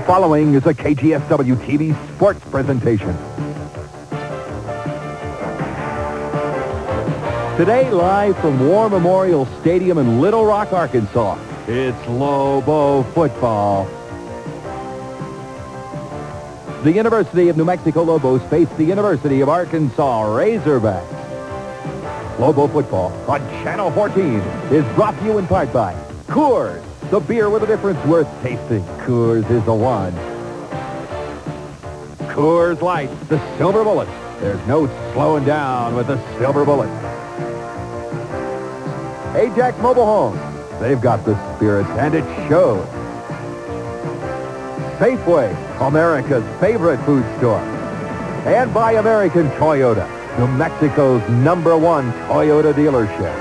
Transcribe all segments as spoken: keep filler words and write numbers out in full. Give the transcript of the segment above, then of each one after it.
following is a K G S W T V sports presentation. Today, live from War Memorial Stadium in Little Rock, Arkansas, it's Lobo football. The University of New Mexico Lobos face the University of Arkansas Razorbacks. Lobo football on Channel fourteen is brought to you in part by Coors, the beer with a difference worth tasting. Coors is the one. Coors Light, the silver bullet. There's no slowing down with the silver bullet. Ajax Mobile Homes, they've got the spirit, and it shows. Safeway, America's favorite food store. And by American Toyota, New Mexico's number one Toyota dealership.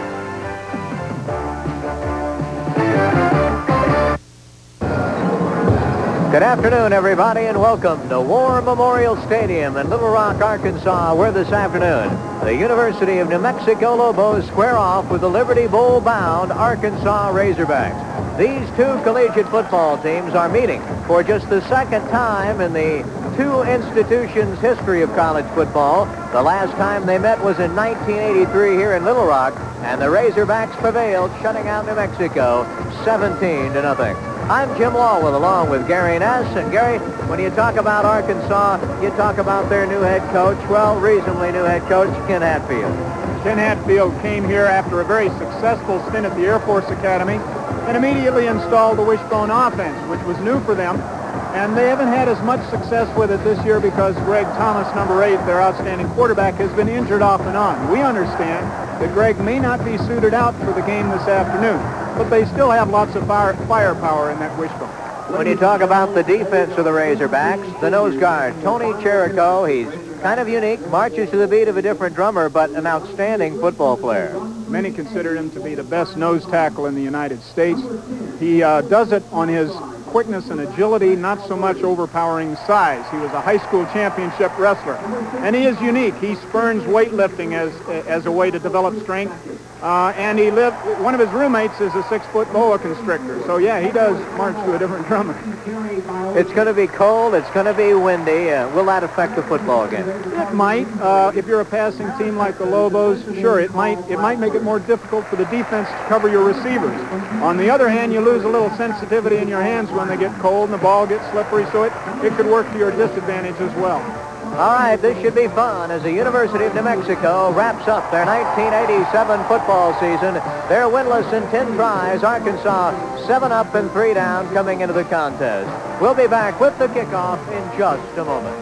Good afternoon, everybody, and welcome to War Memorial Stadium in Little Rock, Arkansas, where this afternoon the University of New Mexico Lobos square off with the Liberty Bowl-bound Arkansas Razorbacks. These two collegiate football teams are meeting for just the second time in the two institutions' history of college football. The last time they met was in nineteen eighty-three here in Little Rock, and the Razorbacks prevailed, shutting out New Mexico seventeen to nothing. I'm Jim Lawwell, along with Gary Ness. And Gary, when you talk about Arkansas, you talk about their new head coach. Well, reasonably new head coach, Ken Hatfield. Ken Hatfield came here after a very successful stint at the Air Force Academy and immediately installed the wishbone offense, which was new for them. And they haven't had as much success with it this year because Greg Thomas, number eight, their outstanding quarterback, has been injured off and on. We understand that Greg may not be suited out for the game this afternoon, but they still have lots of fire, firepower in that wishbone. When you talk about the defense of the Razorbacks, the nose guard, Tony Cherico, he's kind of unique, marches to the beat of a different drummer, but an outstanding football player. Many consider him to be the best nose tackle in the United States. He uh, does it on his quickness and agility, not so much overpowering size. He was a high school championship wrestler, and he is unique. He spurns weightlifting as as a way to develop strength, uh, and he lived. One of his roommates is a six-foot boa constrictor. So yeah, he does march to a different drummer. It's going to be cold. It's going to be windy. Uh, will that affect the football game? It might. Uh, if you're a passing team like the Lobos, sure, it might. It might make it more difficult for the defense to cover your receivers. On the other hand, you lose a little sensitivity in your hands when they get cold and the ball gets slippery, so it, it could work to your disadvantage as well. All right, this should be fun as the University of New Mexico wraps up their nineteen eighty-seven football season. They're winless in ten tries. Arkansas seven up and three down coming into the contest. We'll be back with the kickoff in just a moment.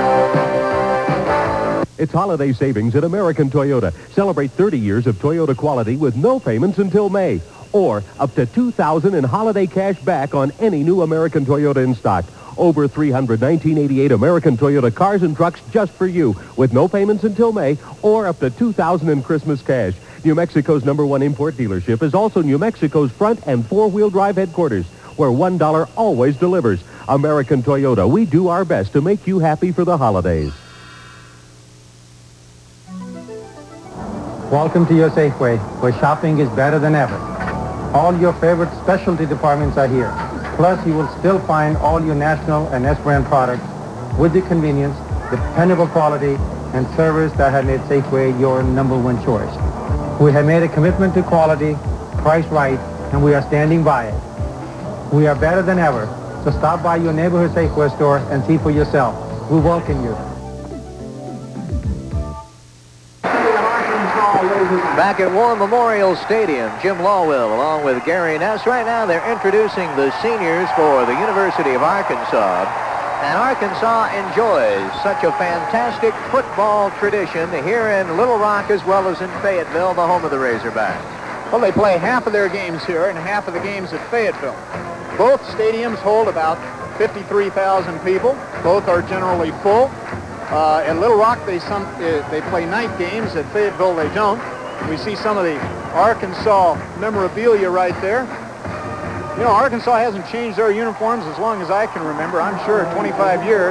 It's holiday savings at American Toyota. Celebrate thirty years of Toyota quality with no payments until May. Or up to two thousand dollars in holiday cash back on any new American Toyota in stock. Over three hundred nineteen eighty-eight American Toyota cars and trucks just for you with no payments until May, or up to two thousand dollars in Christmas cash. New Mexico's number one import dealership is also New Mexico's front and four-wheel drive headquarters, where one dollar always delivers. American Toyota, we do our best to make you happy for the holidays. Welcome to your Safeway, where shopping is better than ever. All your favorite specialty departments are here. Plus, you will still find all your national and S-brand products with the convenience, dependable quality, and service that have made Safeway your number one choice. We have made a commitment to quality, price right, and we are standing by it. We are better than ever, so stop by your neighborhood Safeway store and see for yourself. We welcome you. Back at War Memorial Stadium, Jim Lawwell along with Gary Ness. Right now they're introducing the seniors for the University of Arkansas. And Arkansas enjoys such a fantastic football tradition here in Little Rock as well as in Fayetteville, the home of the Razorbacks. Well, they play half of their games here and half of the games at Fayetteville. Both stadiums hold about fifty-three thousand people. Both are generally full. Uh, at Little Rock, they, some, uh, they play night games. At Fayetteville, they don't. We see some of the Arkansas memorabilia right there. You know, Arkansas hasn't changed their uniforms as long as I can remember. I'm sure twenty-five years.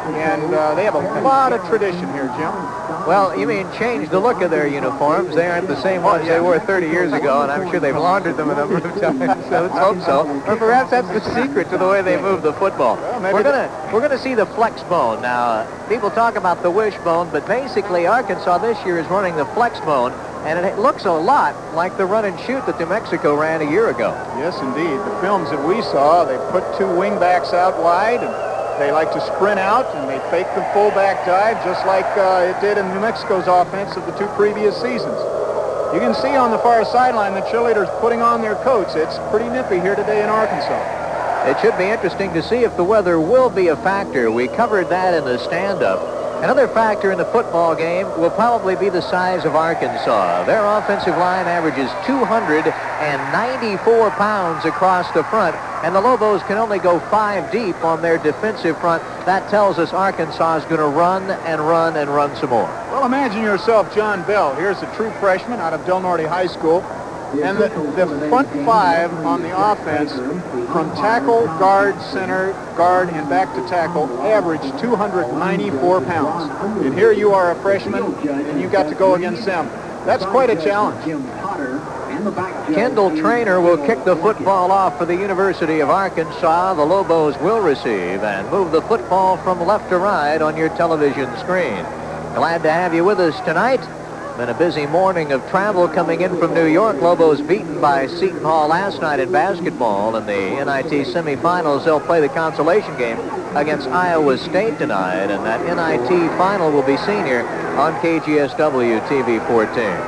and uh, they have a lot of tradition here, Jim. Well, you mean change the look of their uniforms. They aren't the same ones they wore thirty years ago, and I'm sure they've laundered them a number of times. So let's hope so. Or perhaps that's the secret to the way they move the football. Well, we're gonna we're gonna see the flex bone now. Uh, people talk about the wishbone, but basically Arkansas this year is running the flex bone, and it looks a lot like the run and shoot that New Mexico ran a year ago. Yes, indeed. The films that we saw, they put two wingbacks out wide, and they like to sprint out, and they fake the fullback dive just like uh, it did in New Mexico's offense of the two previous seasons. You can see on the far sideline the cheerleaders putting on their coats. It's pretty nippy here today in Arkansas. It should be interesting to see if the weather will be a factor. We covered that in the stand-up. Another factor in the football game will probably be the size of Arkansas. Their offensive line averages two hundred ninety-four pounds across the front, and the Lobos can only go five deep on their defensive front. That tells us Arkansas is going to run and run and run some more. Well, imagine yourself John Bell. Here's a true freshman out of Del Norte High School. And the, the front five on the offense, from tackle, guard, center, guard, and back to tackle, average two hundred ninety-four pounds. And here you are a freshman, and you got to go against them. That's quite a challenge. Kendall Traynor will kick the football off for the University of Arkansas. The Lobos will receive and move the football from left to right on your television screen. Glad to have you with us tonight. Been a busy morning of travel coming in from New York. Lobos beaten by Seton Hall last night in basketball in the N I T semifinals. They'll play the consolation game against Iowa State tonight, and that N I T final will be seen here on K G S W T V fourteen.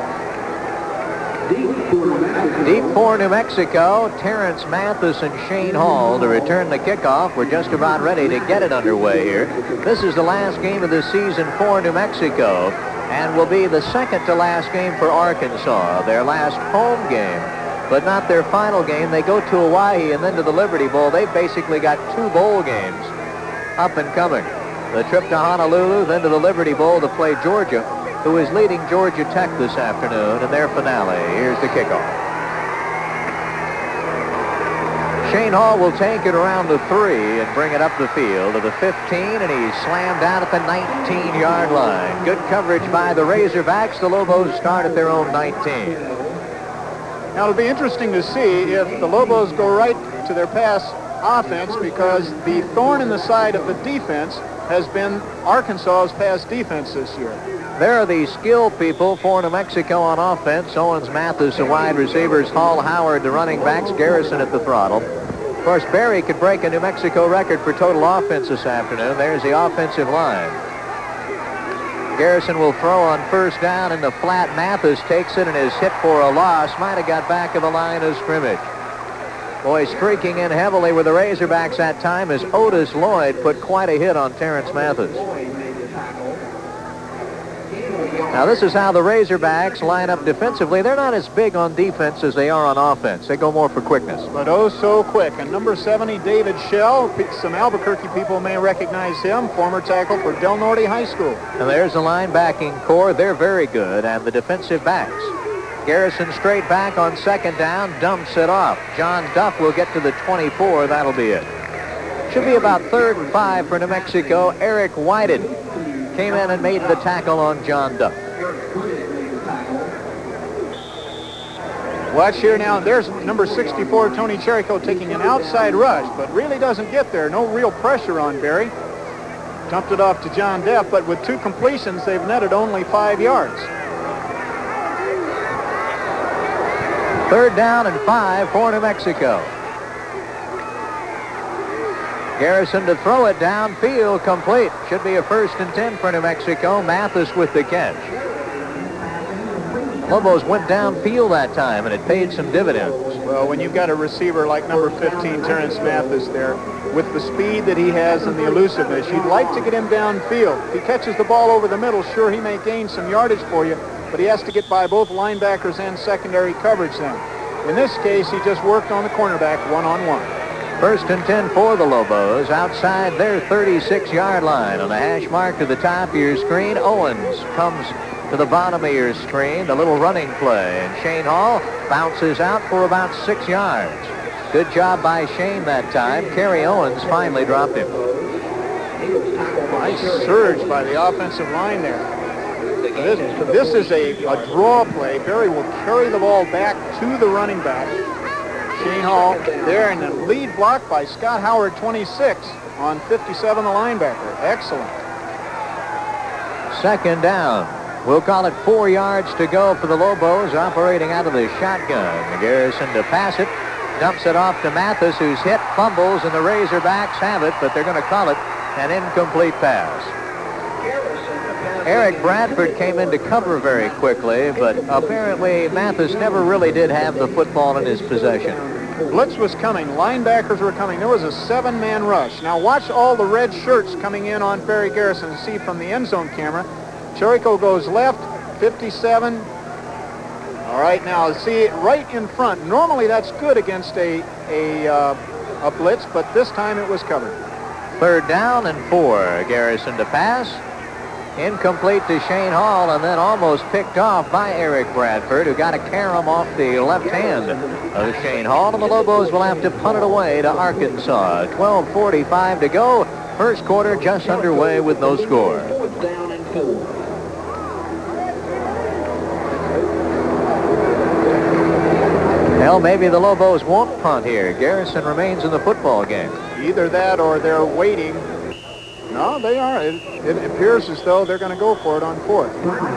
Deep for New Mexico, Terrence Mathis and Shane Hall to return the kickoff. We're just about ready to get it underway here. This is the last game of the season for New Mexico, and will be the second to last game for Arkansas, their last home game, but not their final game. They go to Hawaii and then to the Liberty Bowl. They've basically got two bowl games up and coming. The trip to Honolulu, then to the Liberty Bowl to play Georgia, who is leading Georgia Tech this afternoon in their finale. Here's the kickoff. Shane Hall will take it around the three and bring it up the field to the fifteen, and he's slammed down at the nineteen-yard line. Good coverage by the Razorbacks. The Lobos start at their own nineteen. Now, it'll be interesting to see if the Lobos go right to their pass offense, because the thorn in the side of the defense has been Arkansas's pass defense this year. There are the skill people for New Mexico on offense. Owens, Mathis, the wide receivers. Hall, Howard, the running backs. Garrison at the throttle. Of course, Barry could break a New Mexico record for total offense this afternoon. There's the offensive line. Garrison will throw on first down in the flat. Mathis takes it and is hit for a loss. Might have got back of the line of scrimmage. Boy, streaking in heavily with the Razorbacks that time as Otis Lloyd put quite a hit on Terrence Mathis. Now, this is how the Razorbacks line up defensively. They're not as big on defense as they are on offense. They go more for quickness. But oh so quick. And number seventy, David Shell. Some Albuquerque people may recognize him. Former tackle for Del Norte High School. And there's the linebacking core. They're very good. And the defensive backs. Garrison straight back on second down. Dumps it off. John Duff will get to the twenty-four. That'll be it. Should be about third and five for New Mexico. Eric Whited came in and made the tackle on John Duff. Watch here now. There's number sixty-four, Tony Cherico, taking an outside rush, but really doesn't get there. No real pressure on Barry. Dumped it off to John Duff, but with two completions, they've netted only five yards. Third down and five for New Mexico. Garrison to throw it downfield, complete. Should be a first and ten for New Mexico. Mathis with the catch. Lobos went downfield that time, and it paid some dividends. Well, when you've got a receiver like number fifteen, Terrence Mathis there, with the speed that he has and the elusiveness, you'd like to get him downfield. If he catches the ball over the middle, sure, he may gain some yardage for you, but he has to get by both linebackers and secondary coverage then. In this case, he just worked on the cornerback one-on-one. First and ten for the Lobos outside their thirty-six-yard line. On the hash mark to the top of your screen, Owens comes to the bottom of your screen, the little running play. And Shane Hall bounces out for about six yards. Good job by Shane that time. Kerry Owens finally dropped him. Nice surge by the offensive line there. This, this is a, a draw play. Berry will carry the ball back to the running back. Shane Hall there, and the lead block by Scott Howard, twenty-six, on fifty-seven, the linebacker. Excellent. Second down. We'll call it four yards to go for the Lobos, operating out of the shotgun. Garrison to pass it. Dumps it off to Mathis, who's hit, fumbles, and the Razorbacks have it, but they're going to call it an incomplete pass. Eric Bradford came into cover very quickly, but apparently Mathis never really did have the football in his possession. Blitz was coming. Linebackers were coming. There was a seven-man rush. Now watch all the red shirts coming in on Ferry Garrison. See from the end zone camera. Chirico goes left, fifty-seven. All right, now see it right in front. Normally that's good against a, a, uh, a blitz, but this time it was covered. Third down and four. Garrison to pass. Incomplete to Shane Hall, and then almost picked off by Eric Bradford, who got a carom off the left hand of Shane Hall, and the Lobos will have to punt it away to Arkansas. twelve forty-five to go. First quarter just underway with no score. Well, maybe the Lobos won't punt here. Garrison remains in the football game. Either that or they're waiting. No, they are. It, it appears as though they're going to go for it on fourth.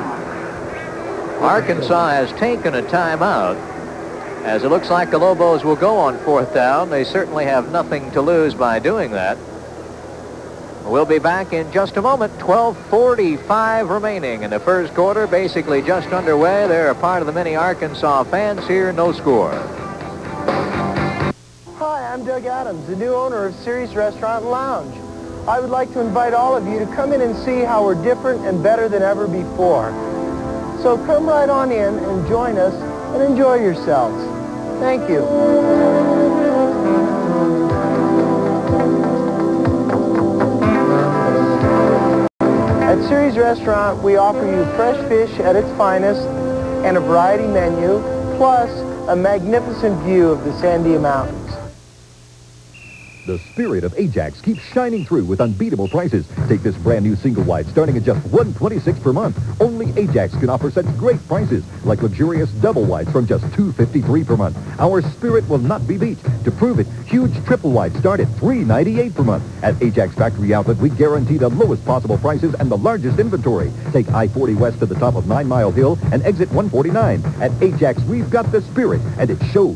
Arkansas has taken a timeout, as it looks like the Lobos will go on fourth down. They certainly have nothing to lose by doing that. We'll be back in just a moment. twelve forty-five remaining in the first quarter, basically just underway. They're a part of the many Arkansas fans here. No score. Hi, I'm Doug Adams, the new owner of Series Restaurant and Lounge. I would like to invite all of you to come in and see how we're different and better than ever before. So come right on in and join us and enjoy yourselves. Thank you. At Series Restaurant, we offer you fresh fish at its finest and a variety menu, plus a magnificent view of the Sandia Mountains. The spirit of Ajax keeps shining through with unbeatable prices. Take this brand new single wide starting at just one hundred twenty-six dollars per month. Only Ajax can offer such great prices, like luxurious double wides from just two hundred fifty-three dollars per month. Our spirit will not be beat. To prove it, huge triple wides start at three hundred ninety-eight dollars per month. At Ajax Factory Outlet, we guarantee the lowest possible prices and the largest inventory. Take I forty west to the top of Nine Mile Hill and exit one forty-nine. At Ajax, we've got the spirit, and it shows.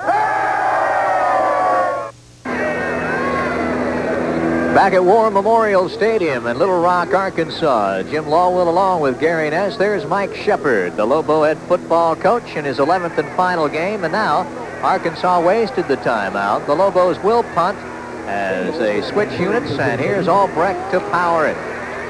Back at War Memorial Stadium in Little Rock, Arkansas. Jim Lawwill along with Gary Ness. There's Mike Shepard, the Lobo head football coach, in his eleventh and final game. And now Arkansas wasted the timeout. The Lobos will punt as they switch units. And here's Albrecht to power it.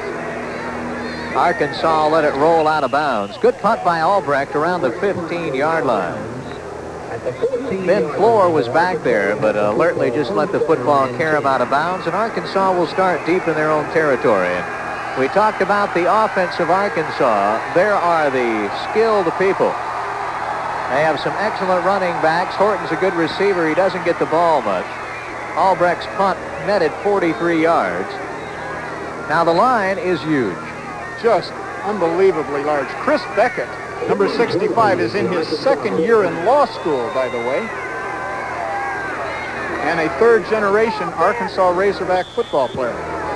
Arkansas let it roll out of bounds. Good punt by Albrecht around the fifteen-yard line. Ben Floor was back there, but alertly just let the football carom out of bounds, and Arkansas will start deep in their own territory. And we talked about the offense of Arkansas. There are the skilled people. They have some excellent running backs. Horton's a good receiver. He doesn't get the ball much. Albrecht's punt netted forty-three yards. Now the line is huge. Just unbelievably large. Chris Beckett, number sixty-five, is in his second year in law school, by the way. And a third generation Arkansas Razorback football player.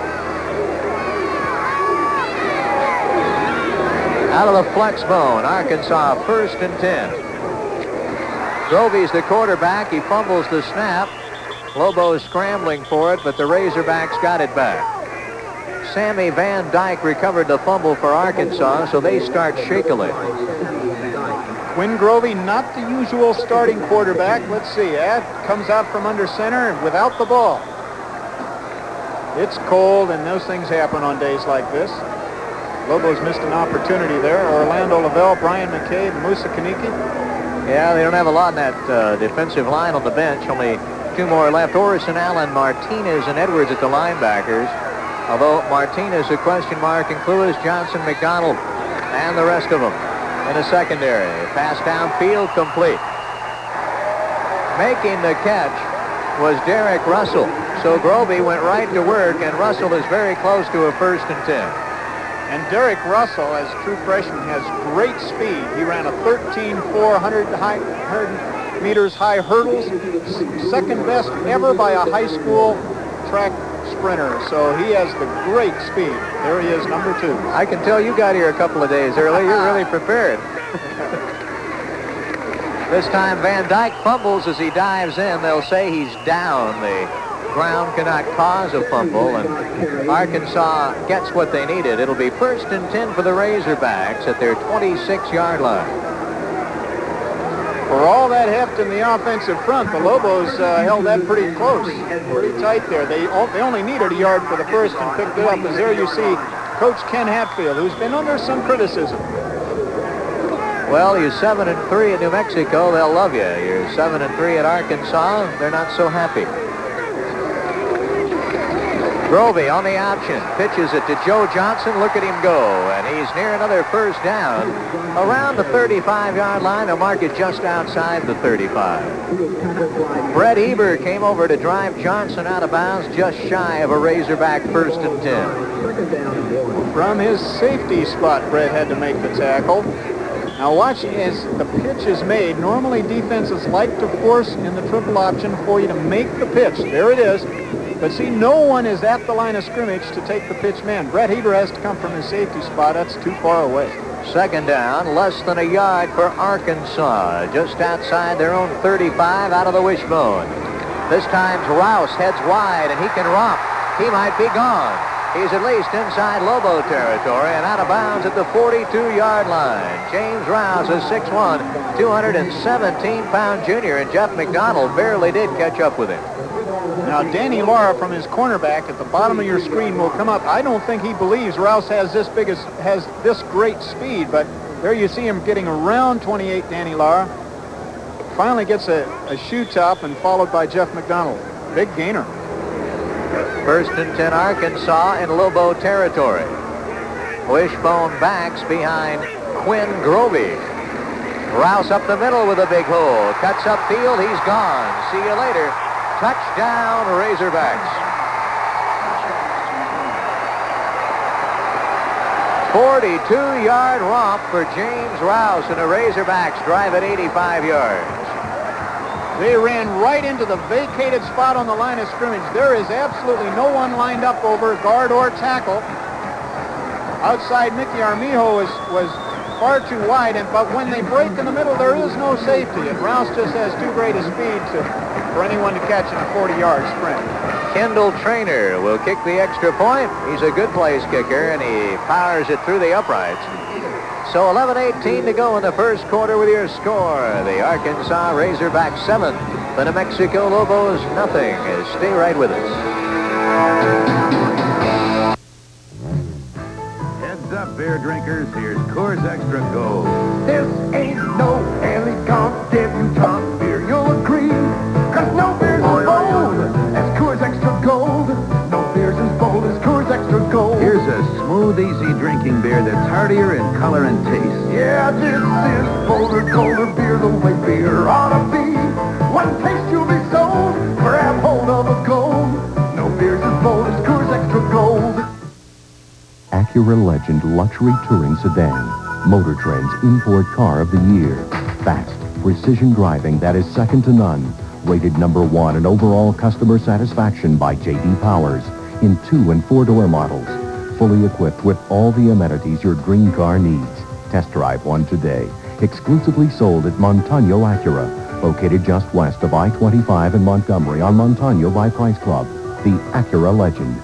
Out of the flex bone, Arkansas first and ten. Grovey's the quarterback. He fumbles the snap. Lobo's scrambling for it, but the Razorbacks got it back. Sammy Van Dyke recovered the fumble for Arkansas, so they start shakily. Quinn Grovey, not the usual starting quarterback. Let's see, Ad comes out from under center without the ball. It's cold, and those things happen on days like this. Lobos missed an opportunity there. Orlando Lavelle, Brian McCabe, Musa Kaniki. Yeah, they don't have a lot in that uh, defensive line on the bench. Only two more left. Orison Allen, Martinez, and Edwards at the linebackers. Although Martinez a question mark, and Cluis, Johnson, McDonald, and the rest of them in the secondary. Pass downfield complete. Making the catch was Derek Russell. So Grovey went right to work, and Russell is very close to a first and ten. And Derek Russell, as true freshman, has great speed. He ran a thirteen four hundred high, one hundred meters high hurdles, second best ever by a high school track sprinter. So he has the great speed. There he is, number two. I can tell you got here a couple of days early. You're really prepared. This time Van Dyke fumbles as he dives in. They'll say he's down. The ground cannot cause a fumble, and Arkansas gets what they needed. It'll be first and ten for the Razorbacks at their twenty-six yard line. For all that heft in the offensive front, the Lobos uh, held that pretty close, pretty tight there. They, they only needed a yard for the first and picked it up. As there you see Coach Ken Hatfield, who's been under some criticism. Well, you're seven and three at New Mexico, they'll love you. You're seven and three at Arkansas, they're not so happy. Grovey on the option, pitches it to Joe Johnson. Look at him go, and he's near another first down. Around the thirty-five yard line, they'll mark it just outside the thirty-five. Brett Eber came over to drive Johnson out of bounds, just shy of a Razorback first and ten. From his safety spot, Brett had to make the tackle. Now watch as the pitch is made. Normally defenses like to force in the triple option for you to make the pitch. There it is. But see, no one is at the line of scrimmage to take the pitch man. Brett Heber has to come from his safety spot. That's too far away. Second down, less than a yard for Arkansas. Just outside their own thirty-five, out of the wishbone. This time Rouse heads wide, and he can romp. He might be gone. He's at least inside Lobo territory and out of bounds at the forty-two yard line. James Rouse is six one, two hundred seventeen pound junior, and Jeff McDonald barely did catch up with him. Now, Danny Lara from his cornerback at the bottom of your screen will come up. I don't think he believes Rouse has this big as, has this great speed, but there you see him getting around twenty-eight, Danny Lara. Finally gets a, a shoe top and followed by Jeff McDonald. Big gainer. First and ten Arkansas in Lobo territory. Wishbone backs behind Quinn Grovey. Rouse up the middle with a big hole. Cuts upfield. He's gone. See you later. Touchdown, Razorbacks. forty-two yard romp for James Rouse, and the Razorbacks drive at eighty-five yards. They ran right into the vacated spot on the line of scrimmage. There is absolutely no one lined up over guard or tackle. Outside Mickey Armijo was, was far too wide, and but when they break in the middle, there is no safety, and Rouse just has too great a speed to, for anyone to catch in a forty yard sprint. Kendall Traynor will kick the extra point. He's a good place kicker, and he powers it through the uprights. So eleven eighteen to go in the first quarter with your score. The Arkansas Razorbacks seven, the New Mexico Lobos nothing. Stay right with us. Heads up, beer drinkers. Here's Coors Extra Gold. This ain't no elegant debutante beer, you'll agree. Cause no beer's as bold as Coors Extra Gold. No beer's as bold as Coors Extra Gold. Here's a smooth, easy drinking beer that's heartier in color and taste. Yeah, this is bolder, colder beer the way beer ought to be. One taste you'll be sold, grab hold of a gold. No beer's as bold as Coors Extra Gold. Acura Legend Luxury Touring Sedan. Motor Trend's import car of the year. Fast, precision driving that is second to none. Rated number one in overall customer satisfaction by J D Powers. In two and four door models. Fully equipped with all the amenities your dream car needs. Test drive one today. Exclusively sold at Montano Acura. Located just west of I twenty-five in Montgomery on Montano by Price Club. The Acura Legend.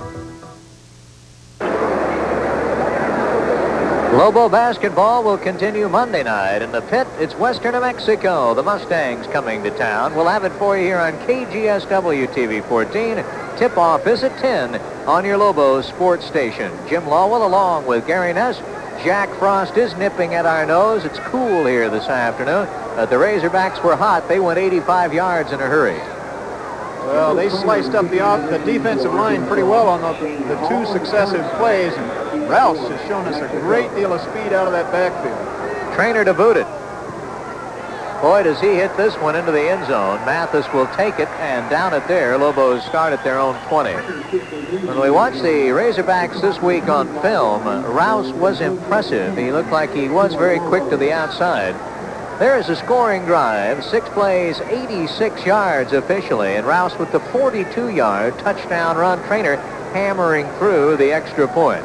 Lobo basketball will continue Monday night. In the pit, it's Western New Mexico. The Mustangs coming to town. We'll have it for you here on K G S W T V fourteen. Tip-off is at ten on your Lobo sports station. Jim Lowell along with Gary Ness. Jack Frost is nipping at our nose. It's cool here this afternoon. Uh, the Razorbacks were hot. They went eighty-five yards in a hurry. Well, they sliced up the, off, the defensive line pretty well on the, the two successive plays. And Rouse has shown us a great deal of speed out of that backfield. Traynor to boot it. Boy, does he hit this one into the end zone. Mathis will take it and down it there. Lobos start at their own twenty. When we watch the Razorbacks this week on film, Rouse was impressive. He looked like he was very quick to the outside. There is a scoring drive. Six plays, eighty-six yards officially. And Rouse with the forty-two yard touchdown run. Trainer hammering through the extra point.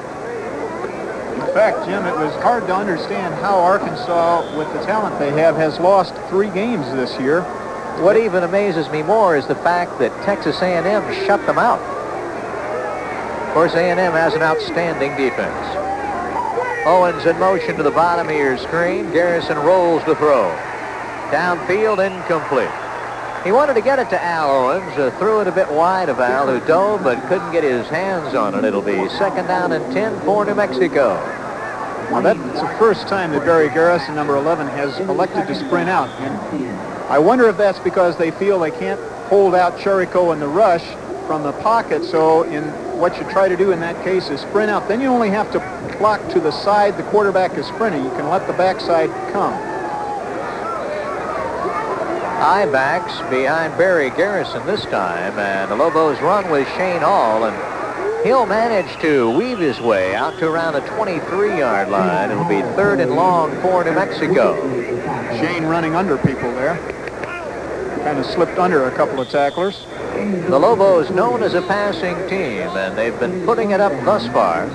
In fact, Jim, it was hard to understand how Arkansas, with the talent they have, has lost three games this year. What even amazes me more is the fact that Texas A and M shut them out. Of course, A and M has an outstanding defense. Owens in motion to the bottom of your screen. Garrison rolls the throw. Downfield, incomplete. He wanted to get it to Al Owens, uh, threw it a bit wide of Al, who dove but couldn't get his hands on it. It'll be second down and ten for New Mexico. Well, that's the first time that Barry Garrison, number eleven, has elected to sprint out. And I wonder if that's because they feel they can't hold out Cherico in the rush from the pocket. So in what you try to do in that case is sprint out. Then you only have to block to the side the quarterback is sprinting. You can let the backside come. High backs behind Barry Garrison this time, and the Lobos run with Shane Hall, and he'll manage to weave his way out to around the twenty-three yard line. It'll be third and long for New Mexico. Shane running under people there. Kind of slipped under a couple of tacklers. The Lobos known as a passing team, and they've been putting it up thus far.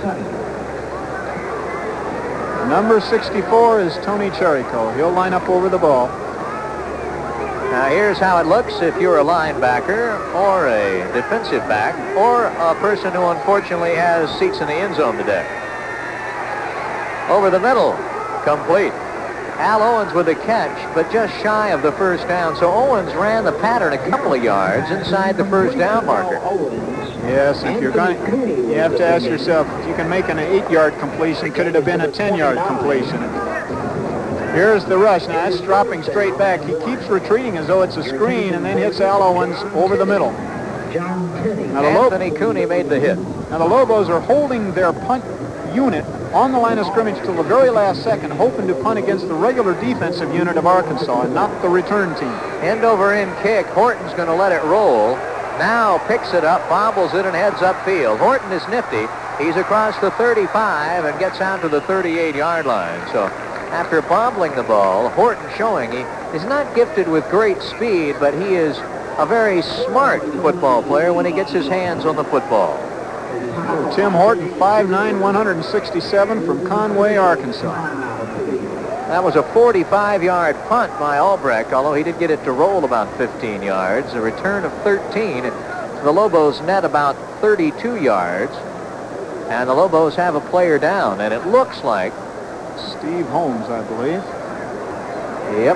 Number sixty-four is Tony Cherico. He'll line up over the ball. Now here's how it looks if you're a linebacker or a defensive back or a person who unfortunately has seats in the end zone today. Over the middle, complete. Al Owens with the catch, but just shy of the first down. So Owens ran the pattern a couple of yards inside the first down marker. Yes, if you're going, you have to ask yourself, if you can make an eight yard completion, could it have been a ten yard completion? Here's the rush. Now that's dropping straight back. He keeps retreating as though it's a screen and then hits Al Owens over the middle. Now the Anthony Cooney made the hit. Now the Lobos are holding their punt unit on the line of scrimmage till the very last second, hoping to punt against the regular defensive unit of Arkansas and not the return team. End over end kick. Horton's going to let it roll. Now picks it up, bobbles it, and heads upfield. Horton is nifty. He's across the thirty-five and gets out to the thirty-eight yard line. So after bobbling the ball, Horton showing he is not gifted with great speed, but he is a very smart football player when he gets his hands on the football. Tim Horton, five nine, one sixty-seven from Conway, Arkansas. That was a forty-five yard punt by Albrecht, although he did get it to roll about fifteen yards. A return of thirteen. The Lobos net about thirty-two yards. And the Lobos have a player down, and it looks like Steve Holmes, I believe. Yep.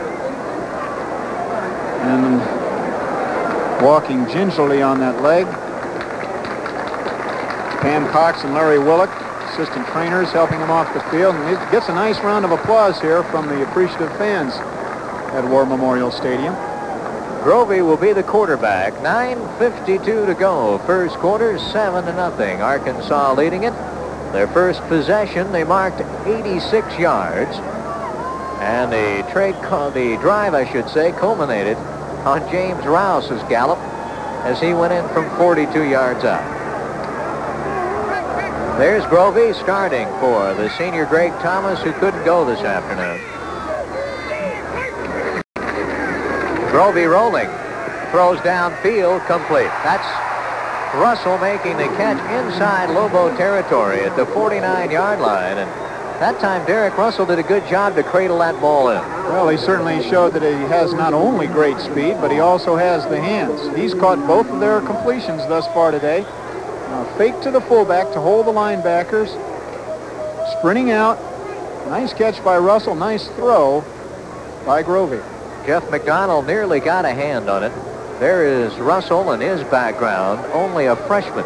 And walking gingerly on that leg. Pam Cox and Larry Willock, assistant trainers, helping him off the field. And he gets a nice round of applause here from the appreciative fans at War Memorial Stadium. Grovey will be the quarterback. nine fifty-two to go. First quarter, seven to nothing. Arkansas leading it. Their first possession, they marked eighty-six yards. And the trade, the drive, I should say, culminated on James Rouse's gallop as he went in from forty-two yards out. There's Grovey starting for the senior Greg Thomas, who couldn't go this afternoon. Grovey rolling, throws downfield, complete. That's Russell making the catch inside Lobo territory at the forty-nine yard line. And that time Derek Russell did a good job to cradle that ball in. Well, he certainly showed that he has not only great speed, but he also has the hands. He's caught both of their completions thus far today. Uh, fake to the fullback to hold the linebackers. Sprinting out. Nice catch by Russell. Nice throw by Grovey. Jeff McDonald nearly got a hand on it. There is Russell in his background, only a freshman.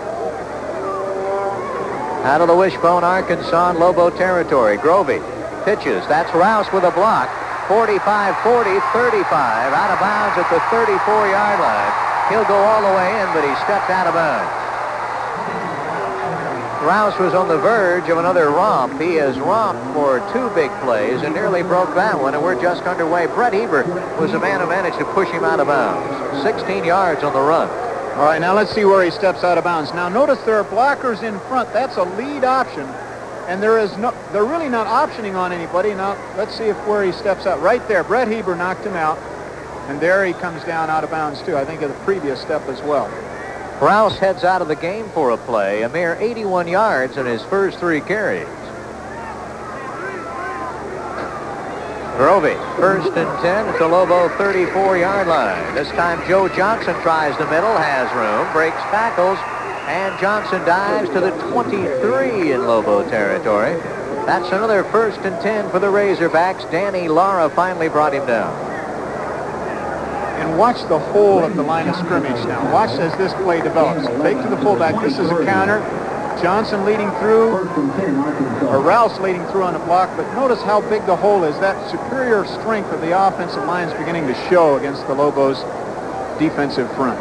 Out of the wishbone, Arkansas in Lobo territory. Grovey pitches. That's Rouse with a block. forty-five forty, thirty-five. Out of bounds at the thirty-four yard line. He'll go all the way in, but he stepped out of bounds. Rouse was on the verge of another romp. He has romped for two big plays and nearly broke that one, and we're just underway. Brett Heber was the man who managed to push him out of bounds. sixteen yards on the run. All right, now let's see where he steps out of bounds. Now notice there are blockers in front. That's a lead option, and there is no, they're really not optioning on anybody. Now let's see if where he steps out. Right there, Brett Heber knocked him out, and there he comes down out of bounds too. I think of the previous step as well. Rouse heads out of the game for a play, a mere eighty-one yards in his first three carries. Grovey, first and ten at the Lobo thirty-four-yard line. This time Joe Johnson tries the middle, has room, breaks tackles, and Johnson dives to the twenty-three in Lobo territory. That's another first and ten for the Razorbacks. Danny Lara finally brought him down. And watch the hole at the line of scrimmage now. Watch as this play develops. Fake to the fullback. This is a counter. Johnson leading through, or Rouse leading through on a block, but notice how big the hole is. That superior strength of the offensive line is beginning to show against the Lobos' defensive front.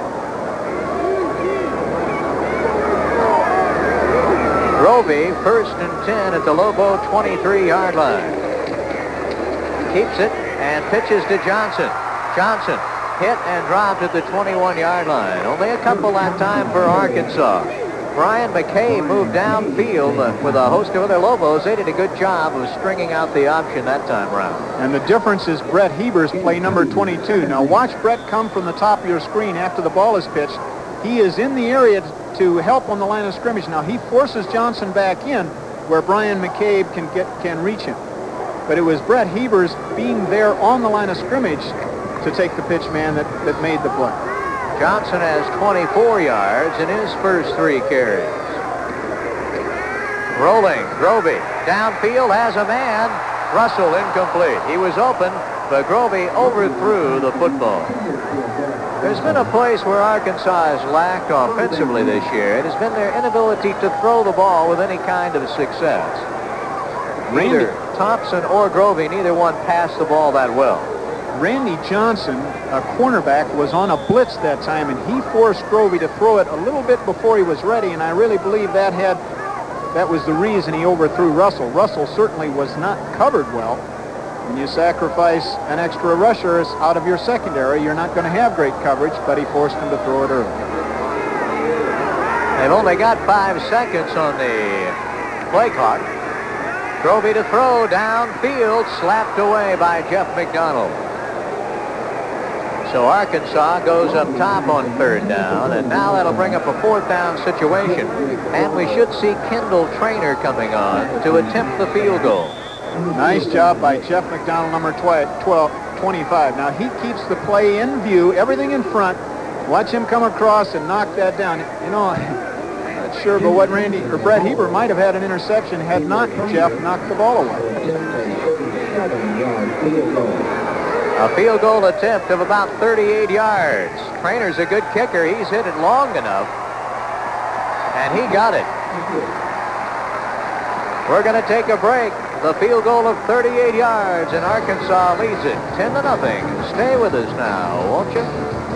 Grovey, first and ten at the Lobo twenty-three-yard line. Keeps it and pitches to Johnson. Johnson hit and dropped at the twenty-one-yard line. Only a couple that time for Arkansas. Brian McKay moved downfield uh, with a host of other Lobos. They did a good job of stringing out the option that time around. And the difference is Brett Heber's play number twenty-two. Now watch Brett come from the top of your screen after the ball is pitched. He is in the area to help on the line of scrimmage. Now he forces Johnson back in where Brian McCabe can get can reach him. But it was Brett Heber's being there on the line of scrimmage to take the pitch man that, that made the play. Johnson has twenty-four yards in his first three carries. Rolling, Grovey, downfield, has a man. Russell incomplete. He was open, but Grovey overthrew the football. There's been a place where Arkansas has lacked offensively this year. It has been their inability to throw the ball with any kind of success. Neither Thompson or Grovey, neither one passed the ball that well. Randy Johnson, a cornerback, was on a blitz that time, and he forced Grovey to throw it a little bit before he was ready, and I really believe that had that was the reason he overthrew Russell. Russell certainly was not covered well. When you sacrifice an extra rusher out of your secondary, you're not going to have great coverage, but he forced him to throw it early. They've only got five seconds on the play clock. Grovey to throw downfield, slapped away by Jeff McDonald. So Arkansas goes up top on third down, and now that'll bring up a fourth down situation. And we should see Kendall Traynor coming on to attempt the field goal. Nice job by Jeff McDonald, number twelve, twenty-five. Now he keeps the play in view, everything in front. Watch him come across and knock that down. You know, I'm not sure, but what Randy or Brett Heber might have had an interception had not Jeff knocked the ball away. A field goal attempt of about thirty-eight yards. Trainor's a good kicker. He's hit it long enough, and he got it. We're going to take a break. The field goal of thirty-eight yards, and Arkansas leads it ten to nothing. Stay with us now, won't you?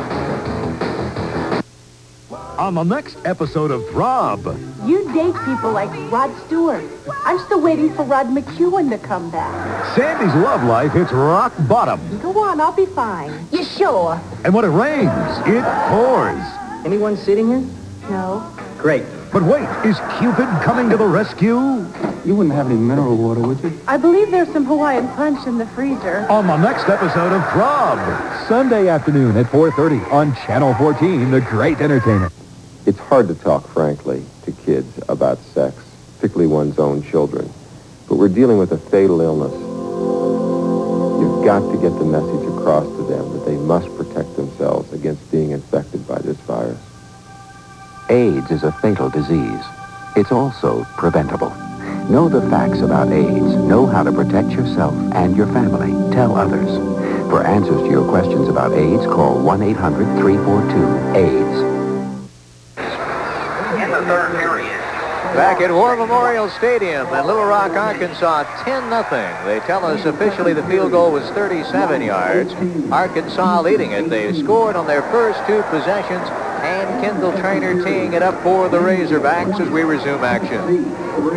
On the next episode of Throb. You date people like Rod Stewart. I'm still waiting for Rod McEwen to come back. Sandy's love life hits rock bottom. Go on, I'll be fine. You sure? And when it rains, it pours. Anyone sitting here? No. Great. But wait, is Cupid coming to the rescue? You wouldn't have any mineral water, would you? I believe there's some Hawaiian punch in the freezer. On the next episode of Throb. Sunday afternoon at four thirty on Channel fourteen, the great entertainer. It's hard to talk, frankly, to kids about sex, particularly one's own children. But we're dealing with a fatal illness. You've got to get the message across to them that they must protect themselves against being infected by this virus. AIDS is a fatal disease. It's also preventable. Know the facts about AIDS. Know how to protect yourself and your family. Tell others. For answers to your questions about AIDS, call one eight hundred, three four two, AIDS. In the third period. Back at War Memorial Stadium in Little Rock, Arkansas, ten nothing. They tell us officially the field goal was thirty-seven yards. Arkansas leading it. They scored on their first two possessions and Kendall Trainer teeing it up for the Razorbacks as we resume action.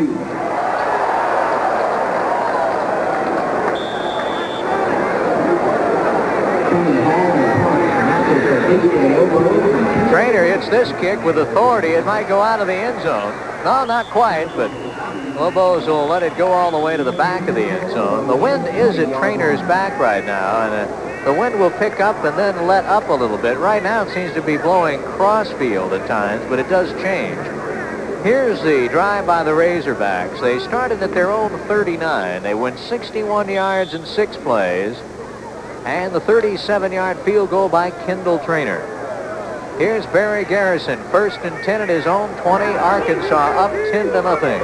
Trainer hits this kick with authority. It might go out of the end zone. No, not quite, but Lobos will let it go all the way to the back of the end zone. The wind is at Trainer's back right now, and uh, the wind will pick up and then let up a little bit. Right now it seems to be blowing crossfield at times, but it does change. Here's the drive by the Razorbacks. They started at their own thirty-nine. They went sixty-one yards in six plays, and the thirty-seven yard field goal by Kendall Trainer. Here's Barry Garrison, first and ten at his own twenty. Arkansas up ten to nothing.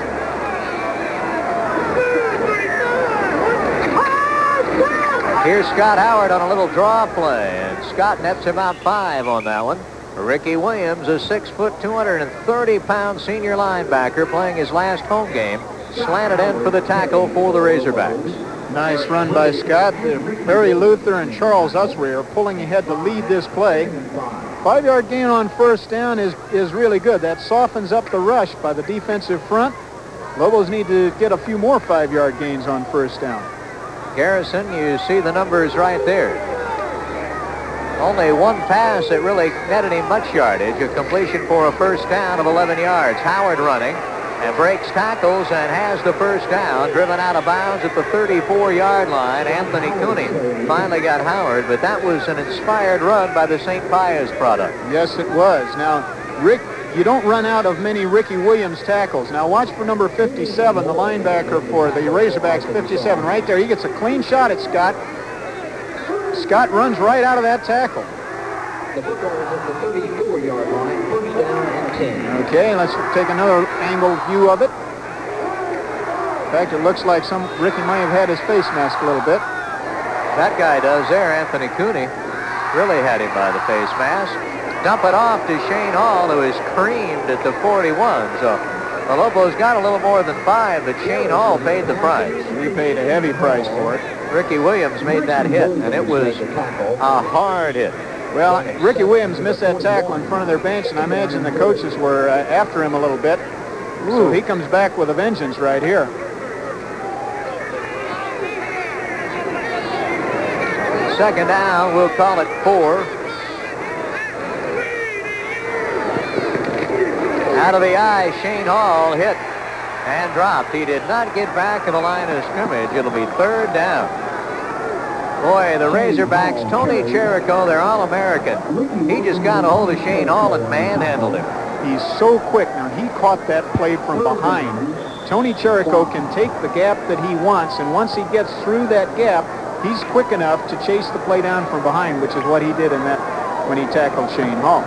Here's Scott Howard on a little draw play, and Scott nets him out five on that one. Ricky Williams, a six foot, two hundred thirty pound senior linebacker playing his last home game, slanted in for the tackle for the Razorbacks. Nice run by Scott. Barry Luther and Charles Usry are pulling ahead to lead this play. Five yard gain on first down is, is really good. That softens up the rush by the defensive front. Lobos need to get a few more five yard gains on first down. Garrison, you see the numbers right there. Only one pass that really netted him much yardage. A completion for a first down of eleven yards. Howard running and breaks tackles and has the first down. Driven out of bounds at the thirty-four yard line. Anthony Cooney finally got Howard, but that was an inspired run by the Saint Pius product. Yes, it was. Now, Rick, you don't run out of many Ricky Williams tackles. Now watch for number fifty-seven, the linebacker for the Razorbacks, fifty-seven right there. He gets a clean shot at Scott. Scott runs right out of that tackle. The football is at the thirty-four yard line, first down and ten. Okay, let's take another angle view of it. In fact, it looks like some Ricky might have had his face masked a little bit. That guy does there, Anthony Cooney. Really had him by the face mask. Dump it off to Shane Hall, who is creamed at the forty-one. So the Lobos got a little more than five, but Shane Hall paid the price. He paid a heavy price for it. Ricky Williams made that hit, and it was a hard hit. Well, Ricky Williams missed that tackle in front of their bench, and I imagine the coaches were uh, after him a little bit. Ooh. So he comes back with a vengeance right here. Second down, we'll call it four. Out of the eye, Shane Hall hit and dropped. He did not get back to the line of scrimmage. It'll be third down. Boy, the Razorbacks, Tony Cherico, they're All-American. He just got a hold of Shane Hall and manhandled him. He's so quick. Now, he caught that play from behind. Tony Cherico can take the gap that he wants, and once he gets through that gap, he's quick enough to chase the play down from behind, which is what he did in that when he tackled Shane Hall.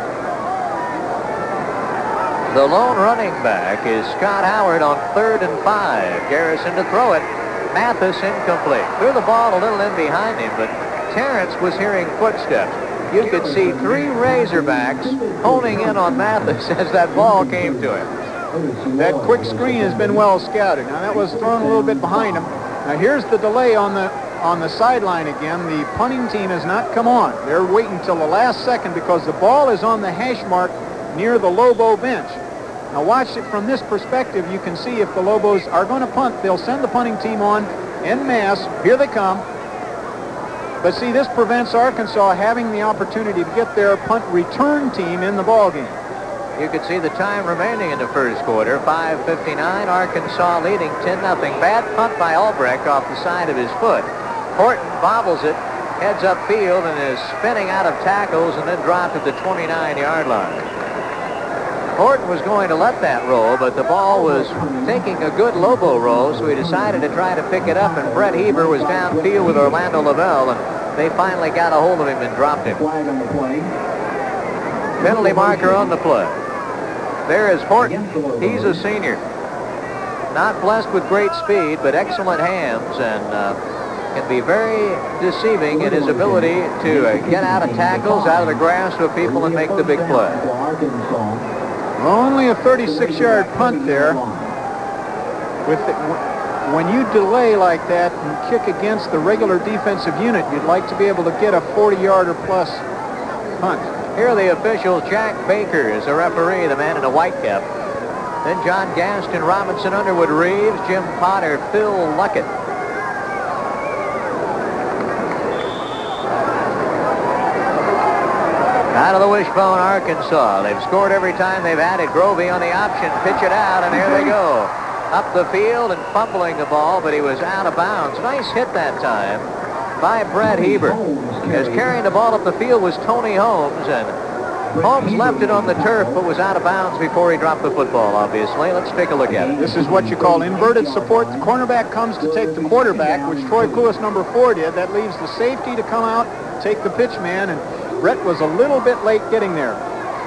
The lone running back is Scott Howard on third and five. Garrison to throw it. Mathis incomplete. Threw the ball a little in behind him, but Terrence was hearing footsteps. You could see three Razorbacks honing in on Mathis as that ball came to him. That quick screen has been well scouted. Now that was thrown a little bit behind him. Now here's the delay on the on the sideline again. The punting team has not come on. They're waiting till the last second because the ball is on the hash mark near the Lobo bench. Now watch it from this perspective. You can see if the Lobos are going to punt, they'll send the punting team on en masse. Here they come. But see, this prevents Arkansas having the opportunity to get their punt return team in the ballgame. You can see the time remaining in the first quarter. five fifty-nine, Arkansas leading ten nothing. Bad punt by Albrecht off the side of his foot. Horton bobbles it, heads upfield, and is spinning out of tackles and then dropped at the twenty-nine yard line. Horton was going to let that roll, but the ball was taking a good Lobo roll, so he decided to try to pick it up, and Brett Heber was downfield with Orlando Lavelle, and they finally got a hold of him and dropped him. Penalty marker on the play. There is Horton. He's a senior. Not blessed with great speed, but excellent hands, and uh, can be very deceiving in his ability to uh, get out of tackles, out of the grasp of people, and make the big play. Well, only a thirty-six yard punt there. With the, when you delay like that and kick against the regular defensive unit, you'd like to be able to get a forty yard or plus punt. Here are the officials. Jack Baker is the referee, the man in a white cap. Then John Gaston, Robinson, Underwood, Reeves, Jim Potter, Phil Luckett. Out of the wishbone, Arkansas. They've scored every time they've had it. Grovey on the option. Pitch it out, and there they go. Up the field and fumbling the ball, but he was out of bounds. Nice hit that time by Brett Heber. As carrying the ball up the field was Tony Holmes, and Holmes left it on the turf, but was out of bounds before he dropped the football, obviously. Let's take a look at it. This is what you call inverted support. The cornerback comes to take the quarterback, which Troy Cluess, number four, did. That leaves the safety to come out, take the pitch man, and Brett was a little bit late getting there.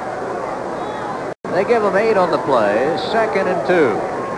They give him eight on the play, second and two.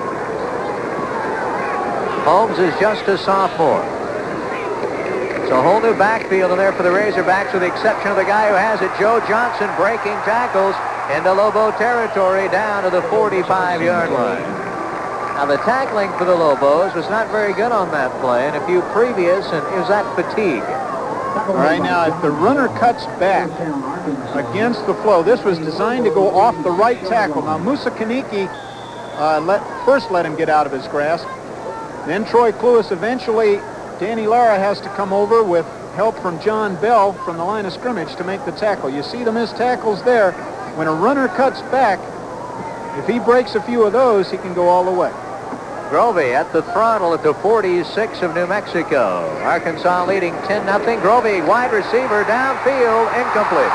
Holmes is just a sophomore. It's a whole new backfield in there for the Razorbacks, with the exception of the guy who has it, Joe Johnson, breaking tackles into Lobo territory down to the forty-five yard line. Now, the tackling for the Lobos was not very good on that play, and a few previous, and it was that fatigue. All right, now, if the runner cuts back against the flow, this was designed to go off the right tackle. Now, Musa Kaniki uh, let, first let him get out of his grasp. Then Troy Cluess, eventually, Danny Lara has to come over with help from John Bell from the line of scrimmage to make the tackle. You see the missed tackles there. When a runner cuts back, if he breaks a few of those, he can go all the way. Grovey at the throttle at the forty-six of New Mexico. Arkansas leading ten nothing. Grovey, wide receiver, downfield, incomplete.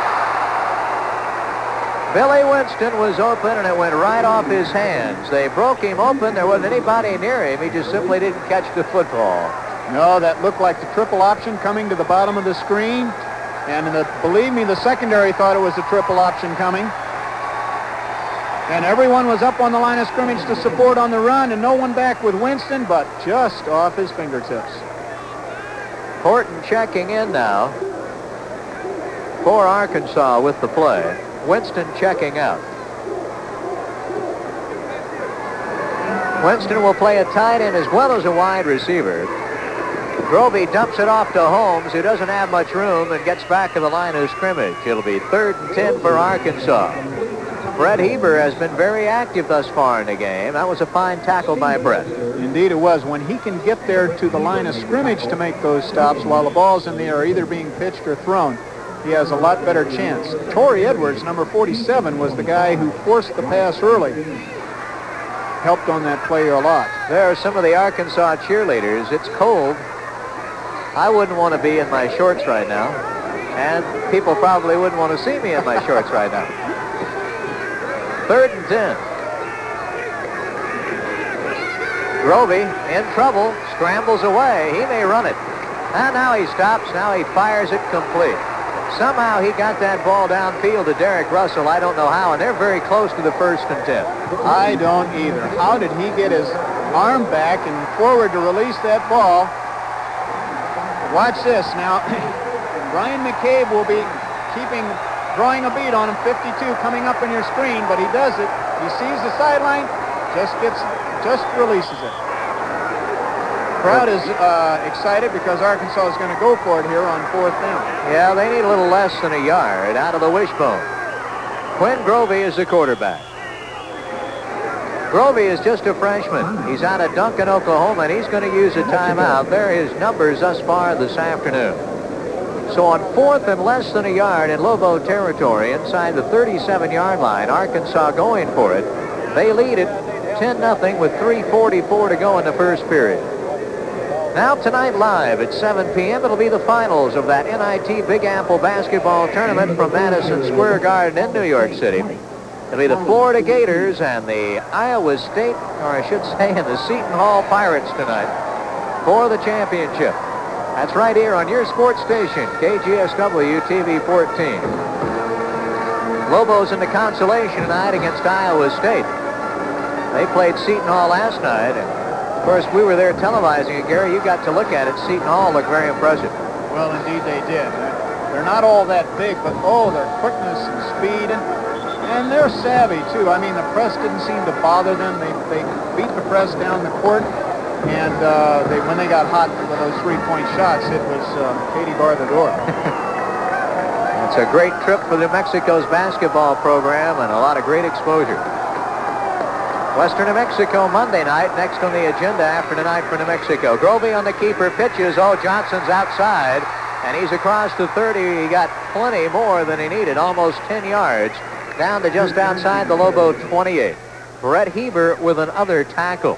Billy Winston was open, and it went right off his hands. They broke him open. There wasn't anybody near him. He just simply didn't catch the football. No, that looked like the triple option coming to the bottom of the screen. And the, believe me, the secondary thought it was a triple option coming. And everyone was up on the line of scrimmage to support on the run, and no one back with Winston, but just off his fingertips. Horton checking in now for Arkansas with the play. Winston checking out. Winston will play a tight end as well as a wide receiver. Grovey dumps it off to Holmes, who doesn't have much room, and gets back to the line of scrimmage. It'll be third and ten for Arkansas. Brett Heber has been very active thus far in the game. That was a fine tackle by Brett. Indeed it was. When he can get there to the line of scrimmage to make those stops while the ball's in the air, either being pitched or thrown, he has a lot better chance. Torrey Edwards, number forty-seven, was the guy who forced the pass early. Helped on that play a lot. There are some of the Arkansas cheerleaders. It's cold. I wouldn't want to be in my shorts right now. And people probably wouldn't want to see me in my shorts right now. Third and ten. Grovey in trouble, scrambles away. He may run it. And now he stops. Now he fires it complete. Somehow he got that ball downfield to Derek Russell. I don't know how, and they're very close to the first and ten. I don't either. How did he get his arm back and forward to release that ball? Watch this now. Brian McCabe will be keeping, drawing a beat on him. fifty-two coming up on your screen, but he does it. He sees the sideline, just gets, just releases it. Crowd is uh, excited because Arkansas is going to go for it here on fourth down. Yeah, they need a little less than a yard out of the wishbone. Quinn Grovey is the quarterback. Grovey is just a freshman. He's out of Duncan, Oklahoma, and he's going to use a timeout. There are his numbers thus far this afternoon. So on fourth and less than a yard in Lobo territory inside the thirty-seven yard line, Arkansas going for it. They lead it ten nothing with three forty-four to go in the first period. Now tonight live at seven p m it'll be the finals of that N I T Big Apple basketball tournament from Madison Square Garden in New York City. It'll be the Florida Gators and the Iowa State, or I should say, and the Seton Hall Pirates tonight for the championship. That's right here on your sports station, K G S W T V fourteen. Lobos in the consolation tonight against Iowa State. They played Seton Hall last night, and of course we were there televising it. Gary, you got to look at it. Seton Hall looked very impressive. Well, indeed they did. They're not all that big, but oh, their quickness and speed, and, and they're savvy too. I mean, the press didn't seem to bother them. They, they beat the press down the court. And uh, they, when they got hot with those three-point shots, it was uh, Katie bar the door. It's a great trip for New Mexico's basketball program and a lot of great exposure. Western New Mexico Monday night, next on the agenda after tonight for New Mexico. Grovey on the keeper, pitches. Oh, Johnson's outside, and he's across the thirty. He got plenty more than he needed, almost ten yards, down to just outside the Lobo twenty-eight. Brett Heber with another tackle.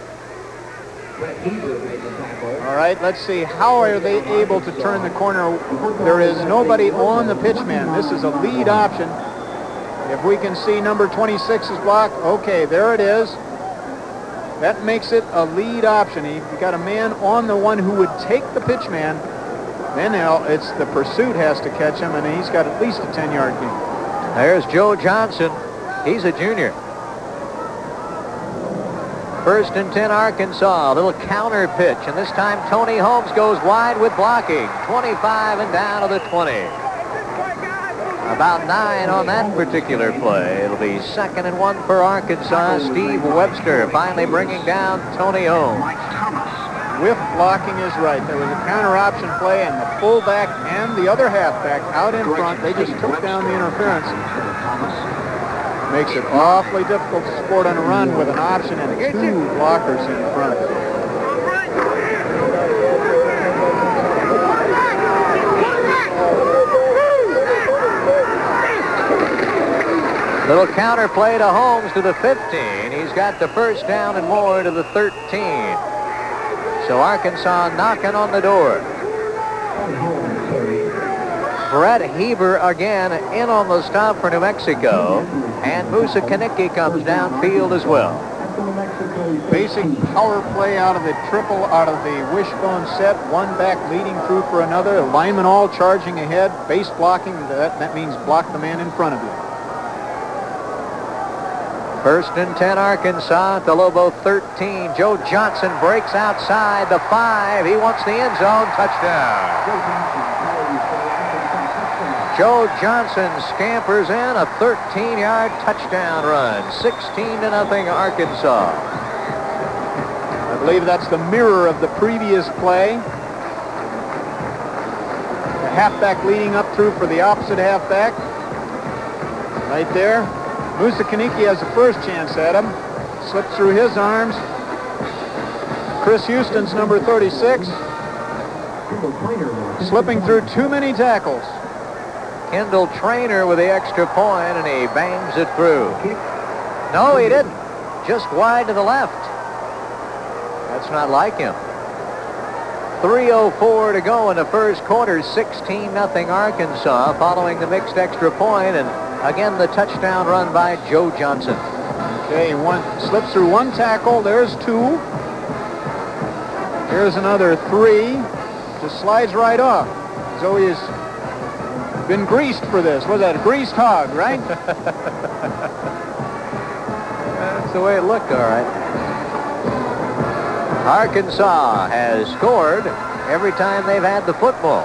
All right, let's see. How are they able to turn the corner? There is nobody on the pitchman. This is a lead option. If we can see number twenty-six's block, okay, there it is. That makes it a lead option. You've got a man on the one who would take the pitchman. Then it's the pursuit has to catch him, and he's got at least a ten-yard gain. There's Joe Johnson. He's a junior. First and ten, Arkansas. A little counter pitch, and this time Tony Holmes goes wide with blocking. twenty-five and down to the twenty. About nine on that particular play. It'll be second and one for Arkansas. Steve Webster finally bringing down Tony Holmes. With blocking is right. There was a counter option play, and the fullback and the other halfback out in front. They just took down the interference. Makes it awfully difficult to support on a run with an option and two blockers in front. Little counter play to Holmes to the fifteen. He's got the first down and more to the thirteen. So Arkansas knocking on the door. Brett Heber again in on the stop for New Mexico. And Musa Kanicki comes downfield as well. Basic power play out of the triple, out of the wishbone set. One back leading through for another. Linemen all charging ahead. Base blocking. That, that means block the man in front of you. First and ten, Arkansas at the Lobo thirteen. Joe Johnson breaks outside the five. He wants the end zone. Touchdown. Joe Johnson scampers in a thirteen-yard touchdown run. sixteen to nothing Arkansas. I believe that's the mirror of the previous play. The halfback leading up through for the opposite halfback. Right there. Musa Kanicki has the first chance at him. Slips through his arms. Chris Houston's number thirty-six. Slipping through too many tackles. Kendall Trainer with the extra point, and he bangs it through. No, he didn't. Just wide to the left. That's not like him. three oh four to go in the first quarter. sixteen nothing Arkansas following the mixed extra point, and again the touchdown run by Joe Johnson. Okay, one slips through one tackle. There's two. Here's another three. Just slides right off. So he has been greased for this. Was that a greased hog, right? That's the way it looked, all right. Arkansas has scored every time they've had the football.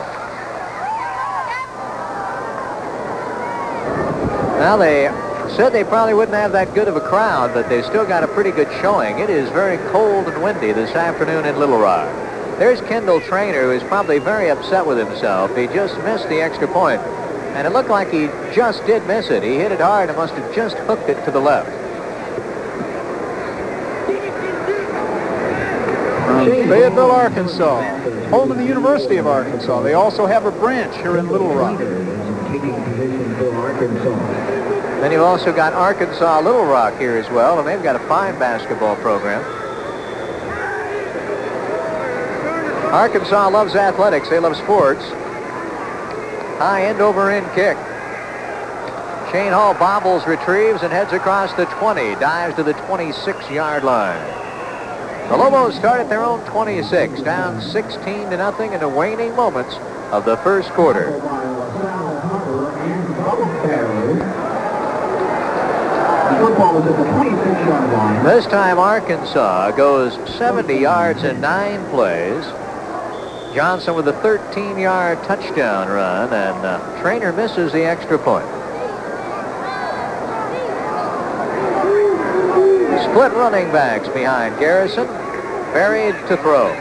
Now, they said they probably wouldn't have that good of a crowd, but they still got a pretty good showing. It is very cold and windy this afternoon in Little Rock. There's Kendall Trainer, who is probably very upset with himself. He just missed the extra point, and it looked like he just did miss it. He hit it hard and must have just hooked it to the left. From Fayetteville, Arkansas, home of the University of Arkansas. They also have a branch here in Little Rock. Then you've also got Arkansas Little Rock here as well, and they've got a fine basketball program. Arkansas loves athletics. They love sports. High end over end kick. Shane Hall bobbles, retrieves, and heads across the twenty. Dives to the twenty-six-yard line. The Lobos start at their own twenty-six, down sixteen to nothing in the waning moments of the first quarter. This time Arkansas goes seventy yards in nine plays. Johnson with a thirteen-yard touchdown run, and uh, Trainer misses the extra point. Split running backs behind Garrison. Buried to throw.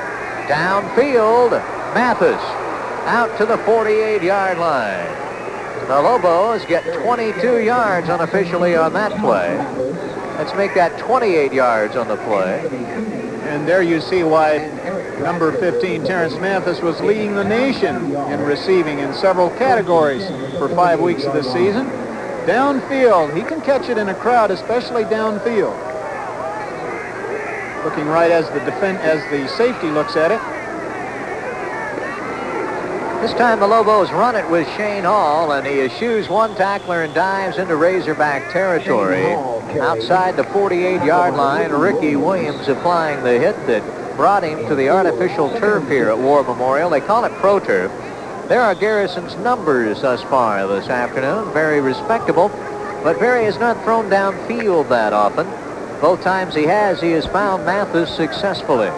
Downfield, Mathis out to the forty-eight-yard line. The Lobos get twenty-two yards unofficially on that play. Let's make that twenty-eight yards on the play. And there you see why number fifteen, Terrence Mathis, was leading the nation in receiving in several categories for five weeks of the season. Downfield, he can catch it in a crowd, especially downfield. Looking right as the defend as the safety looks at it. This time the Lobos run it with Shane Hall, and he eschews one tackler and dives into Razorback territory. Outside the forty-eight yard line, Ricky Williams applying the hit that brought him to the artificial turf here at War Memorial. They call it Pro Turf. There are Garrison's numbers thus far this afternoon. Very respectable, but Barry has not thrown downfield that often. Both times he has, he has found Mathis successfully.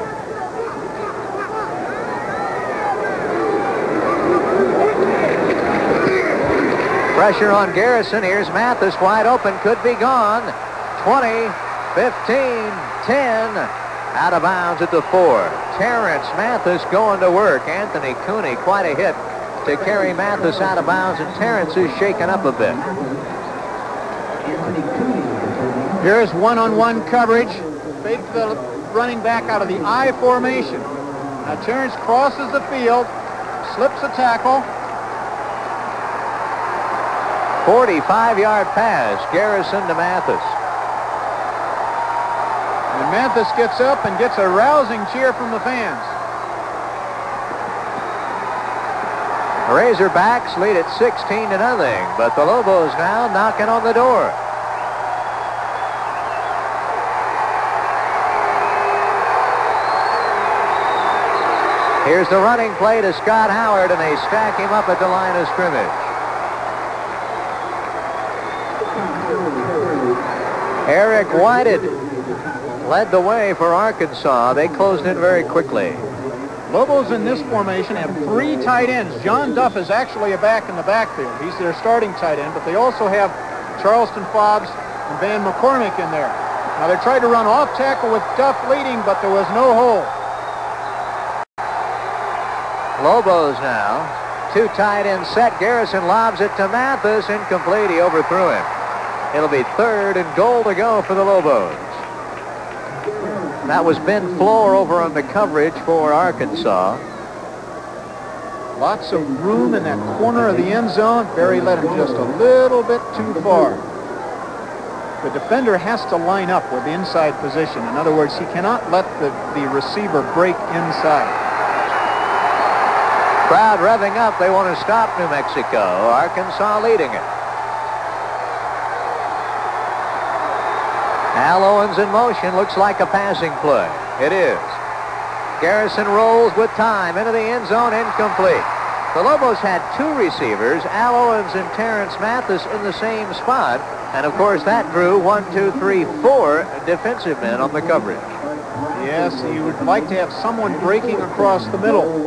Pressure on Garrison. Here's Mathis wide open. Could be gone. twenty, fifteen, ten. Out of bounds at the four. Terrence Mathis going to work. Anthony Cooney, quite a hit to carry Mathis out of bounds, and Terrence is shaken up a bit. Here's one-on-one coverage. Fake the running back out of the I formation. Now Terrence crosses the field, slips a tackle. forty-five yard pass, Garrison to Mathis. And Mathis gets up and gets a rousing cheer from the fans. Razorbacks lead at sixteen to nothing, but the Lobos now knocking on the door. Here's the running play to Scott Howard, and they stack him up at the line of scrimmage. Eric Whited led the way for Arkansas. They closed in very quickly. Lobos in this formation have three tight ends. John Duff is actually a back in the backfield. He's their starting tight end, but they also have Charleston Fobbs and Van McCormick in there. Now they tried to run off tackle with Duff leading, but there was no hole. Lobos now. Two tight ends set. Garrison lobs it to Mathis. Incomplete. He overthrew him. It'll be third and goal to go for the Lobos. That was Ben Floor over on the coverage for Arkansas. Lots of room in that corner of the end zone. Barry led him just a little bit too far. The defender has to line up with the inside position. In other words, he cannot let the, the receiver break inside. Crowd revving up. They want to stop New Mexico. Arkansas leading it. Al Owens in motion. Looks like a passing play. It is. Garrison rolls with time into the end zone. Incomplete. The Lobos had two receivers, Al Owens and Terrence Mathis, in the same spot. And, of course, that drew one, two, three, four defensive men on the coverage. Yes, you would like to have someone breaking across the middle.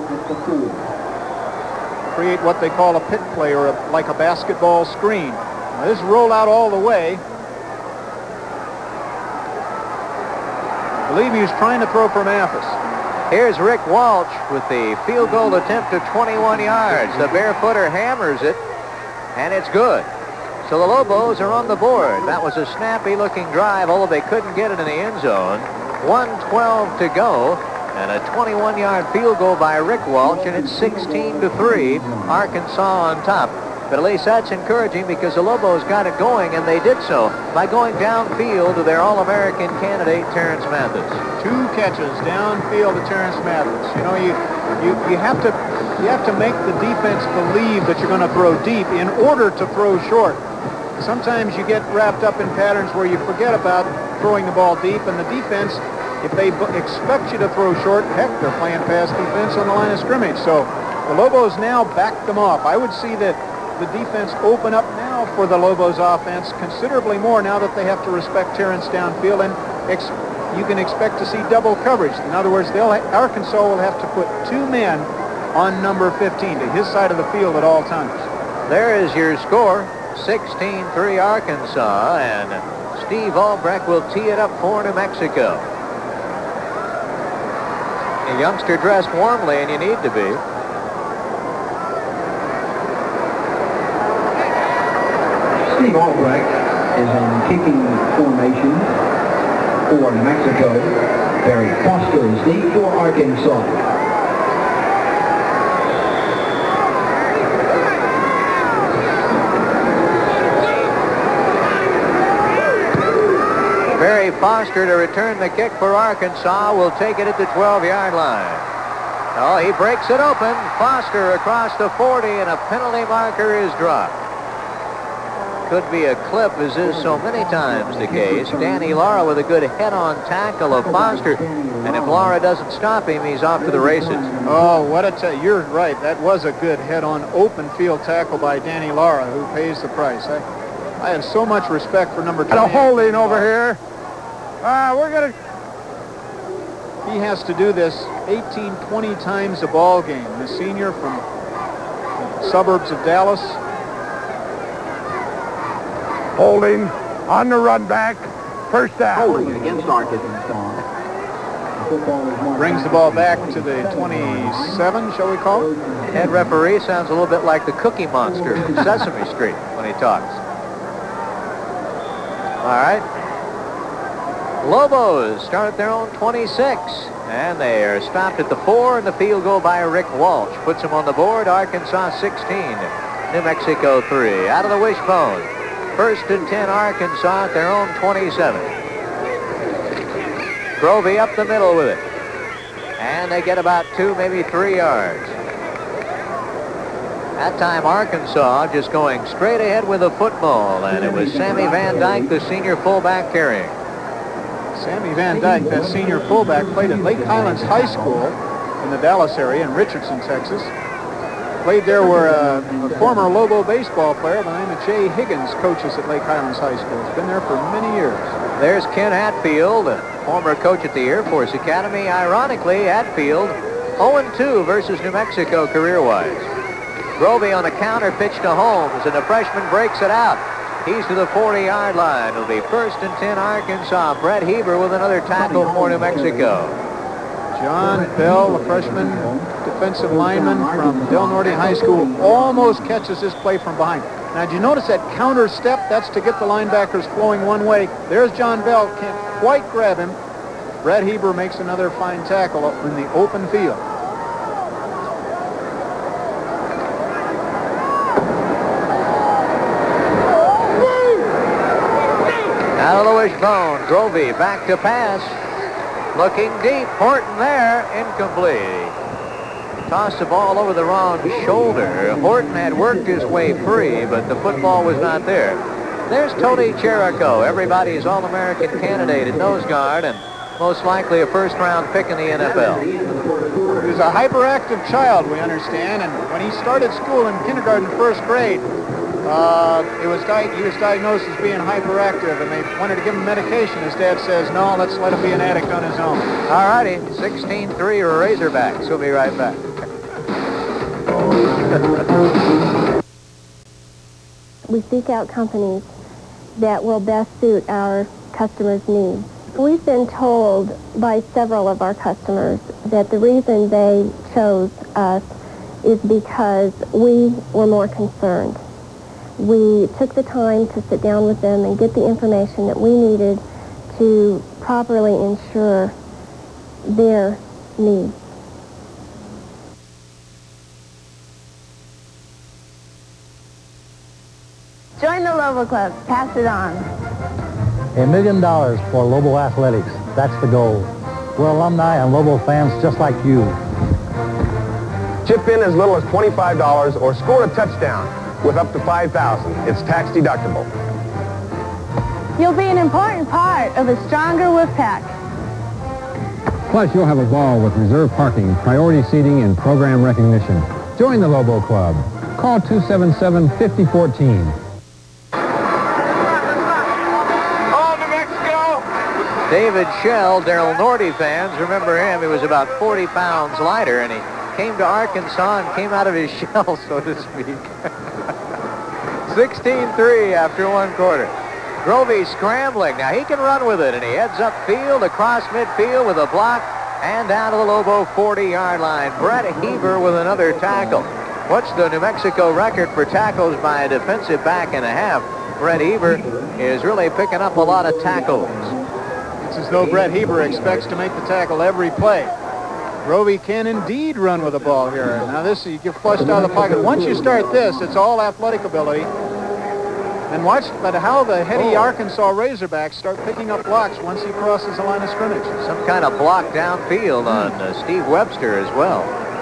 Create what they call a pit play, or a, like a basketball screen. Now, this roll out all the way. I believe he was trying to throw for Mathis. Here's Rick Walsh with the field goal attempt of twenty-one yards. The barefooter hammers it, and it's good. So the Lobos are on the board. That was a snappy-looking drive, although they couldn't get it in the end zone. one twelve to go, and a twenty-one yard field goal by Rick Walsh, and it's sixteen to three, Arkansas on top. But at least that's encouraging, because the Lobos got it going, and they did so by going downfield to their All-American candidate, Terrence Mathis. Two catches downfield to Terrence Mathis. You know, you, you, you, have to, you have to make the defense believe that you're going to throw deep in order to throw short. Sometimes you get wrapped up in patterns where you forget about throwing the ball deep, and the defense, if they expect you to throw short, heck, they're playing pass defense on the line of scrimmage. So the Lobos now back them off. I would see that the defense open up now for the Lobos offense considerably more now that they have to respect Terrence downfield, and ex you can expect to see double coverage. In other words, they'll Arkansas will have to put two men on number fifteen to his side of the field at all times. There is your score, sixteen three Arkansas, and Steve Albrecht will tee it up for New Mexico. A youngster dressed warmly, and you need to be. Steve Albrecht is in kicking formation for New Mexico. Barry Foster is deep for Arkansas. Barry Foster to return the kick for Arkansas will take it at the twelve-yard line. Oh, he breaks it open. Foster across the forty, and a penalty marker is dropped. Could be a clip, as is so many times the case. Danny Lara with a good head-on tackle of Foster, and if Lara doesn't stop him, he's off to the races. Oh, what a t- you're right. That was a good head-on open field tackle by Danny Lara, who pays the price. I, I have so much respect for number two. And a holding over here. Uh, we're going to... He has to do this eighteen, twenty times a ball game. The senior from the suburbs of Dallas. Holding on the run back. First down. Holding against Arkansas. Brings the ball back to the twenty-seven, shall we call it? Head referee sounds a little bit like the Cookie Monster from Sesame Street when he talks. All right. Lobos start at their own twenty-six, and they are stopped at the four, and the field goal by Rick Walsh puts them on the board. Arkansas sixteen, New Mexico three. Out of the wishbone, first and ten, Arkansas at their own twenty-seven. Grovey up the middle with it, and they get about two, maybe three yards. That time Arkansas just going straight ahead with the football, and it was Sammy Van Dyke, the senior fullback, carrying. Sammy Van Dyke, that senior fullback, played at Lake Highlands High School in the Dallas area in Richardson, Texas. Played there where a, a former Lobo baseball player by the name of Jay Higgins coaches at Lake Highlands High School. He's been there for many years. There's Ken Hatfield, former coach at the Air Force Academy. Ironically, Hatfield oh and two versus New Mexico career-wise. Grovey on a counter pitch to Holmes, and the freshman breaks it out. He's to the forty-yard line. It'll be first and ten, Arkansas. Brett Heber with another tackle for New Mexico. John Bell, the freshman defensive lineman from Del Norte High School, almost catches this play from behind. Now, did you notice that counter step? That's to get the linebackers flowing one way. There's John Bell. Can't quite grab him. Brett Heber makes another fine tackle in the open field. Out of the wishbone, Grovey back to pass. Looking deep, Horton there, incomplete. Tossed the ball over the wrong shoulder. Horton had worked his way free, but the football was not there. There's Tony Cherico, everybody's All-American candidate at nose guard, and most likely a first-round pick in the N F L. He was a hyperactive child, we understand, and when he started school in kindergarten, first grade, Uh, it was he was diagnosed as being hyperactive, and they wanted to give him medication. His dad says, no, let's let him be an addict on his own. All righty, sixteen three Razorbacks. We'll be right back. We seek out companies that will best suit our customers' needs. We've been told by several of our customers that the reason they chose us is because we were more concerned. We took the time to sit down with them and get the information that we needed to properly ensure their needs. Join the Lobo Club. Pass it on. A million dollars for Lobo Athletics. That's the goal. We're alumni and Lobo fans just like you. Chip in as little as twenty-five dollars or score a touchdown with up to five thousand dollars. It's tax deductible. You'll be an important part of a stronger Wolfpack. Plus, you'll have a ball with reserve parking, priority seating, and program recognition. Join the Lobo Club. Call two seven seven, five oh one four. David Shell, Daryl Norty fans, remember him. He was about forty pounds lighter, and he came to Arkansas and came out of his shell, so to speak. sixteen three after one quarter. Grovey scrambling. Now he can run with it, and he heads upfield, across midfield with a block, and down to the Lobo forty-yard line. Brett Heber with another tackle. What's the New Mexico record for tackles by a defensive back and a half? Brett Eber is really picking up a lot of tackles. It's as though Brett Heber expects to make the tackle every play. Grovey can indeed run with the ball here. Now this, you get flushed out of the pocket. Once you start this, it's all athletic ability. And watch but how the heady Arkansas Razorbacks start picking up blocks once he crosses the line of scrimmage. Some kind of block downfield on uh, Steve Webster as well.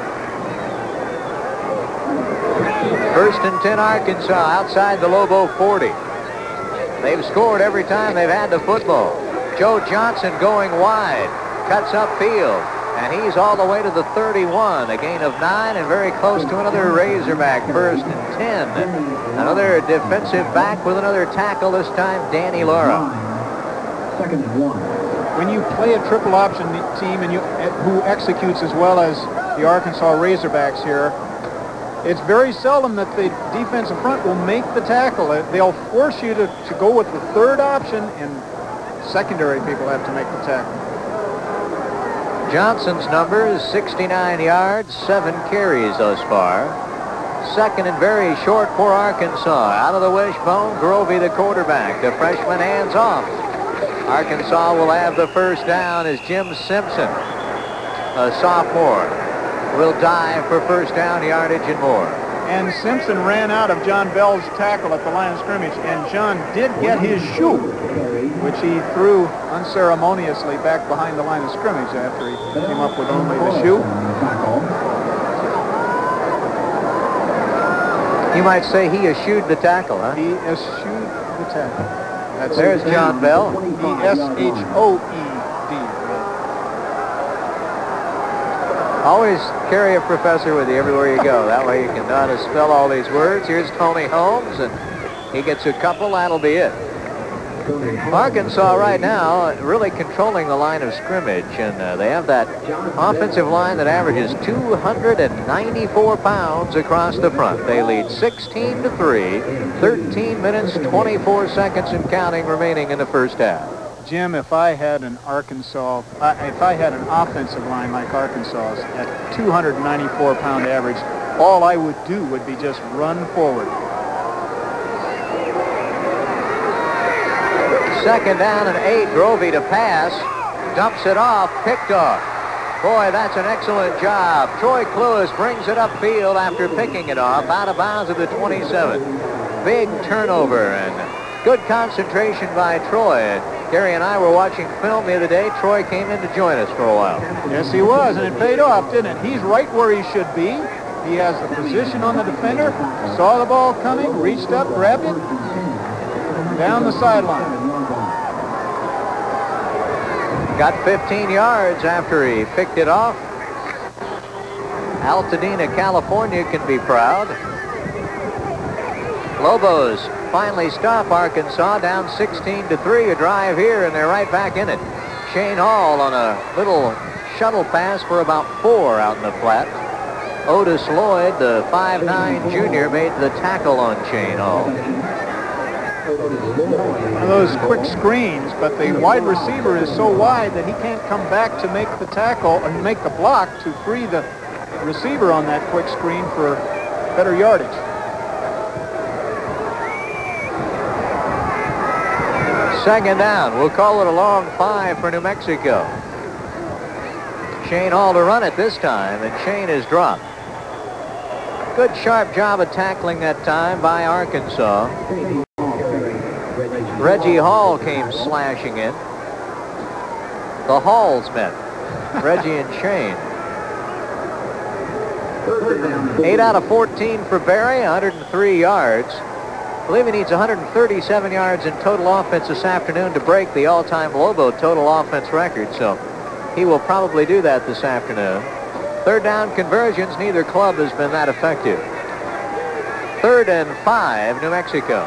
First and ten Arkansas outside the Lobo forty. They've scored every time they've had the football. Joe Johnson going wide, cuts upfield, and he's all the way to the thirty-one. A gain of nine and very close to another Razorback. First and ten. Another defensive back with another tackle, this time Danny Laura. Second and one. When you play a triple option team and you who executes as well as the Arkansas Razorbacks here, it's very seldom that the defensive front will make the tackle. They'll force you to, to go with the third option, and secondary people have to make the tackle. Johnson's number is sixty-nine yards, seven carries thus far. Second and very short for Arkansas. Out of the wishbone, Grovey, the quarterback. The freshman hands off. Arkansas will have the first down as Jim Simpson, a sophomore, will dive for first down yardage and more. And Simpson ran out of John Bell's tackle at the line of scrimmage, and John did get his shoe, which he threw unceremoniously back behind the line of scrimmage after he came up with only the shoe. You might say he eschewed the tackle, huh? He eschewed the tackle. That's There's it. John Bell. E S H O E D. Always carry a professor with you everywhere you go. That way you can know how to spell all these words. Here's Tony Holmes, and he gets a couple. That'll be it. Arkansas right now really controlling the line of scrimmage, and uh, they have that offensive line that averages two hundred ninety-four pounds across the front. They lead sixteen to three, thirteen minutes, twenty-four seconds and counting remaining in the first half. Jim, if I had an Arkansas, uh, if I had an offensive line like Arkansas's at two hundred ninety-four pound average, all I would do would be just run forward. Second down and eight. Grovey to pass. Dumps it off. Picked off. Boy, that's an excellent job. Troy Cluis brings it upfield after picking it off. Out of bounds at the twenty-seven. Big turnover and good concentration by Troy. Gary and I were watching film the other day. Troy came in to join us for a while. Yes, he was, and it paid off, didn't it? He's right where he should be. He has the position on the defender, saw the ball coming, reached up, grabbed it, down the sideline. Got fifteen yards after he picked it off. Altadena, California can be proud. Lobos finally stop Arkansas down sixteen to three. A drive here, and they're right back in it. Shane Hall on a little shuttle pass for about four out in the flat. Otis Lloyd, the five nine junior, made the tackle on Shane Hall. One of those quick screens, but the wide receiver is so wide that he can't come back to make the tackle and make the block to free the receiver on that quick screen for better yardage. Second down. We'll call it a long five for New Mexico. Shane Hall to run it this time, and Shane is dropped. Good sharp job of tackling that time by Arkansas. Reggie Hall came slashing in. The Halls met. Reggie and Shane. eight out of fourteen for Barry, one hundred three yards. I believe he needs one hundred thirty-seven yards in total offense this afternoon to break the all-time Lobo total offense record, so he will probably do that this afternoon. Third down conversions, neither club has been that effective. Third and five, New Mexico.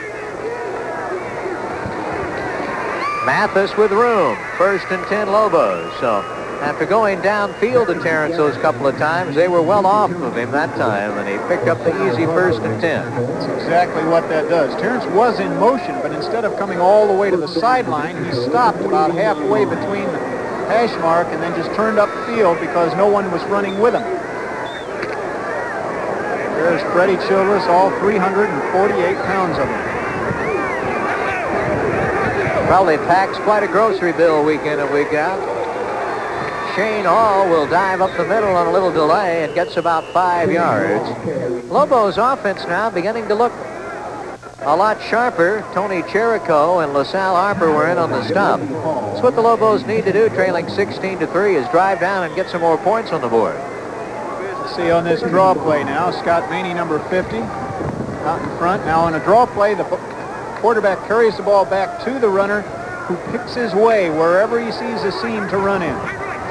Mathis with room. First and ten Lobos. So after going downfield to Terrence those couple of times, they were well off of him that time, and he picked up the easy first and ten. That's exactly what that does. Terrence was in motion, but instead of coming all the way to the sideline, he stopped about halfway between the hash mark and then just turned up field because no one was running with him. There's Freddie Childress, all three hundred forty-eight pounds of him. Probably packs quite a grocery bill week in and week out. Shane Hall will dive up the middle on a little delay and gets about five yards. Lobos offense now beginning to look a lot sharper. Tony Cherico and LaSalle Harper were in on the stop. That's what the Lobos need to do, trailing sixteen to three, is drive down and get some more points on the board. See on this draw play now, Scott Maney, number fifty, out in front. Now on a draw play, the quarterback carries the ball back to the runner, who picks his way wherever he sees a seam to run in.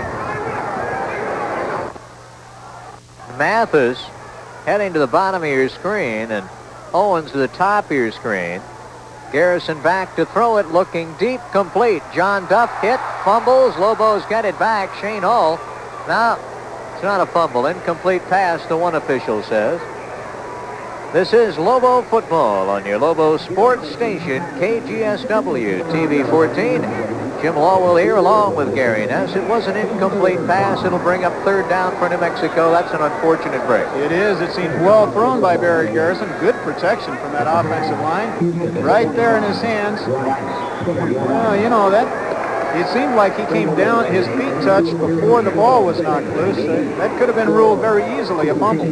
Mathis heading to the bottom of your screen, and Owens to the top of your screen. Garrison back to throw it, looking deep, complete. John Duff hit, fumbles. Lobos get it back. Shane Hall. Now, it's not a fumble. Incomplete pass, the one official says. This is Lobo football on your Lobo sports station, K G S W T V fourteen. Jim Lawwell here along with Gary Ness. It was an incomplete pass. It'll bring up third down for New Mexico. That's an unfortunate break. It is. It seems well thrown by Barry Garrison. Good protection from that offensive line. Right there in his hands. Well, you know, that it seemed like he came down, his feet touched before the ball was knocked loose. That could have been ruled very easily a fumble.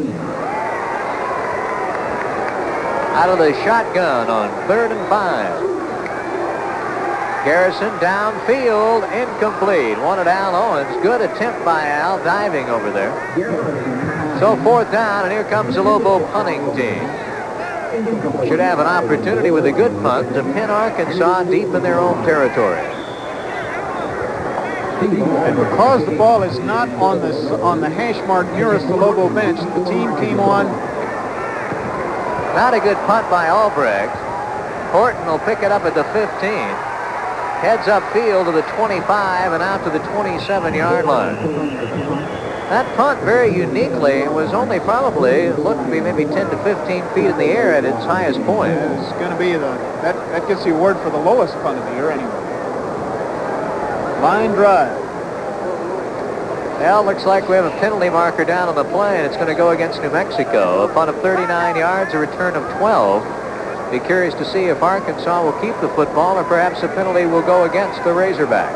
Out of the shotgun on third and five. Garrison downfield, incomplete. Wanted Al Owens. Good attempt by Al, diving over there. So fourth down, and here comes the Lobo punting team. Should have an opportunity with a good punt to pin Arkansas deep in their own territory. And because the ball is not on the, on the hash mark nearest the Lobo bench, the team came on. Not a good punt by Albrecht. Horton will pick it up at the fifteen. Heads upfield to the twenty-five and out to the twenty-seven yard line. That punt very uniquely was only probably, looked to be maybe ten to fifteen feet in the air at its highest point. It's going to be the, that, that gets the award for the lowest punt of the year anyway. Line drive. Well, looks like we have a penalty marker down on the play, and it's going to go against New Mexico. A punt of thirty-nine yards, a return of twelve. Be curious to see if Arkansas will keep the football, or perhaps the penalty will go against the Razorbacks.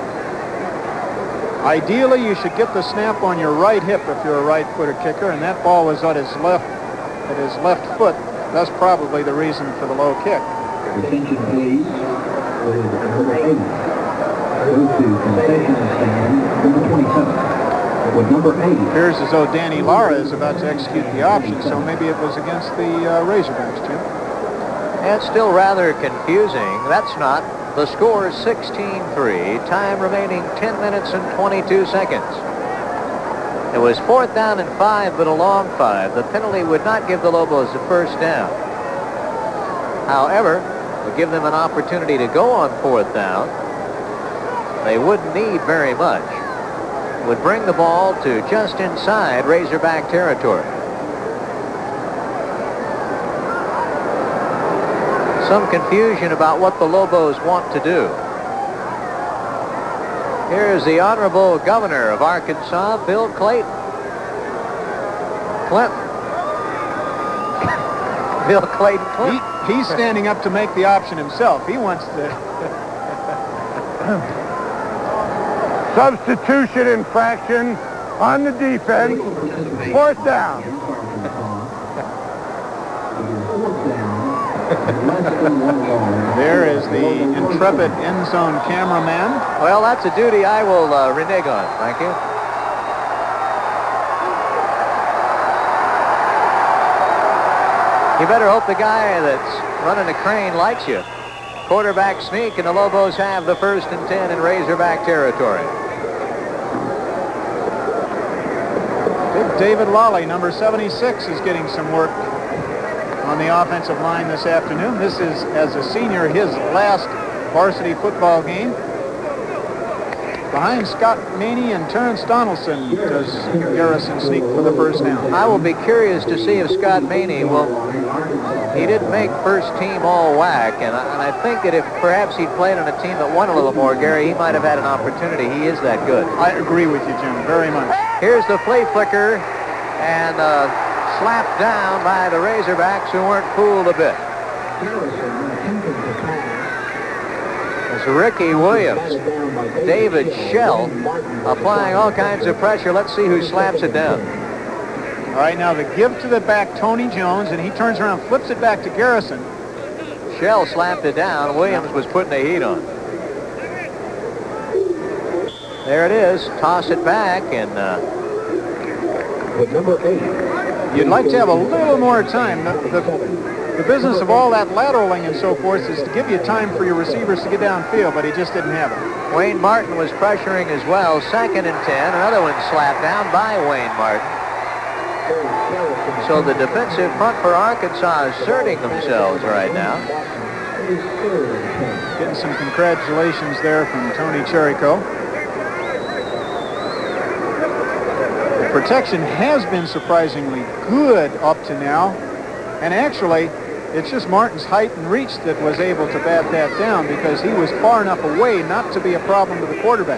Ideally, you should get the snap on your right hip if you're a right-footed kicker, and that ball was at his left, at his left foot. That's probably the reason for the low kick. Attention, please. Number eight. Go to concession stand, number twenty-seven. With number eight. Appears as though Danny Lara is about to execute the option, so maybe it was against the uh, Razorbacks, Jim. It's still rather confusing. That's not. The score is sixteen three. Time remaining ten minutes and twenty-two seconds. It was fourth down and five, but a long five. The penalty would not give the Lobos the first down. However, it would give them an opportunity to go on fourth down. They wouldn't need very much. It would bring the ball to just inside Razorback territory. Some confusion about what the Lobos want to do. Here's the Honorable Governor of Arkansas, Bill Clayton. Clinton. Bill Clayton Clinton. He, he's standing up to make the option himself. He wants to. Substitution infraction on the defense. Fourth down. There is the intrepid end zone cameraman. Well, that's a duty I will uh, renege on. Thank you. You better hope the guy that's running the crane likes you. Quarterback sneak, and the Lobos have the first and ten in Razorback territory. Big David Lawley, number seventy-six, is getting some work on the offensive line this afternoon. This is, as a senior, his last varsity football game. Behind Scott Maney and Terrence Donaldson does Garrison sneak for the first down. I will be curious to see if Scott Maney will. He did make first team all W A C, and I, and I think that if perhaps he'd played on a team that won a little more, Gary, he might have had an opportunity. He is that good. I agree with you, Jim, very much. Here's the flea flicker, and uh, slapped down by the Razorbacks, who weren't fooled a bit. It's Ricky Williams, David Shell applying all kinds of pressure. Let's see who slaps it down. All right, now the give to the back, Tony Jones, and he turns around, flips it back to Garrison. Shell slapped it down. Williams was putting the heat on. There it is. Toss it back, and uh, number eight. You'd like to have a little more time. The, the, the business of all that lateraling and so forth is to give you time for your receivers to get downfield, but he just didn't have it. Wayne Martin was pressuring as well. Second and ten. Another one slapped down by Wayne Martin. So the defensive front for Arkansas is asserting themselves right now. Getting some congratulations there from Tony Cherico. The protection has been surprisingly good up to now. And actually, it's just Martin's height and reach that was able to bat that down because he was far enough away not to be a problem to the quarterback.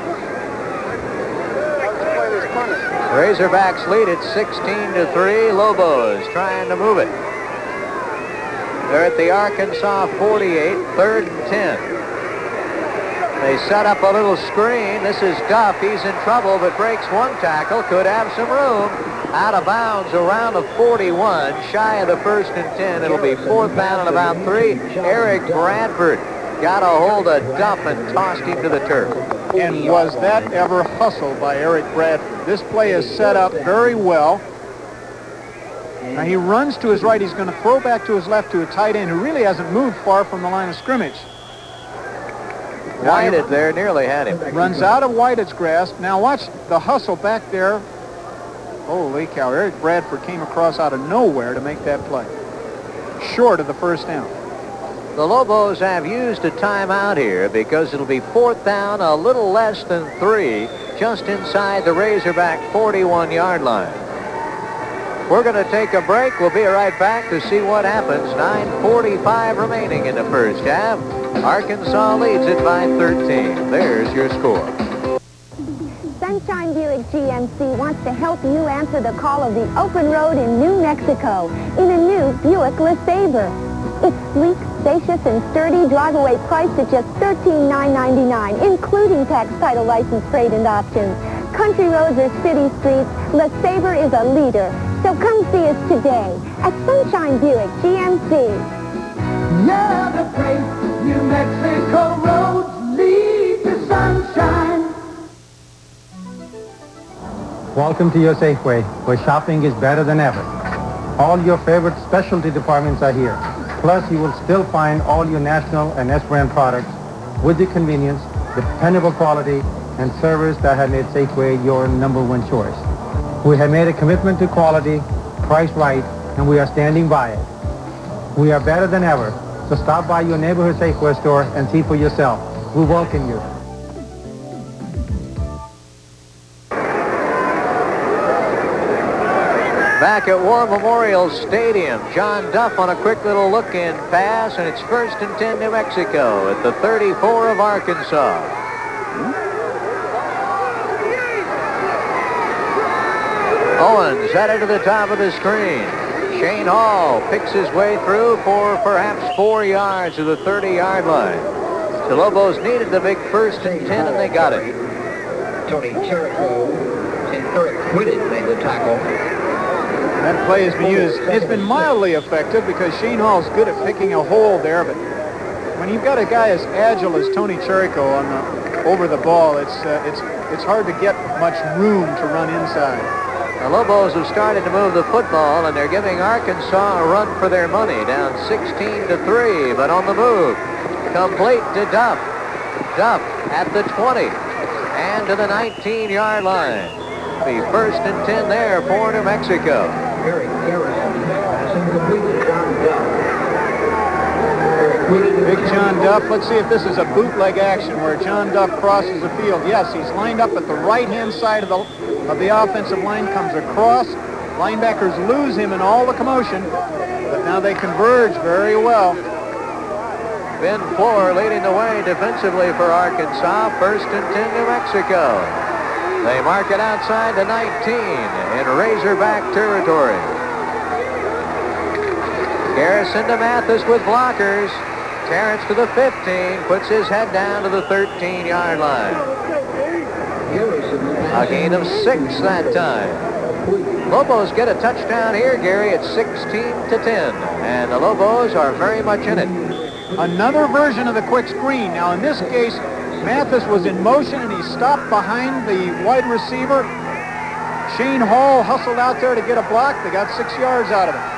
Razorbacks lead at sixteen to three. Lobos trying to move it. They're at the Arkansas forty-eight, third and ten. They set up a little screen. This is Duff. He's in trouble, but breaks one tackle. Could have some room. Out of bounds around the forty-one, shy of the first and ten. It'll be fourth down and about three. Eric Bradford got a hold of Duff and tossed him to the turf. And was that ever hustled by Eric Bradford? This play is set up very well. Now he runs to his right. He's going to throw back to his left to a tight end who really hasn't moved far from the line of scrimmage. Whitehead there nearly had him. Runs out of Whitehead's grasp. Now watch the hustle back there. Holy cow, Eric Bradford came across out of nowhere to make that play. Short of the first down. The Lobos have used a timeout here because it'll be fourth down, a little less than three, just inside the Razorback forty-one yard line. We're going to take a break. We'll be right back to see what happens. nine forty-five remaining in the first half. Arkansas leads it by thirteen. There's your score. Sunshine Buick G M C wants to help you answer the call of the open road in New Mexico in a new Buick LeSabre. It's sleek, spacious, and sturdy, drive-away priced at just thirteen thousand nine hundred ninety-nine dollars, including tax, title, license, trade, and options. Country roads or city streets, LeSabre is a leader. So come see us today at Sunshine Buick G M C. Yeah, the great New Mexico roads lead to sunshine. Welcome to your Safeway, where shopping is better than ever. All your favorite specialty departments are here. Plus, you will still find all your national and S-brand products with the convenience, dependable quality, and service that have made Safeway your number one choice. We have made a commitment to quality, priced right, and we are standing by it. We are better than ever, so stop by your neighborhood Safeway store and see for yourself. We welcome you. Back at War Memorial Stadium, John Duff on a quick little look-in pass, and it's first and ten New Mexico at the thirty-four of Arkansas. Owens headed to the top of the screen. Shane Hall picks his way through for perhaps four yards to the thirty yard line. The Lobos needed the big first and ten, and they got it. Tony Cherico and Eric Whitted made the tackle. That play has been used. It's been mildly effective because Shane Hall's good at picking a hole there, but when you've got a guy as agile as Tony Cherico on the, over the ball, it's uh, it's it's hard to get much room to run inside. The Lobos have started to move the football, and they're giving Arkansas a run for their money, down sixteen to three, but on the move. Complete to Duff. Duff at the twenty and to the nineteen yard line. The first and ten there for New Mexico. Eric Garrison passing complete to John Duff. Big John Duff. Let's see if this is a bootleg action where John Duff crosses the field. Yes, he's lined up at the right-hand side of the of the offensive line, comes across. Linebackers lose him in all the commotion, but now they converge very well. Ben Floor leading the way defensively for Arkansas. First and ten New Mexico. They mark it outside the nineteen in Razorback territory. Garrison to Mathis with blockers. Terrence to the fifteen, puts his head down to the thirteen-yard line. A gain of six that time. Lobos get a touchdown here, Gary, at sixteen to ten, and the Lobos are very much in it. Another version of the quick screen. Now, in this case, Mathis was in motion, and he stopped behind the wide receiver. Shane Hall hustled out there to get a block. They got six yards out of it.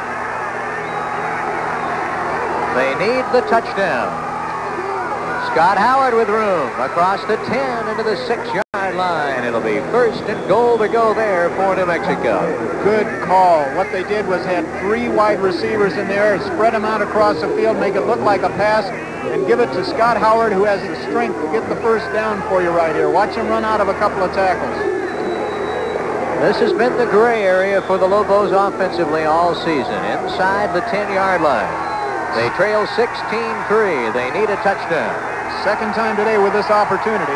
They need the touchdown. Scott Howard with room across the ten into the six-yard line. It'll be first and goal to go there for New Mexico. Good call. What they did was had three wide receivers in there, spread them out across the field, make it look like a pass, and give it to Scott Howard, who has the strength to get the first down for you right here. Watch him run out of a couple of tackles. This has been the gray area for the Lobos offensively all season, inside the ten-yard line. They trail sixteen three. They need a touchdown. Second time today with this opportunity.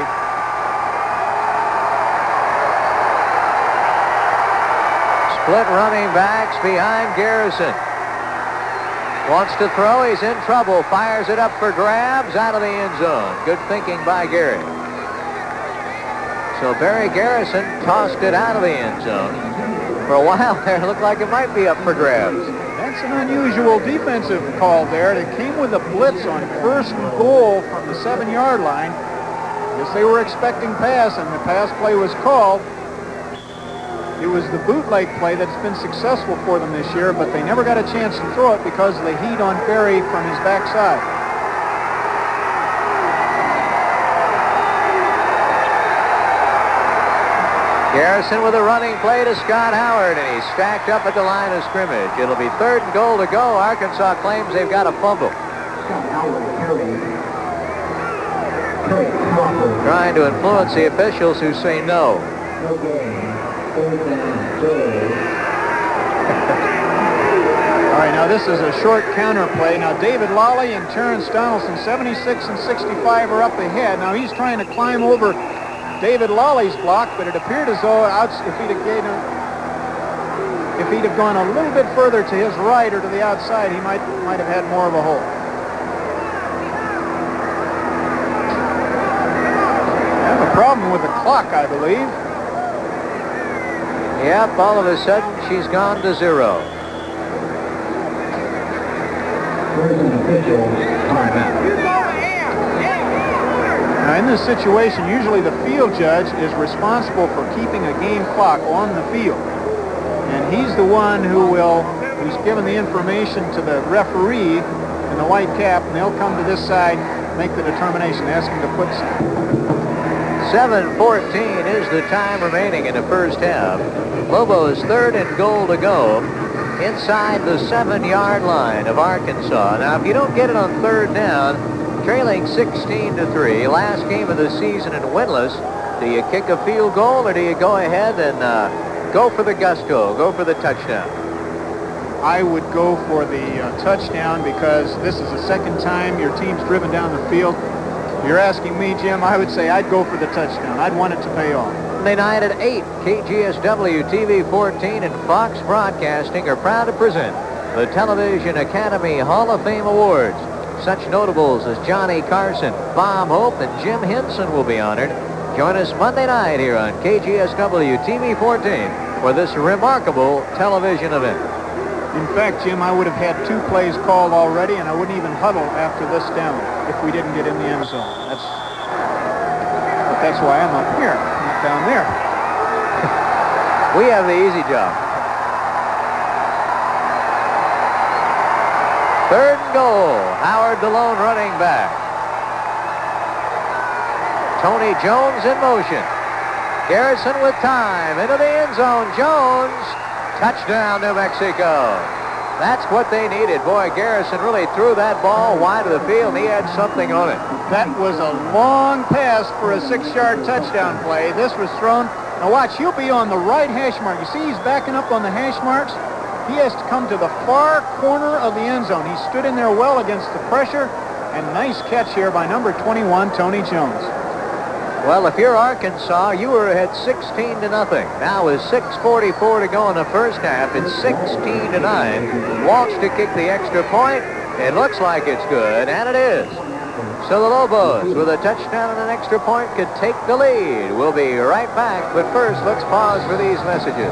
Split running backs behind Garrison. Wants to throw. He's in trouble. Fires it up for grabs out of the end zone. Good thinking by Gary. So Barry Garrison tossed it out of the end zone. For a while there, it looked like it might be up for grabs. That's an unusual defensive call there. They came with a blitz on first and goal from the seven-yard line. Guess they were expecting pass, and the pass play was called. It was the bootleg play that's been successful for them this year, but they never got a chance to throw it because of the heat on Barry from his backside. Garrison with a running play to Scott Howard, and he's stacked up at the line of scrimmage. It'll be third and goal to go. Arkansas claims they've got a fumble. Trying to influence the officials who say no. All right, now this is a short counter play. Now David Lawley and Terrence Donaldson, seventy-six and sixty-five, are up ahead. Now he's trying to climb over David Lawley's block, but it appeared as though out, if he'd have gained a, if he'd have gone a little bit further to his right or to the outside, he might might have had more of a hole. I have a problem with the clock, I believe. Yep, all of a sudden she's gone to zero. Now, in this situation, usually the field judge is responsible for keeping a game clock on the field. And he's the one who will, who's given the information to the referee in the white cap, and they'll come to this side, make the determination, ask him to put seven fourteen is the time remaining in the first half. Lobos third and goal to go inside the seven-yard line of Arkansas. Now, if you don't get it on third down, trailing sixteen to three, last game of the season and winless, do you kick a field goal or do you go ahead and uh, go for the gusto, go for the touchdown? I would go for the uh, touchdown because this is the second time your team's driven down the field. If you're asking me, Jim, I would say I'd go for the touchdown. I'd want it to pay off. Monday night at eight, K G S W T V fourteen and Fox Broadcasting are proud to present the Television Academy Hall of Fame Awards. Such notables as Johnny Carson, Bob Hope, and Jim Henson will be honored. Join us Monday night here on K G S W T V fourteen for this remarkable television event. In fact, Jim, I would have had two plays called already, and I wouldn't even huddle after this down if we didn't get in the end zone. That's, but that's why I'm up here, not down there. We have the easy job. Third and goal. Howard, the lone running back. Tony Jones in motion. Garrison with time. Into the end zone. Jones. Touchdown, New Mexico. That's what they needed. Boy, Garrison really threw that ball wide of the field, and he had something on it. That was a long pass for a six-yard touchdown play. This was thrown. Now watch, he'll be on the right hash mark. You see he's backing up on the hash marks? He has to come to the far corner of the end zone. He stood in there well against the pressure, and nice catch here by number twenty-one, Tony Jones. Well, if you're Arkansas, you were ahead sixteen to nothing. Now with six forty-four to go in the first half, it's sixteen to nine. Walsh to kick the extra point. It looks like it's good, and it is. So the Lobos, with a touchdown and an extra point, could take the lead. We'll be right back, but first, let's pause for these messages.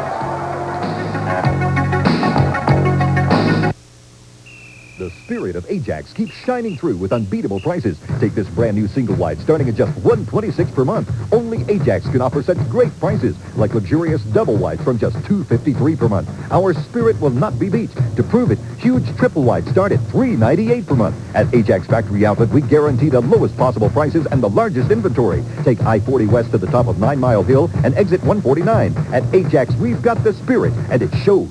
The spirit of Ajax keeps shining through with unbeatable prices. Take this brand new single wide starting at just one hundred twenty-six dollars per month. Only Ajax can offer such great prices, like luxurious double wides from just two hundred fifty-three dollars per month. Our spirit will not be beat. To prove it, huge triple wides start at three hundred ninety-eight dollars per month. At Ajax Factory Outlet, we guarantee the lowest possible prices and the largest inventory. Take I forty west to the top of Nine Mile Hill and exit one forty-nine. At Ajax, we've got the spirit, and it shows.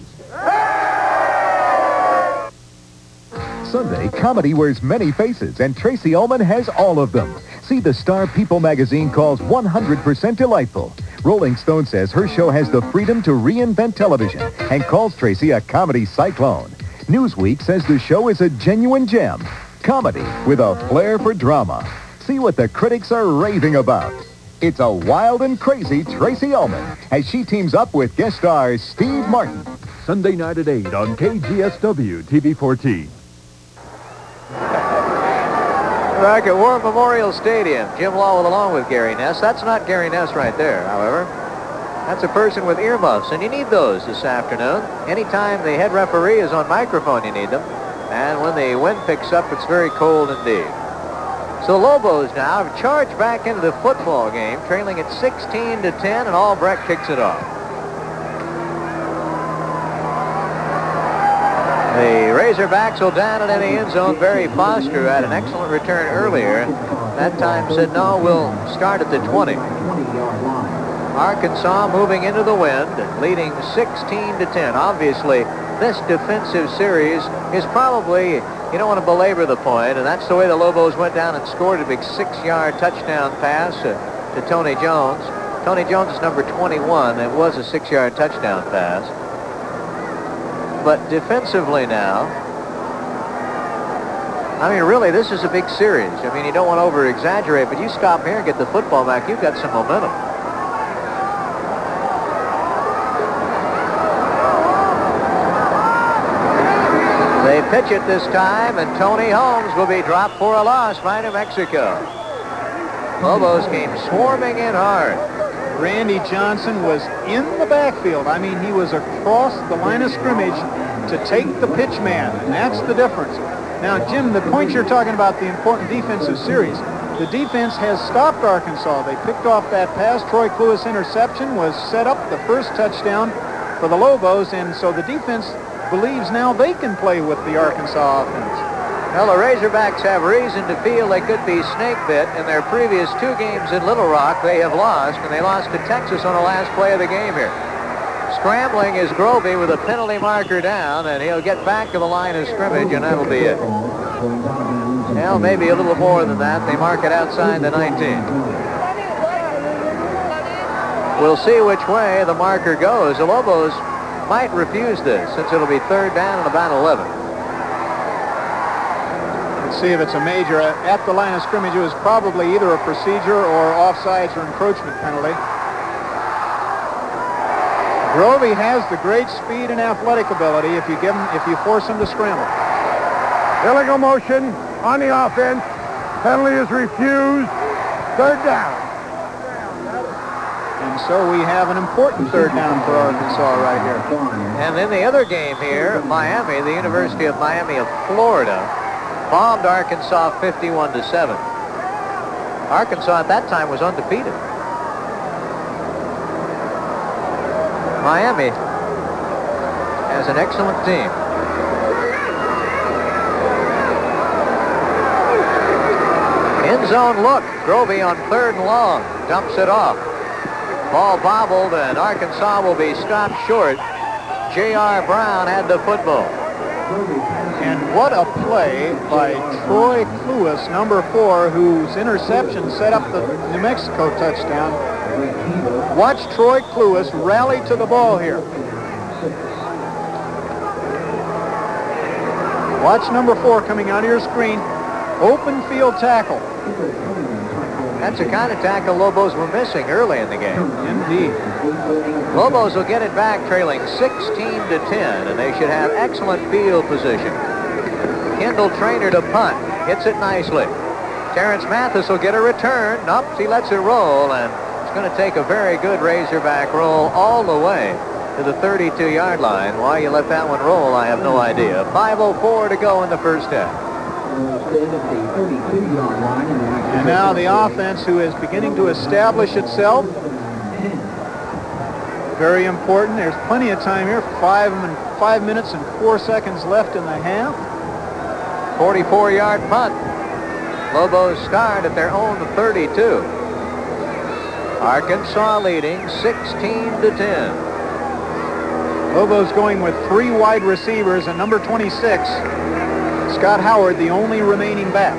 Sunday, comedy wears many faces, and Tracy Ullman has all of them. See, the star People magazine calls one hundred percent delightful. Rolling Stone says her show has the freedom to reinvent television and calls Tracy a comedy cyclone. Newsweek says the show is a genuine gem. Comedy with a flair for drama. See what the critics are raving about. It's a wild and crazy Tracy Ullman as she teams up with guest star Steve Martin. Sunday night at eight on K G S W T V fourteen. Back at War Memorial Stadium, Jim Lowell along with Gary Ness. That's not Gary Ness right there, however. That's a person with earmuffs, and you need those this afternoon. Anytime the head referee is on microphone, you need them. And when the wind picks up, it's very cold indeed. So the Lobos now have charged back into the football game, trailing at sixteen to ten, and Albrecht kicks it off. The Razorbacks will down it in the end zone. Barry Foster had an excellent return earlier. That time said, no, we'll start at the twenty. Arkansas moving into the wind, leading sixteen to ten. Obviously, this defensive series is probably, you don't want to belabor the point, and that's the way the Lobos went down and scored a big six-yard touchdown pass to, to Tony Jones. Tony Jones is number twenty-one. It was a six-yard touchdown pass. But defensively now, I mean, really, this is a big series. I mean, you don't want to over-exaggerate, but you stop here and get the football back, you've got some momentum. They pitch it this time, and Tony Holmes will be dropped for a loss by New Mexico. Lobos came swarming in hard. Randy Johnson was in the backfield. I mean, he was across the line of scrimmage to take the pitch man, and that's the difference. Now, Jim, the point you're talking about, the important defensive series, the defense has stopped Arkansas. They picked off that pass. Troy Cluess interception was set up the first touchdown for the Lobos, and so the defense believes now they can play with the Arkansas offense. Well, the Razorbacks have reason to feel they could be snake bit. In their previous two games in Little Rock, they have lost, and they lost to Texas on the last play of the game here. Scrambling is Grovey with a penalty marker down, and he'll get back to the line of scrimmage, and that'll be it. Well, maybe a little more than that. They mark it outside the nineteen. We'll see which way the marker goes. The Lobos might refuse this, since it'll be third down and about eleven. See if it's a major. At the line of scrimmage, it was probably either a procedure or offsides or encroachment penalty. Grovey has the great speed and athletic ability if you give him, if you force him to scramble. Illegal motion on the offense. Penalty is refused. Third down. And so we have an important third down for Arkansas right here. And in the other game here, Miami, the University of Miami of Florida, bombed Arkansas fifty-one to seven. Arkansas at that time was undefeated. Miami has an excellent team. End zone look. Grovey on third and long. Dumps it off. Ball bobbled, and Arkansas will be stopped short. J R Brown had the football. And what a play by Troy Cluess, number four, whose interception set up the New Mexico touchdown. Watch Troy Cluess rally to the ball here. Watch number four coming out of your screen. Open field tackle. That's the kind of tackle Lobos were missing early in the game. Indeed. Lobos will get it back trailing sixteen to ten, and they should have excellent field position. Kendall Trainer to punt. Hits it nicely. Terrence Mathis will get a return. Nope, he lets it roll, and it's going to take a very good Razorback roll all the way to the thirty-two yard line. Why you let that one roll, I have no idea. five oh four to go in the first half. And now the offense, who is beginning to establish itself. Very important. There's plenty of time here. Five, and five minutes and four seconds left in the half. forty-four yard punt. Lobos start at their own thirty-two. Arkansas leading sixteen to ten. Lobos going with three wide receivers, and number twenty-six, Scott Howard, the only remaining back.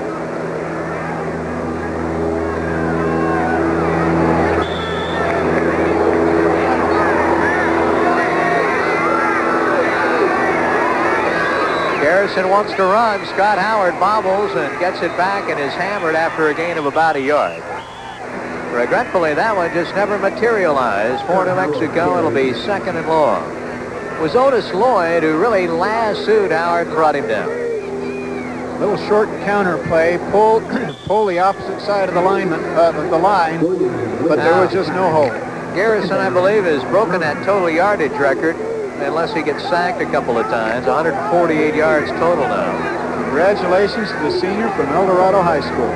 Garrison wants to run. Scott Howard bobbles and gets it back and is hammered after a gain of about a yard. Regretfully, that one just never materialized for New Mexico. It'll be second and long. It was Otis Lloyd who really lassoed Howard and brought him down. Little short counter play, pull, pull the opposite side of the lineman, uh, the line, but there was just no hope. Garrison, I believe, has broken that total yardage record, unless he gets sacked a couple of times. one hundred forty-eight yards total now. Congratulations to the senior from El Dorado High School.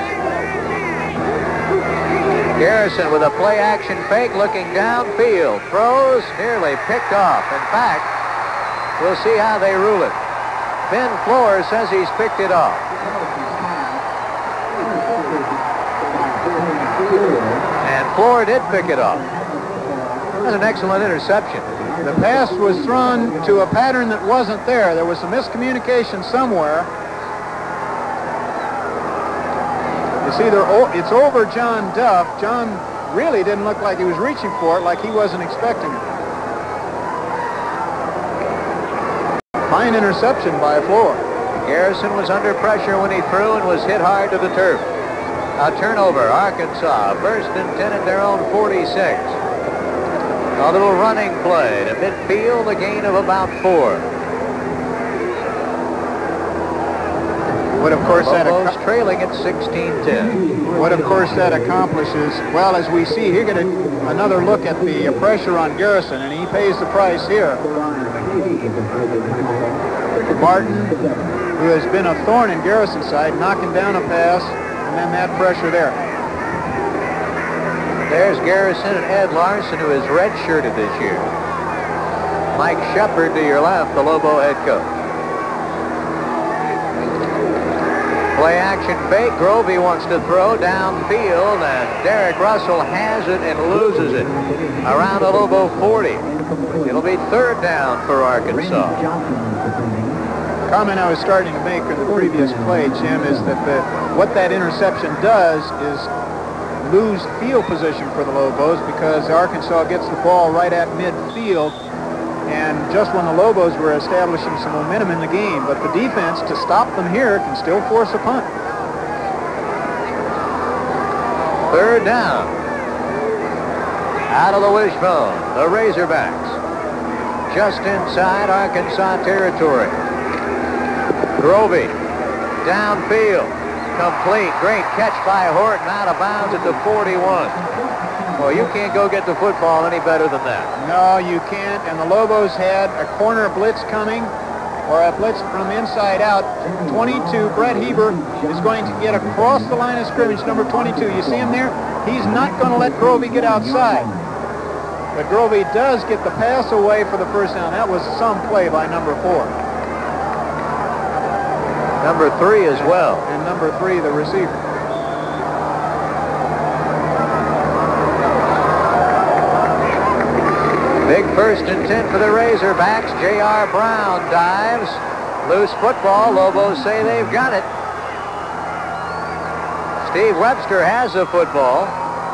Garrison with a play-action fake, looking downfield. Throws, nearly picked off. In fact, we'll see how they rule it. Ben Floor says he's picked it off. And Floor did pick it off. That's an excellent interception. The pass was thrown to a pattern that wasn't there. There was some miscommunication somewhere. It's either it's over John Duff. John really didn't look like he was reaching for it, like he wasn't expecting it. Fine interception by Floor. Garrison was under pressure when he threw and was hit hard to the turf. A turnover, Arkansas, first and ten at their own forty-six. A little running play to midfield, a gain of about four. What of course that Lobos trailing at sixteen ten. What of course that accomplishes, well, as we see here, get a, another look at the uh, pressure on Garrison, and he pays the price here. Martin, who has been a thorn in Garrison's side, knocking down a pass, and then that pressure there. There's Garrison and Ed Larson, who is redshirted this year. Mike Shepard to your left, the Lobo head coach. Play action fake. Grovey wants to throw downfield, and Derek Russell has it and loses it around the Lobo forty. It'll be third down for Arkansas. Comment I was starting to make in the previous play, Jim, is that the, what that interception does is lose field position for the Lobos, because Arkansas gets the ball right at midfield, and just when the Lobos were establishing some momentum in the game. But the defense, to stop them here, can still force a punt. Third down. Out of the wishbone, the Razorbacks. Just inside Arkansas territory. Grovey, downfield, complete. Great catch by Horton, out of bounds at the forty-one. Well, you can't go get the football any better than that. No, you can't. And the Lobos had a corner blitz coming, or a blitz from inside out. twenty-two, Brett Heber is going to get across the line of scrimmage, number twenty-two. You see him there? He's not going to let Grovey get outside. But Grovey does get the pass away for the first down. That was some play by number four. Number three as well. And number three, the receiver. Big first and ten for the Razorbacks. J R. Brown dives. Loose football. Lobos say they've got it. Steve Webster has the football.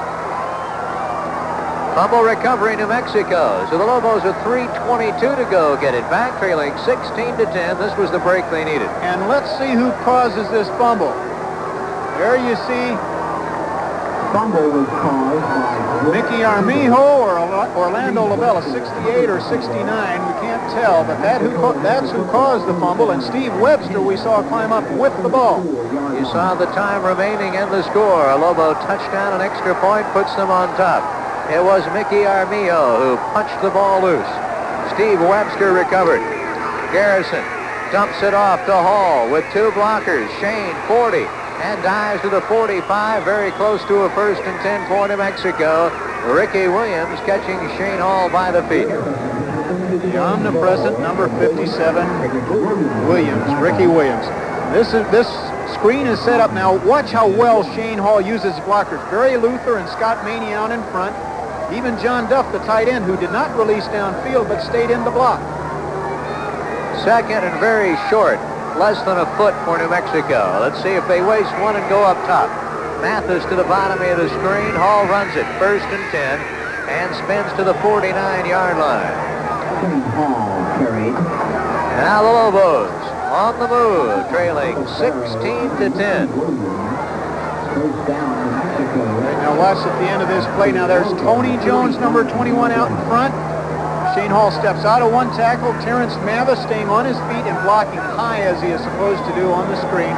Fumble recovery, New Mexico. So the Lobos with three twenty-two to go get it back, trailing sixteen to ten. This was the break they needed. And let's see who causes this fumble. There you see fumble was caused by Mickey Armijo or Orlando Lavella, sixty-eight or sixty-nine, we can't tell, but that who that's who caused the fumble, and Steve Webster we saw climb up with the ball. You saw the time remaining in the score. A Lobo touchdown, an extra point, puts them on top. It was Mickey Armijo who punched the ball loose. Steve Webster recovered. Garrison dumps it off to Hall with two blockers. Shane, forty, and dives to the forty-five, very close to a first and ten for New Mexico. Ricky Williams catching Shane Hall by the feet. The omnipresent number fifty-seven, Williams, Ricky Williams. This is this screen is set up now. Watch how well Shane Hall uses blockers. Barry Luther and Scott Maney out in front. Even John Duff, the tight end, who did not release downfield but stayed in the block. Second and very short, less than a foot for New Mexico. Let's see if they waste one and go up top. Mathis to the bottom of the screen. Hall runs it first and ten and spins to the forty-nine-yard line. Hall carried. Now the Lobos on the move, trailing sixteen to ten. First down, New Mexico. Now watch at the end of this play. Now there's Tony Jones, number twenty-one, out in front. Shane Hall steps out of one tackle. Terrence Mathis staying on his feet and blocking high as he is supposed to do on the screen.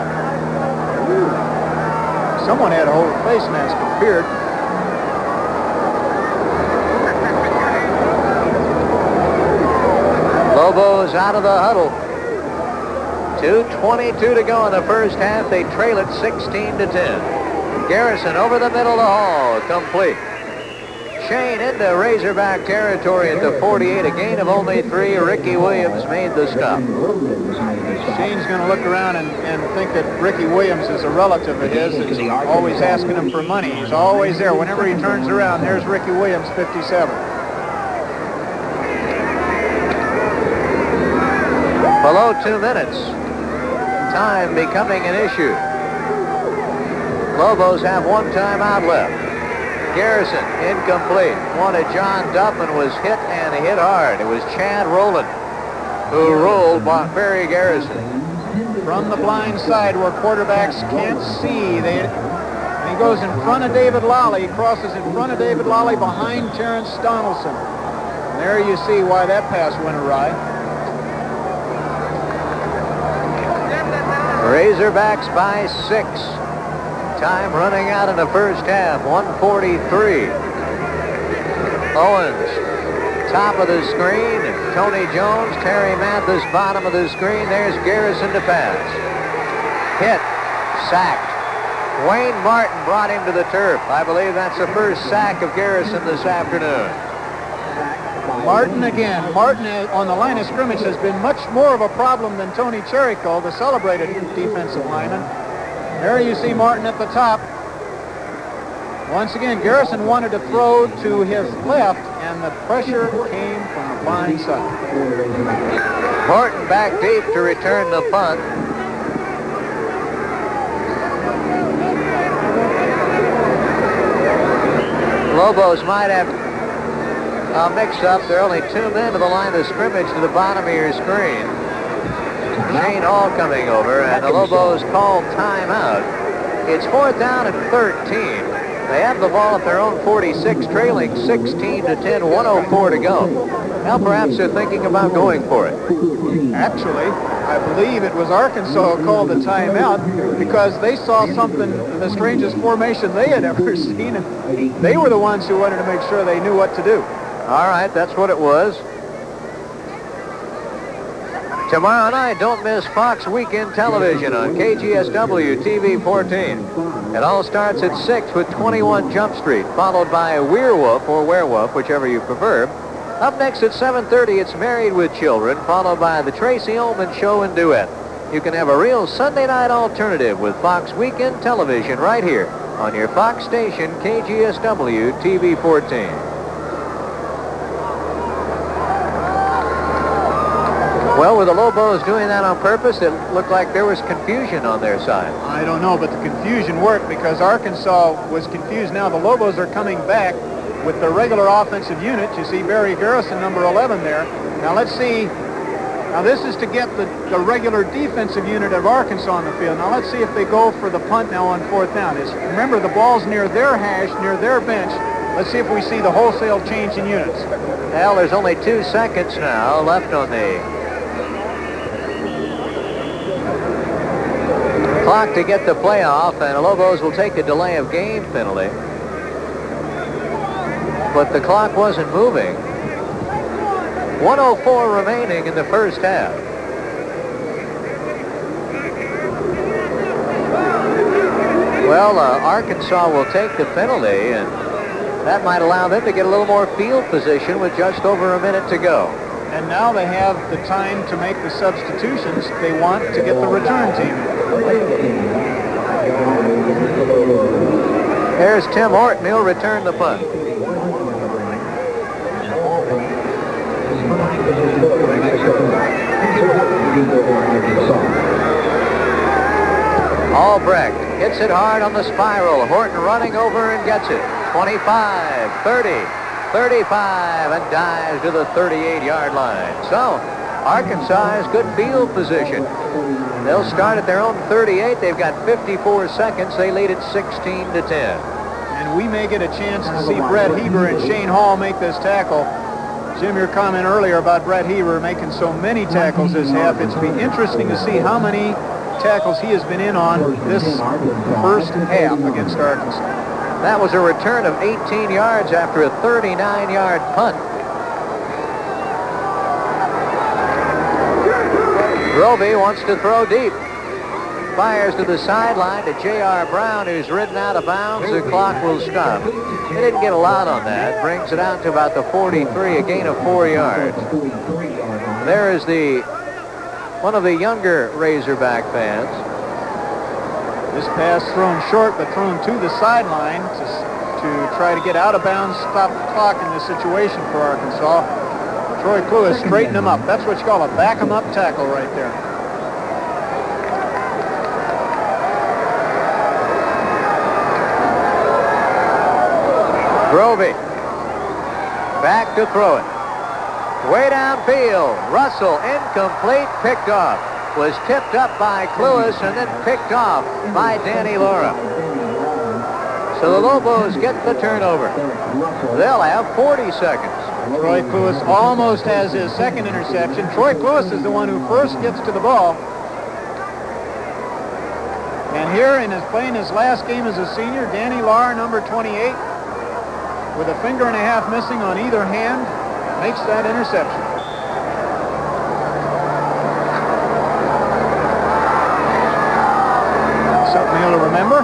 Someone had to hold a face mask and Beard. Lobos out of the huddle. two twenty-two to go in the first half. They trail it sixteen to ten. Garrison over the middle of the Hall, complete. Shane into Razorback territory at the forty-eight, a gain of only three. Ricky Williams made the stop. Shane's going to look around and, and think that Ricky Williams is a relative of his. He's always asking him for money. He's always there. Whenever he turns around, there's Ricky Williams, fifty-seven. Below two minutes. Time becoming an issue. Lobos have one timeout left. Garrison, incomplete. Wanted John Duff and was hit and hit hard. It was Chad Rowland who rolled Barry Garrison. From the blind side where quarterbacks can't see, they, he goes in front of David Lally. He crosses in front of David Lally behind Terrence Donaldson. And there you see why that pass went awry. Razorbacks by six. Time running out in the first half, one forty-three. Owens, top of the screen. Tony Jones, Terry Mathis, bottom of the screen. There's Garrison to pass. Hit, sacked. Wayne Martin brought him to the turf. I believe that's the first sack of Garrison this afternoon. Martin again. Martin on the line of scrimmage has been much more of a problem than Tony Cherico, the celebrated defensive lineman. There you see Martin at the top. Once again, Garrison wanted to throw to his left, and the pressure came from the blind side. Martin back deep to return the punt. Lobos might have a mix-up. There are only two men to the line of scrimmage to the bottom of your screen. Shane Hall coming over, and the Lobos call timeout. It's fourth down and thirteen. They have the ball at their own forty-six, trailing sixteen to ten, one oh four to go. Now perhaps they're thinking about going for it. Actually, I believe it was Arkansas who called the timeout because they saw something, the strangest formation they had ever seen, and they were the ones who wanted to make sure they knew what to do. All right, that's what it was. Tomorrow night, don't miss Fox Weekend Television on K G S W T V fourteen. It all starts at six with twenty-one Jump Street, followed by Werewolf or Werewolf, whichever you prefer. Up next at seven thirty, it's Married with Children, followed by The Tracy Ullman Show and Duet. You can have a real Sunday night alternative with Fox Weekend Television right here on your Fox station, K G S W T V fourteen. Well, were the Lobos doing that on purpose? It looked like there was confusion on their side. I don't know, but the confusion worked because Arkansas was confused. Now the Lobos are coming back with the regular offensive unit. You see Barry Garrison, number eleven there. Now let's see Now this is to get the, the regular defensive unit of Arkansas on the field. Now let's see if they go for the punt now on fourth down. It's, remember, the ball's near their hash, near their bench. Let's see if we see the wholesale change in units. Well, there's only two seconds now left on the clock to get the playoff, and the Lobos will take a delay of game penalty. But the clock wasn't moving. one oh four remaining in the first half. Well, uh, Arkansas will take the penalty, and that might allow them to get a little more field position with just over a minute to go. And now they have the time to make the substitutions they want to get the return team. There's Tim Horton. He'll return the punt. Albrecht hits it hard on the spiral. Horton running over and gets it. twenty-five, thirty, thirty-five, and dives to the thirty-eight yard line. So Arkansas has good field position. They'll start at their own thirty-eight. They've got fifty-four seconds. They lead it sixteen to ten. And we may get a chance to see Brett Heber and Shane Hall make this tackle. Jim, your comment earlier about Brett Heber making so many tackles this half, it's be interesting to see how many tackles he has been in on this first half against Arkansas. That was a return of eighteen yards after a thirty-nine yard punt. Grovey wants to throw deep. Fires to the sideline to J R Brown, who's ridden out of bounds. The clock will stop. They didn't get a lot on that. Brings it out to about the forty-three, a gain of four yards. There is the one of the younger Razorback fans. This pass thrown short, but thrown to the sideline to, to try to get out of bounds, stop the clock in this situation for Arkansas. Troy Cluess straightened him up. That's what you call a back him up tackle right there. Grovey back to throw it. Way downfield. Russell incomplete, picked off. Was tipped up by Cluess and then picked off by Danny Laura. So the Lobos get the turnover. They'll have forty seconds. Troy Cluess almost has his second interception. Troy Cluess is the one who first gets to the ball. And here in his playing his last game as a senior, Danny Lahr, number twenty-eight, with a finger and a half missing on either hand, makes that interception. Something to remember.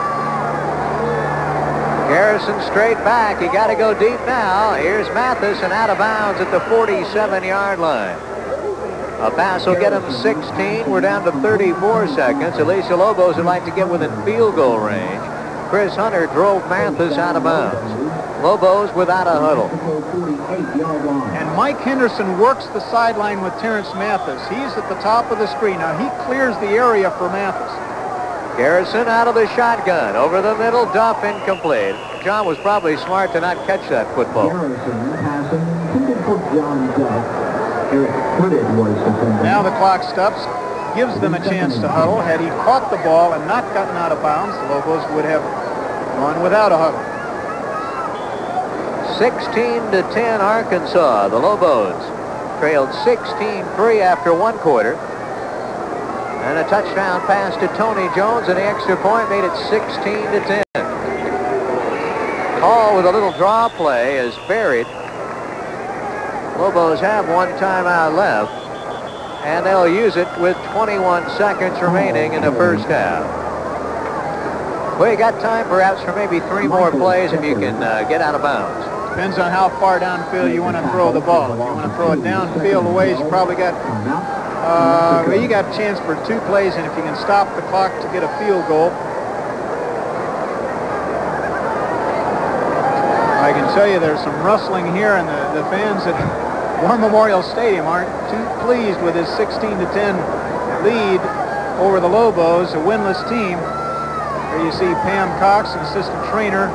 Garrison straight back. You got to go deep now. Here's Mathis and out of bounds at the forty-seven yard line. A pass will get him sixteen. We're down to thirty-four seconds. At least the Lobos would like to get within field goal range. Chris Hunter drove Mathis out of bounds. Lobos without a huddle. And Mike Henderson works the sideline with Terrence Mathis. He's at the top of the screen. Now he clears the area for Mathis. Garrison out of the shotgun. Over the middle, Duff incomplete. John was probably smart to not catch that football. Now the clock stops. Gives them a chance to huddle. Had he caught the ball and not gotten out of bounds, the Lobos would have gone without a huddle. sixteen to ten Arkansas. The Lobos trailed sixteen three after one quarter. And a touchdown pass to Tony Jones, and the extra point made it sixteen to ten. Hall with a little draw play is buried. Lobos have one timeout left, and they'll use it with twenty-one seconds remaining in the first half. Well, you got time perhaps for maybe three more plays if you can uh, get out of bounds. Depends on how far downfield you want to throw the ball. If you want to throw it downfield a ways, you probably got uh, well, you got a chance for two plays, and if you can stop the clock to get a field goal. I can tell you there's some rustling here, and the, the fans at War Memorial Stadium aren't too pleased with his sixteen to ten lead over the Lobos, a winless team. Here you see Pam Cox, an assistant trainer,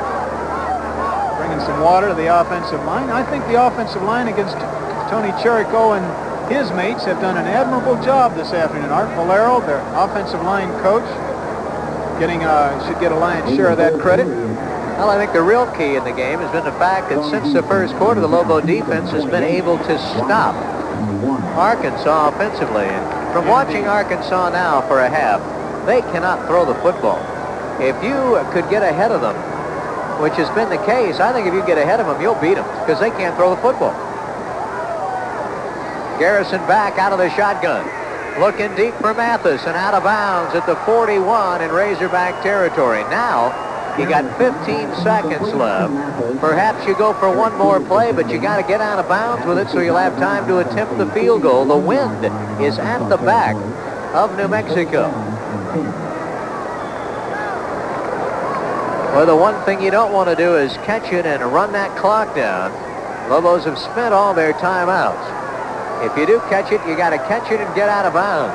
bringing some water to the offensive line. I think the offensive line against Tony Cherico and his mates have done an admirable job this afternoon. Art Valero, their offensive line coach, getting uh, should get a lion's share of that credit. Well, I think the real key in the game has been the fact that since the first quarter, the Lobo defense has been able to stop Arkansas offensively. And from watching Arkansas now for a half, they cannot throw the football. If you could get ahead of them, which has been the case, I think if you get ahead of them, you'll beat them because they can't throw the football. Garrison back out of the shotgun. Looking deep for Mathis and out of bounds at the forty-one in Razorback territory. Now, you got fifteen seconds left. Perhaps you go for one more play, but you got to get out of bounds with it so you'll have time to attempt the field goal. The wind is at the back of New Mexico. Well, the one thing you don't want to do is catch it and run that clock down. Lobos have spent all their timeouts. If you do catch it, you got to catch it and get out of bounds.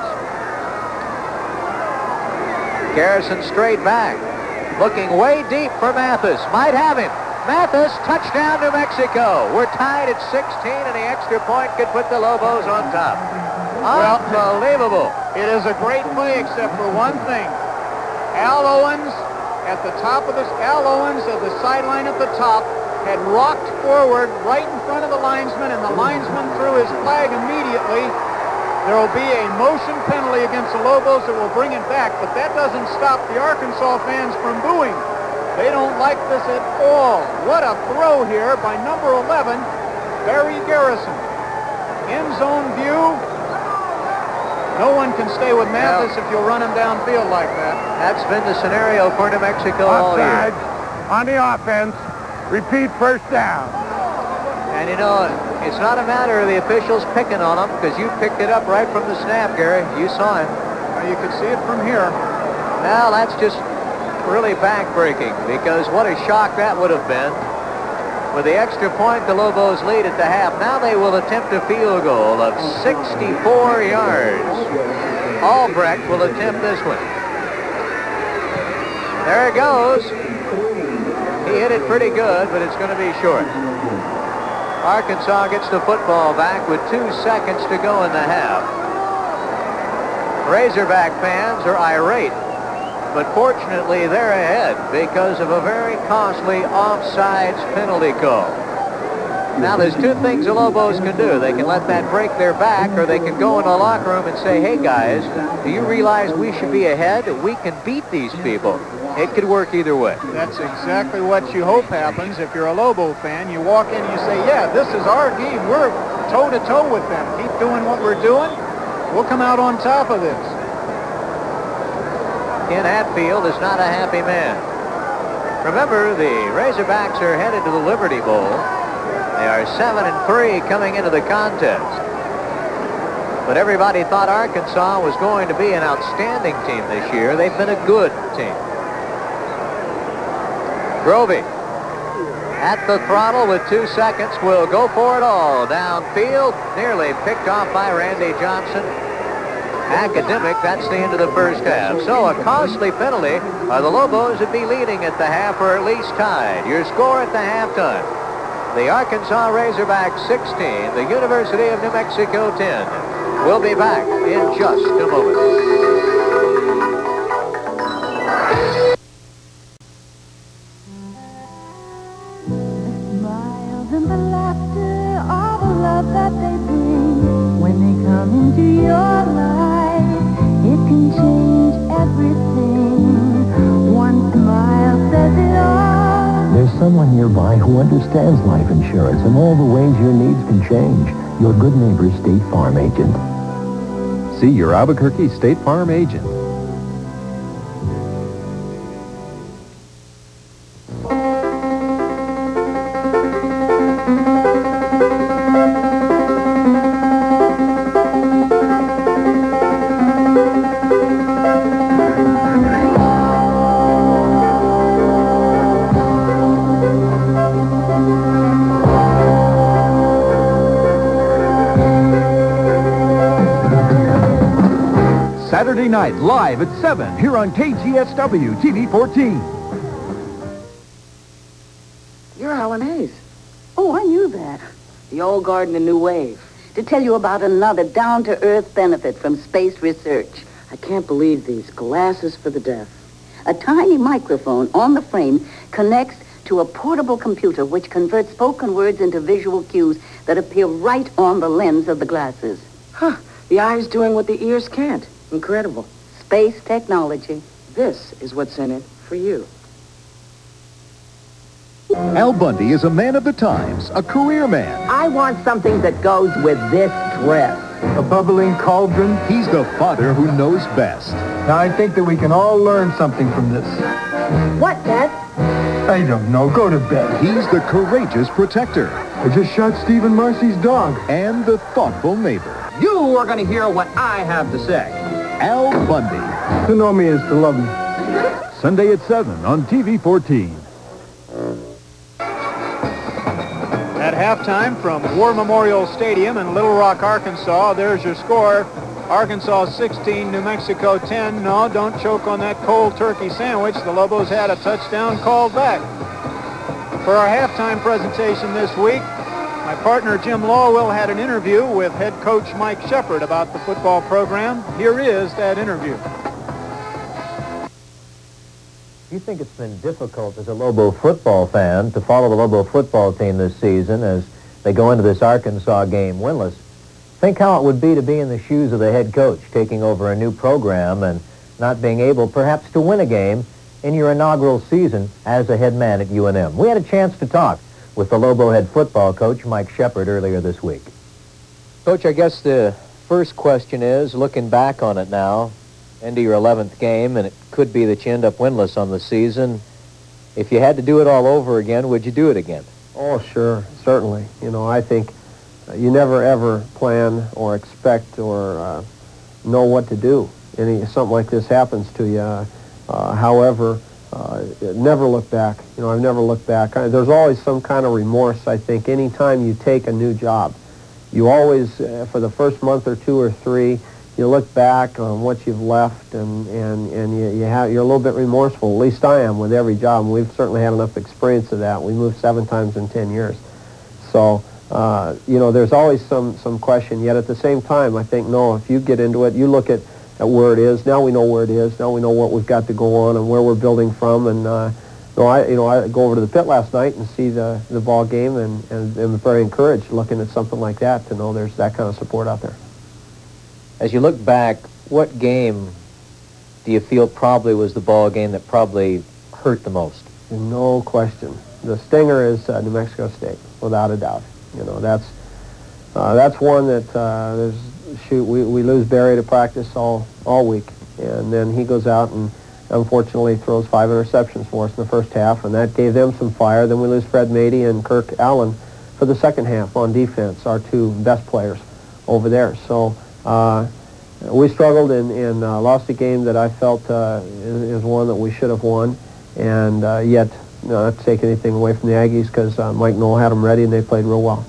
Garrison straight back. Looking way deep for Mathis. Might have him. Mathis, touchdown New Mexico. We're tied at sixteen, and the extra point could put the Lobos on top. Unbelievable. It is a great play except for one thing. Al Owens at the top of this, Al Owens at the sideline at the top had rocked forward right in front of the linesman, and the linesman threw his flag immediately. There will be a motion penalty against the Lobos that will bring it back, but that doesn't stop the Arkansas fans from booing. They don't like this at all. What a throw here by number eleven, Barry Garrison. End zone view. No one can stay with Mathis if you'll run him downfield like that. That's been the scenario for New Mexico all year. On the offense, repeat first down. And you know, it's not a matter of the officials picking on him because you picked it up right from the snap, Gary. You saw him. Well, you could see it from here. Now that's just really backbreaking because what a shock that would have been. With the extra point, the Lobos lead at the half. Now they will attempt a field goal of sixty-four yards. Albrecht will attempt this one. There it goes. He hit it pretty good, but it's going to be short. Arkansas gets the football back with two seconds to go in the half. Razorback fans are irate, but fortunately they're ahead because of a very costly offsides penalty call. Now there's two things the Lobos can do. They can let that break their back, or they can go in the locker room and say, hey guys, do you realize we should be ahead? We can beat these people. It could work either way. That's exactly what you hope happens. If you're a Lobo fan, you walk in and you say, yeah, this is our game. We're toe-to-toe with them. Keep doing what we're doing. We'll come out on top of this. Ken Hatfield is not a happy man. Remember, the Razorbacks are headed to the Liberty Bowl. They are seven and three coming into the contest. But everybody thought Arkansas was going to be an outstanding team this year. They've been a good team. Grovey at the throttle with two seconds will go for it all. Downfield, nearly picked off by Randy Johnson. Academic, that's the end of the first half. So a costly penalty, or the Lobos would be leading at the half or at least tied. Your score at the halftime. The Arkansas Razorbacks sixteen, the University of New Mexico ten. We'll be back in just a moment. And the laughter, all the love that they bring when they come into your life, it can change everything. One smile says it all. There's someone nearby who understands life insurance and all the ways your needs can change. Your good neighbor State Farm agent. See your Albuquerque State Farm agent. Saturday night, live at seven, here on K G S W T V fourteen. You're Alan Hayes. Oh, I knew that. The old guard and the new wave. to tell you about another down-to-earth benefit from space research. I can't believe these glasses for the deaf. A tiny microphone on the frame connects to a portable computer which converts spoken words into visual cues that appear right on the lens of the glasses. Huh. The eye's doing what the ears can't. Incredible. Space technology. This is what's in it for you. Al Bundy is a man of the times, a career man. I want something that goes with this dress. A bubbling cauldron. He's the father who knows best. Now, I think that we can all learn something from this. What, Dad? I don't know. Go to bed. He's the courageous protector. I just shot Stephen Marcy's dog. And the thoughtful neighbor. You are going to hear what I have to say. Al Bundy. To know me is to love me. Sunday at seven on T V fourteen. At halftime from War Memorial Stadium in Little Rock, Arkansas, there's your score. Arkansas sixteen, New Mexico ten. No, don't choke on that cold turkey sandwich. The Lobos had a touchdown called back. For our halftime presentation this week, my partner Jim Lawwell had an interview with head coach Mike Shepard about the football program. Here is that interview. You think it's been difficult as a Lobo football fan to follow the Lobo football team this season as they go into this Arkansas game winless. Think how it would be to be in the shoes of the head coach, taking over a new program and not being able perhaps to win a game in your inaugural season as a head man at U N M. We had a chance to talk with the Lobo head football coach Mike Shepard earlier this week. Coach, I guess the first question is, looking back on it now, into your eleventh game, and it could be that you end up winless on the season. If you had to do it all over again, would you do it again? Oh, sure, certainly. You know, I think uh, you never ever plan or expect or uh, know what to do. Any something like this happens to you. Uh, uh, however, uh, never look back. You know, I've never looked back. I, there's always some kind of remorse, I think, anytime you take a new job. You always, uh, for the first month or two or three, you look back on what you've left, and, and, and you, you have, you're a little bit remorseful. At least I am with every job, and we've certainly had enough experience of that. We moved seven times in ten years. So, uh, you know, there's always some, some question. Yet at the same time, I think, no, if you get into it, you look at, at where it is. Now we know where it is. Now we know what we've got to go on and where we're building from. And, uh, no, I, you know, I go over to the pit last night and see the, the ball game, and, and am very encouraged looking at something like that to know there's that kind of support out there. As you look back, what game do you feel probably was the ball game that probably hurt the most? No question. The stinger is uh, New Mexico State, without a doubt. You know, that's uh, that's one that uh, there's shoot we, we lose Barry to practice all all week, and then he goes out and unfortunately throws five interceptions for us in the first half, and that gave them some fire. Then we lose Fred Mady and Kirk Allen for the second half on defense, our two best players over there. So. Uh, we struggled and, and uh, lost a game that I felt uh, is, is one that we should have won, and uh, yet you know, not to take anything away from the Aggies, because uh, Mike Knoll had them ready and they played real well.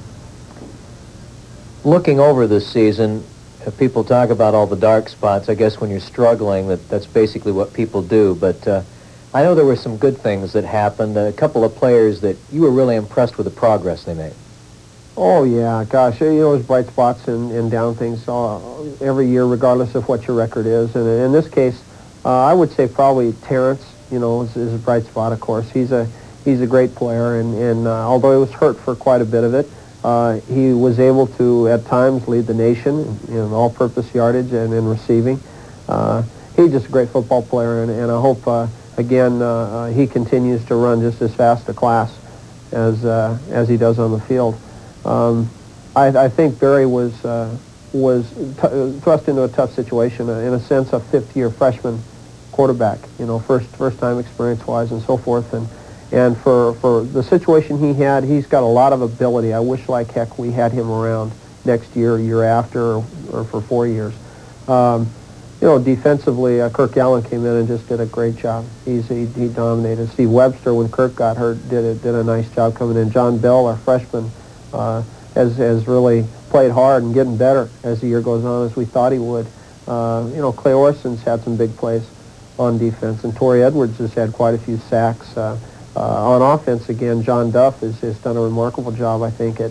Looking over this season, if people talk about all the dark spots, I guess when you're struggling, that, that's basically what people do. But uh, I know there were some good things that happened, a couple of players that you were really impressed with the progress they made. Oh, yeah, gosh, you know, there's bright spots and, and down things uh, every year, regardless of what your record is. And in this case, uh, I would say probably Terrence, you know, is, is a bright spot, of course. He's a he's a great player, and, and uh, although he was hurt for quite a bit of it, uh, he was able to, at times, lead the nation in, in all-purpose yardage and in receiving. Uh, he's just a great football player, and, and I hope, uh, again, uh, uh, he continues to run just as fast a class as, uh, as he does on the field. Um, I, I think Barry was uh, was t thrust into a tough situation, uh, in a sense, a fifth-year freshman quarterback. You know, first first time experience-wise and so forth, and and for for the situation he had, he's got a lot of ability. I wish like heck we had him around next year, year after, or, or for four years. Um, you know, defensively, uh, Kirk Allen came in and just did a great job. He's he, he dominated. Steve Webster, when Kirk got hurt, did a, did a nice job coming in. John Bell, our freshman. Uh, has, has really played hard and getting better as the year goes on, as we thought he would. Uh, you know, Clay Orson's had some big plays on defense, and Torrey Edwards has had quite a few sacks. Uh, uh, on offense, again, John Duff has, has done a remarkable job, I think, at,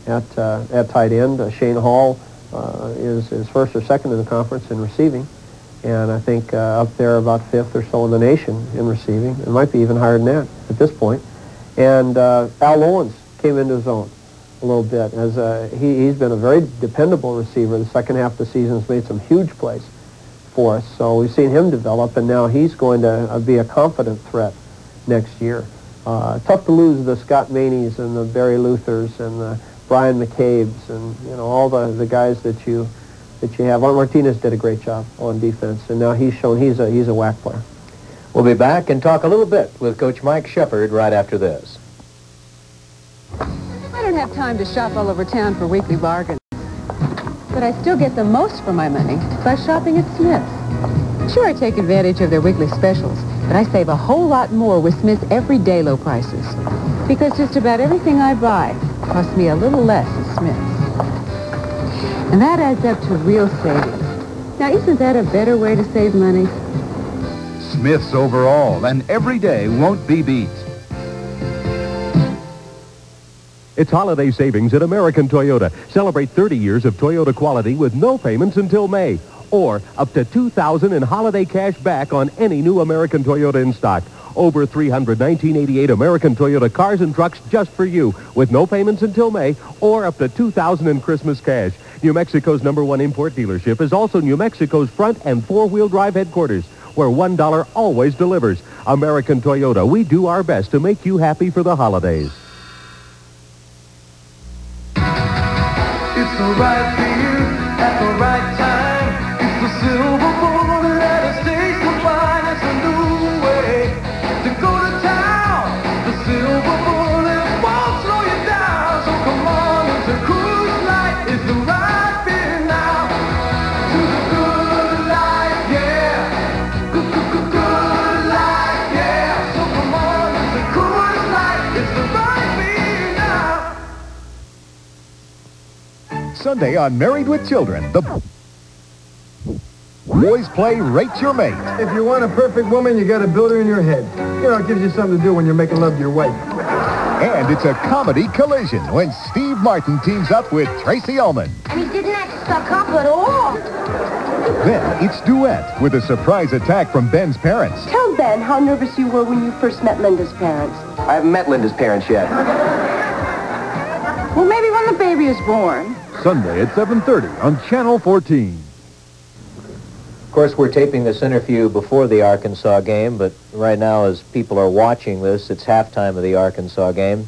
at uh, at tight end. Uh, Shane Hall uh, is is first or second in the conference in receiving, and I think uh, up there about fifth or so in the nation in receiving. It might be even higher than that at this point. And uh, Al Owens came into his own a little bit as uh, he he's been a very dependable receiver. The second half of the season has made some huge plays for us, so we've seen him develop, and now he's going to uh, be a confident threat next year. Uh, tough to lose the Scott Maneys and the Barry Luthers and the Brian McCabe's and you know all the, the guys that you that you have. Art Martinez did a great job on defense, and now he's shown he's a he's a whack player. We'll be back and talk a little bit with Coach Mike Shepard right after this. I don't have time to shop all over town for weekly bargains, but I still get the most for my money by shopping at Smith's. Sure, I take advantage of their weekly specials, but I save a whole lot more with Smith's everyday low prices, because just about everything I buy costs me a little less at Smith's. And that adds up to real savings. Now, isn't that a better way to save money? Smith's overall, and every day won't be beat. It's holiday savings at American Toyota. Celebrate thirty years of Toyota quality with no payments until May. Or up to two thousand dollars in holiday cash back on any new American Toyota in stock. Over three hundred nineteen eighty-eight American Toyota cars and trucks just for you with no payments until May, or up to two thousand dollars in Christmas cash. New Mexico's number one import dealership is also New Mexico's front and four-wheel drive headquarters, where one dollar always delivers. American Toyota, we do our best to make you happy for the holidays. It's the right beer at the right time. It's the silver bullet that has tasted the finest, a new way to go to town. The silver bullet won't slow you down, so come on, it's a Coors Light. It's the right beer now. To the good life, yeah. Good, good, good, good life, yeah. So come on, it's a Coors Light. It's the right beer now. Sunday on Married with Children, the boys play Rate Your Mate. If you want a perfect woman, you got to build her in your head. You know, it gives you something to do when you're making love to your wife. And it's a comedy collision when Steve Martin teams up with Tracy Ullman. And he didn't act stuck up at all. Then it's Duet with a surprise attack from Ben's parents. Tell Ben how nervous you were when you first met Linda's parents. I haven't met Linda's parents yet. Well, maybe when the baby is born. Sunday at seven thirty on Channel fourteen. Of course, we're taping this interview before the Arkansas game, but right now, as people are watching this, it's halftime of the Arkansas game.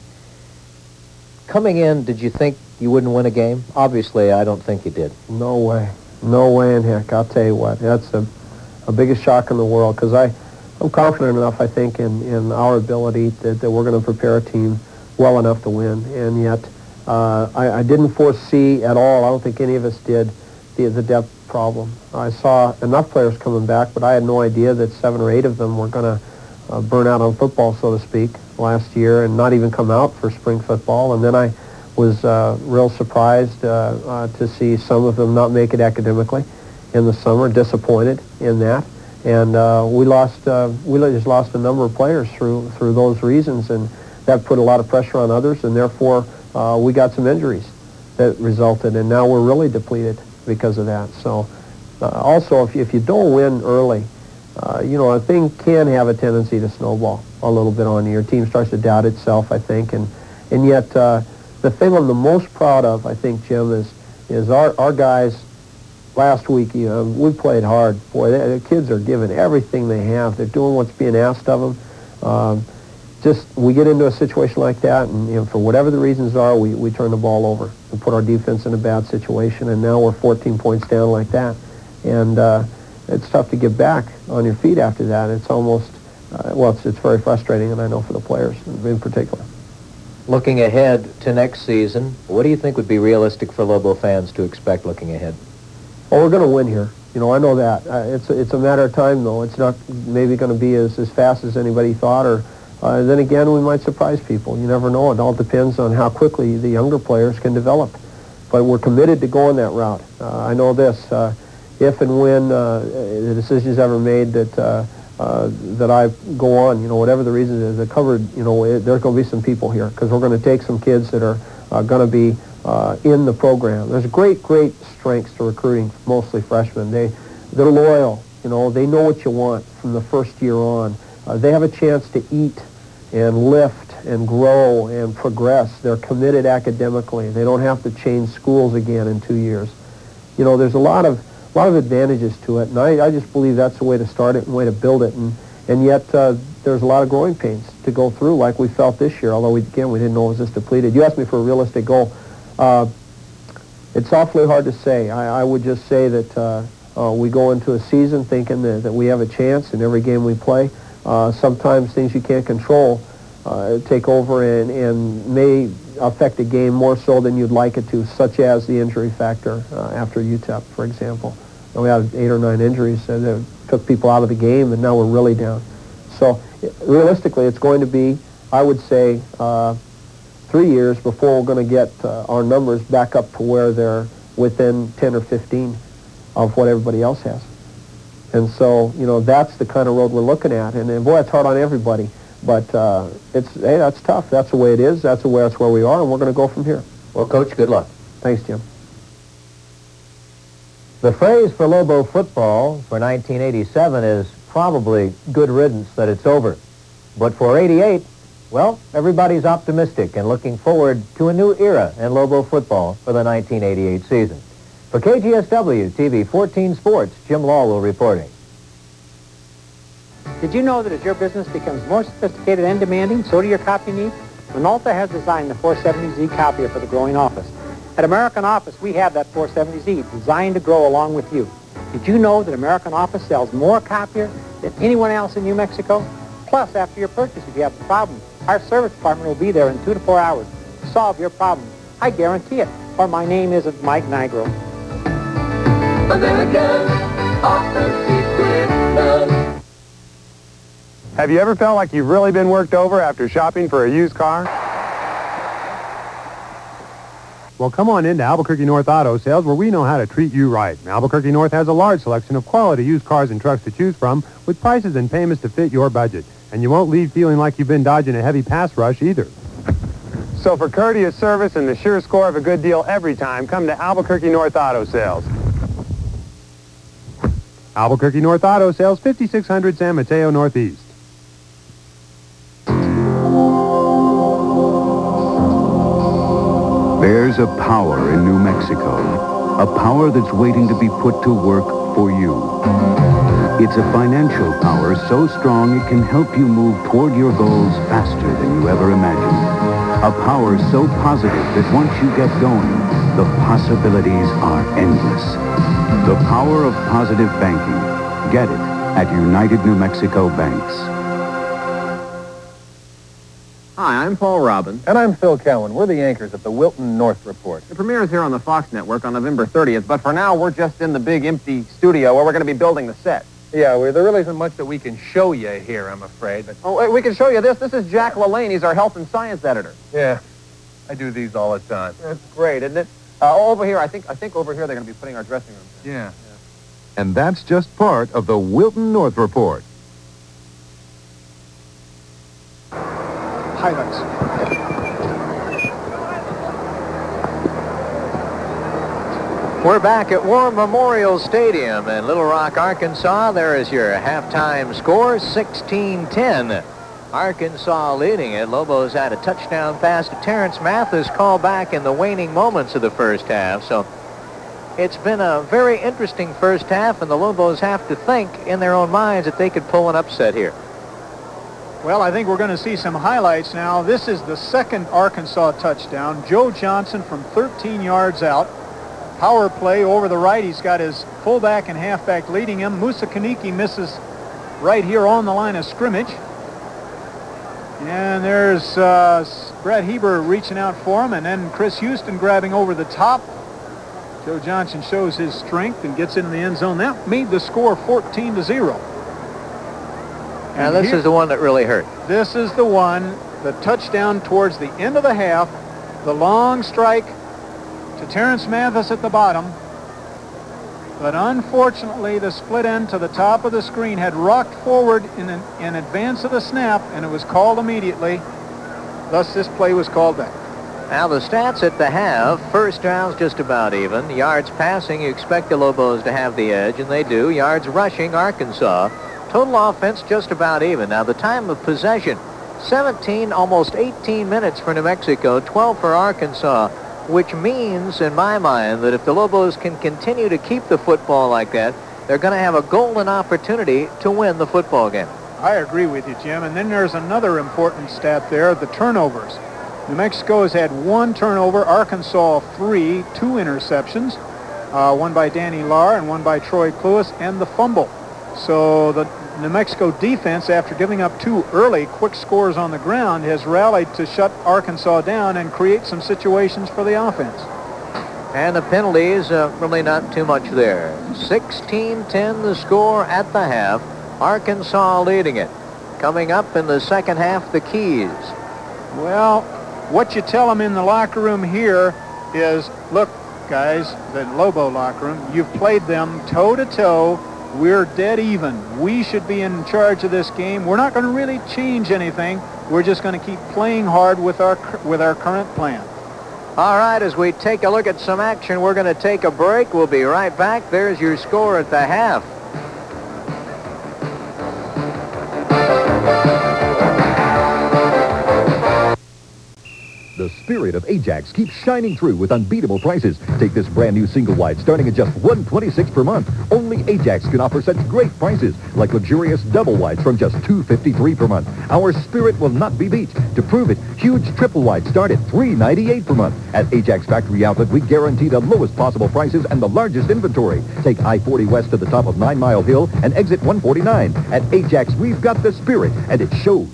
Coming in, did you think you wouldn't win a game? Obviously, I don't think you did. No way. No way in heck. I'll tell you what. That's the a biggest shock in the world, because I, I'm confident enough, I think, in, in our ability that, that we're going to prepare a team well enough to win. And yet, uh, I, I didn't foresee at all, I don't think any of us did, the, the depth problem. I saw enough players coming back, but I had no idea that seven or eight of them were going to uh, burn out on football, so to speak, last year and not even come out for spring football. And then I was uh, real surprised uh, uh, to see some of them not make it academically in the summer, disappointed in that. And uh, we lost, uh, we just lost a number of players through, through those reasons, and that put a lot of pressure on others, and therefore uh, we got some injuries that resulted, and now we're really depleted because of that. So uh, also, if you, if you don't win early, uh, you know, a thing can have a tendency to snowball a little bit on you. Your team starts to doubt itself, I think, and and yet uh, the thing I'm the most proud of, I think, Jim, is is our, our guys last week, you know, we played hard. Boy, they, the kids are giving everything they have. They're doing what's being asked of them. Um, just, we get into a situation like that, and you know, for whatever the reasons are, we, we turn the ball over and put our defense in a bad situation, and now we're fourteen points down like that. And uh, it's tough to get back on your feet after that. It's almost, uh, well, it's, it's very frustrating, and I know for the players in particular. Looking ahead to next season, what do you think would be realistic for Lobo fans to expect looking ahead? Well, we're going to win here. You know, I know that. Uh, it's, a, it's a matter of time, though. It's not maybe going to be as, as fast as anybody thought, or uh, then again, we might surprise people. You never know. It all depends on how quickly the younger players can develop. But we're committed to going that route. Uh, I know this. Uh, if and when uh, the decision is ever made that uh, uh, that I go on, you know, whatever the reason is, the covered, you know, it, there's going to be some people here, because we're going to take some kids that are uh, going to be uh, in the program. There's great, great strengths to recruiting mostly freshmen. They, they're loyal. You know, they know what you want from the first year on. Uh, they have a chance to eat and lift and grow and progress. They're committed academically. They don't have to change schools again in two years. You know, there's a lot of a lot of advantages to it, and I, I just believe that's the way to start it and way to build it. And and yet uh, there's a lot of growing pains to go through, like we felt this year. Although we, again, we didn't know it was this depleted. You asked me for a realistic goal. Uh, it's awfully hard to say. I, I would just say that uh, uh, we go into a season thinking that, that we have a chance in every game we play. Uh, sometimes things you can't control uh, take over and, and may affect a game more so than you'd like it to, such as the injury factor uh, after U T E P, for example. And we had eight or nine injuries uh, that took people out of the game, and now we're really down. So realistically, it's going to be, I would say, uh, three years before we're going to get uh, our numbers back up to where they're within ten or fifteen of what everybody else has. And so, you know, that's the kind of road we're looking at. And, and boy, it's hard on everybody. But uh, it's, hey, that's tough. That's the way it is. That's the way, that's where we are, and we're going to go from here. Well, Coach, good luck. Thanks, Jim. The phrase for Lobo football for nineteen eighty-seven is probably good riddance that it's over. But for eighty-eight, well, everybody's optimistic and looking forward to a new era in Lobo football for the nineteen eighty-eight season. For K G S W T V fourteen Sports, Jim Lawwell reporting. Did you know that as your business becomes more sophisticated and demanding, so do your copy needs? Minolta has designed the four seventy Z copier for the growing office. At American Office, we have that four seventy Z designed to grow along with you. Did you know that American Office sells more copier than anyone else in New Mexico? Plus, after your purchase, if you have a problem, our service department will be there in two to four hours to solve your problem. I guarantee it. Or my name isn't Mike Nigro. American Office Equipment. Have you ever felt like you've really been worked over after shopping for a used car? Well, come on into Albuquerque North Auto Sales, where we know how to treat you right. Albuquerque North has a large selection of quality used cars and trucks to choose from, with prices and payments to fit your budget. And you won't leave feeling like you've been dodging a heavy pass rush either. So for courteous service and the sure score of a good deal every time, come to Albuquerque North Auto Sales. Albuquerque North Auto Sales, fifty-six hundred San Mateo Northeast. There's a power in New Mexico, a power that's waiting to be put to work for you. It's a financial power so strong it can help you move toward your goals faster than you ever imagined. A power so positive that once you get going, the possibilities are endless. The power of positive banking. Get it at United New Mexico Banks. Hi, I'm Paul Robin. And I'm Phil Cowan. We're the anchors at the Wilton North Report. The premiere is here on the Fox Network on November thirtieth, but for now we're just in the big empty studio where we're going to be building the set. Yeah, well, there really isn't much that we can show you here, I'm afraid. But... Oh, wait, we can show you this. This is Jack LaLanne. He's our health and science editor. Yeah, I do these all the time. That's great, isn't it? Uh, over here, I think I think over here they're going to be putting our dressing room. Yeah. yeah. And that's just part of the Wilton North Report. Highlights. We're back at War Memorial Stadium in Little Rock, Arkansas. There is your halftime score, sixteen ten. Arkansas leading it. Lobos had a touchdown pass to Terrence Mathis called back in the waning moments of the first half. So it's been a very interesting first half, and the Lobos have to think in their own minds that they could pull an upset here. Well, I think we're going to see some highlights now. This is the second Arkansas touchdown. Joe Johnson from thirteen yards out. Power play over the right. He's got his fullback and halfback leading him. Musa Kaniki misses right here on the line of scrimmage. And there's uh, Brett Heber reaching out for him, and then Chris Houston grabbing over the top. Joe Johnson shows his strength and gets into the end zone. That made the score fourteen to zero. Now this is the one that really hurt. This is the one, the touchdown towards the end of the half, the long strike to Terrence Mathis at the bottom. But unfortunately, the split end to the top of the screen had rocked forward in, an, in advance of the snap, and it was called immediately. Thus, this play was called back. Now the stats at the half, first downs just about even. Yards passing, you expect the Lobos to have the edge, and they do. Yards rushing, Arkansas. Total offense just about even. Now the time of possession, seventeen, almost eighteen minutes for New Mexico, twelve for Arkansas, which means, in my mind, that if the Lobos can continue to keep the football like that, they're going to have a golden opportunity to win the football game. I agree with you, Jim. And then there's another important stat there, the turnovers. New Mexico has had one turnover, Arkansas three, two interceptions, uh, one by Danny Lahr and one by Troy Cluis, and the fumble. So the New Mexico defense, after giving up two early quick scores on the ground, has rallied to shut Arkansas down and create some situations for the offense. And the penalties, uh, really not too much there. sixteen ten the score at the half. Arkansas leading it. Coming up in the second half, the keys. Well, what you tell them in the locker room here is, look, guys, the Lobo locker room, you've played them toe-to-toe. We're dead even. We should be in charge of this game. We're not going to really change anything. We're just going to keep playing hard with our, with our current plan. All right, as we take a look at some action, we're going to take a break. We'll be right back. There's your score at the half. The spirit of Ajax keeps shining through with unbeatable prices. Take this brand new single wide starting at just one twenty-six per month. Only Ajax can offer such great prices, like luxurious double wides from just two fifty-three per month. Our spirit will not be beat. To prove it, huge triple wides start at three ninety-eight per month. At Ajax Factory Outlet, we guarantee the lowest possible prices and the largest inventory. Take I forty west to the top of Nine Mile Hill and exit one forty-nine. At Ajax, we've got the spirit, and it shows.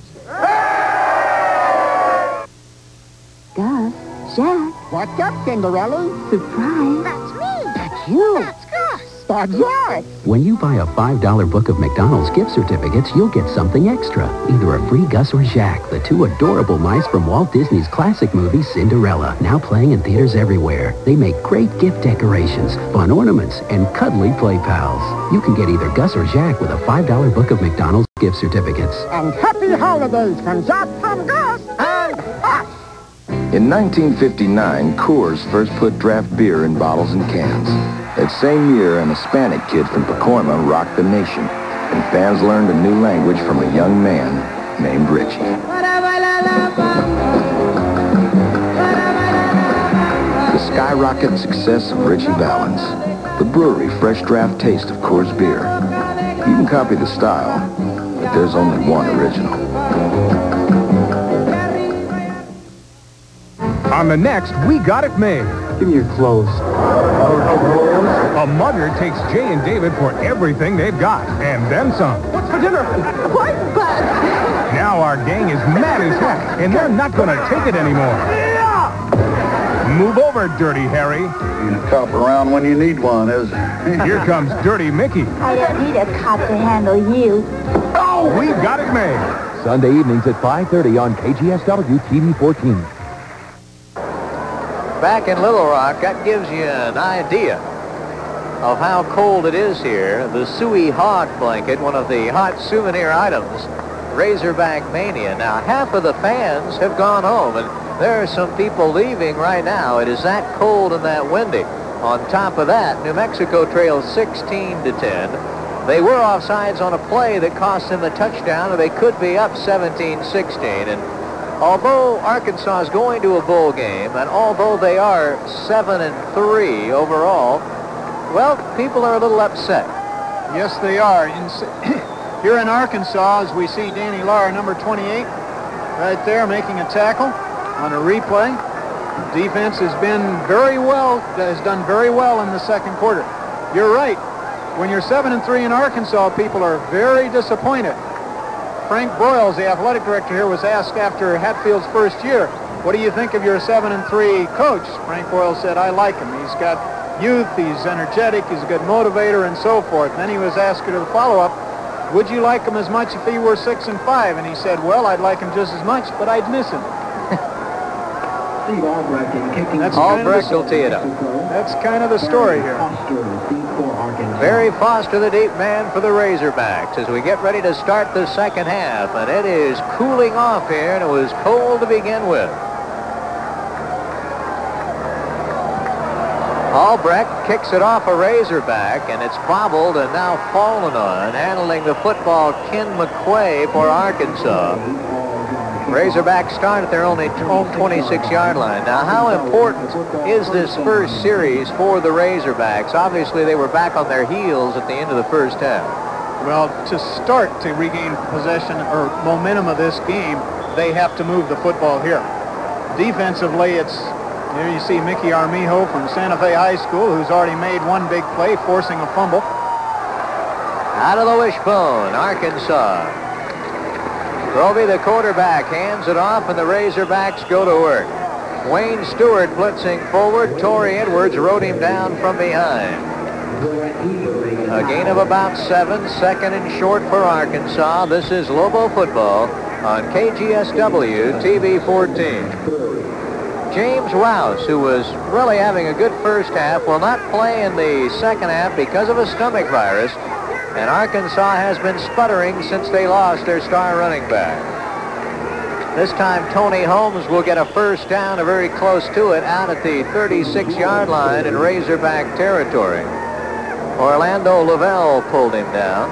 Gus, Jack. What's up, Cinderella? Surprise. That's me. That's you. That's Gus. That's Jack. When you buy a five dollar book of McDonald's gift certificates, you'll get something extra. Either a free Gus or Jack, the two adorable mice from Walt Disney's classic movie Cinderella, now playing in theaters everywhere. They make great gift decorations, fun ornaments, and cuddly play pals. You can get either Gus or Jack with a five dollar book of McDonald's gift certificates. And happy holidays from Jack, from Gus, and us. In nineteen fifty-nine, Coors first put draft beer in bottles and cans. That same year, an Hispanic kid from Pacoima rocked the nation, and fans learned a new language from a young man named Richie. The skyrocketing success of Richie Valens, the brewery fresh draft taste of Coors beer. You can copy the style, but there's only one original. On the next, We Got It Made. Give me your clothes. A mugger takes Jay and David for everything they've got, and then some. What's for dinner? What bud? Now our gang is mad as heck, and they're not going to take it anymore. Move over, Dirty Harry. Being a cop around when you need one, is Here comes Dirty Mickey. I don't need a cop to handle you. Oh, We Got It Made. Sunday evenings at five thirty on K G S W T V fourteen. Back in Little Rock, that gives you an idea of how cold it is here. The Suey Hog blanket, one of the hot souvenir items, Razorback Mania. Now, half of the fans have gone home, and there are some people leaving right now. It is that cold and that windy. On top of that, New Mexico trails sixteen to ten. They were offsides on a play that cost them the touchdown, and they could be up seventeen sixteen. And although Arkansas is going to a bowl game, and although they are seven and three overall, well, people are a little upset. Yes, they are. In, here in Arkansas, as we see Danny Lahr, number twenty-eight, right there making a tackle on a replay. Defense has been very well, has done very well in the second quarter. You're right. When you're seven and three in Arkansas, people are very disappointed. Frank Broyles, the athletic director here, was asked after Hatfield's first year, what do you think of your seven and three coach? Frank Broyles said, I like him. He's got youth, he's energetic, he's a good motivator, and so forth. Then he was asked to the follow-up, would you like him as much if he were six and five? And he said, well, I'd like him just as much, but I'd miss him. That's Albrecht will tee it up. That's kind of the story here. Barry Foster, the deep man for the Razorbacks, as we get ready to start the second half. And it is cooling off here, and it was cold to begin with. Albrecht kicks it off a Razorback, and it's bobbled and now fallen on. Handling the football, Ken McQuay for Arkansas. Razorbacks start at their only home twenty-six yard line. Now, how important is this first series for the Razorbacks? Obviously, they were back on their heels at the end of the first half. Well, to start to regain possession or momentum of this game, they have to move the football here. Defensively, it's, here you see Mickey Armijo from Santa Fe High School, who's already made one big play, forcing a fumble. Out of the wishbone, Arkansas. Roby, the quarterback, hands it off, and the Razorbacks go to work. Wayne Stewart blitzing forward. Torrey Edwards rode him down from behind. A gain of about seven, second and short for Arkansas. This is Lobo football on K G S W T V fourteen. James Rouse, who was really having a good first half, will not play in the second half because of a stomach virus. And Arkansas has been sputtering since they lost their star running back. This time, Tony Holmes will get a first down, or very close to it, out at the thirty-six yard line in Razorback territory. Orlando Lavelle pulled him down.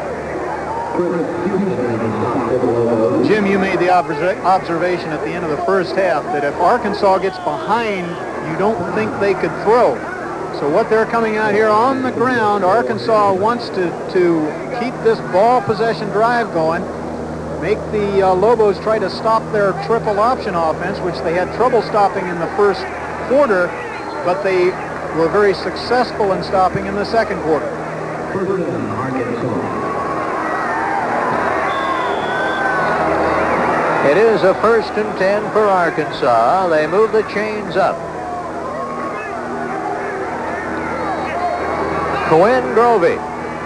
Jim, you made the observa- observation at the end of the first half that if Arkansas gets behind, you don't think they could throw. So what they're coming out here on the ground, Arkansas wants to, to keep this ball possession drive going, make the uh, Lobos try to stop their triple option offense, which they had trouble stopping in the first quarter, but they were very successful in stopping in the second quarter. It is a first and ten for Arkansas. They move the chains up. Quinn Grovey,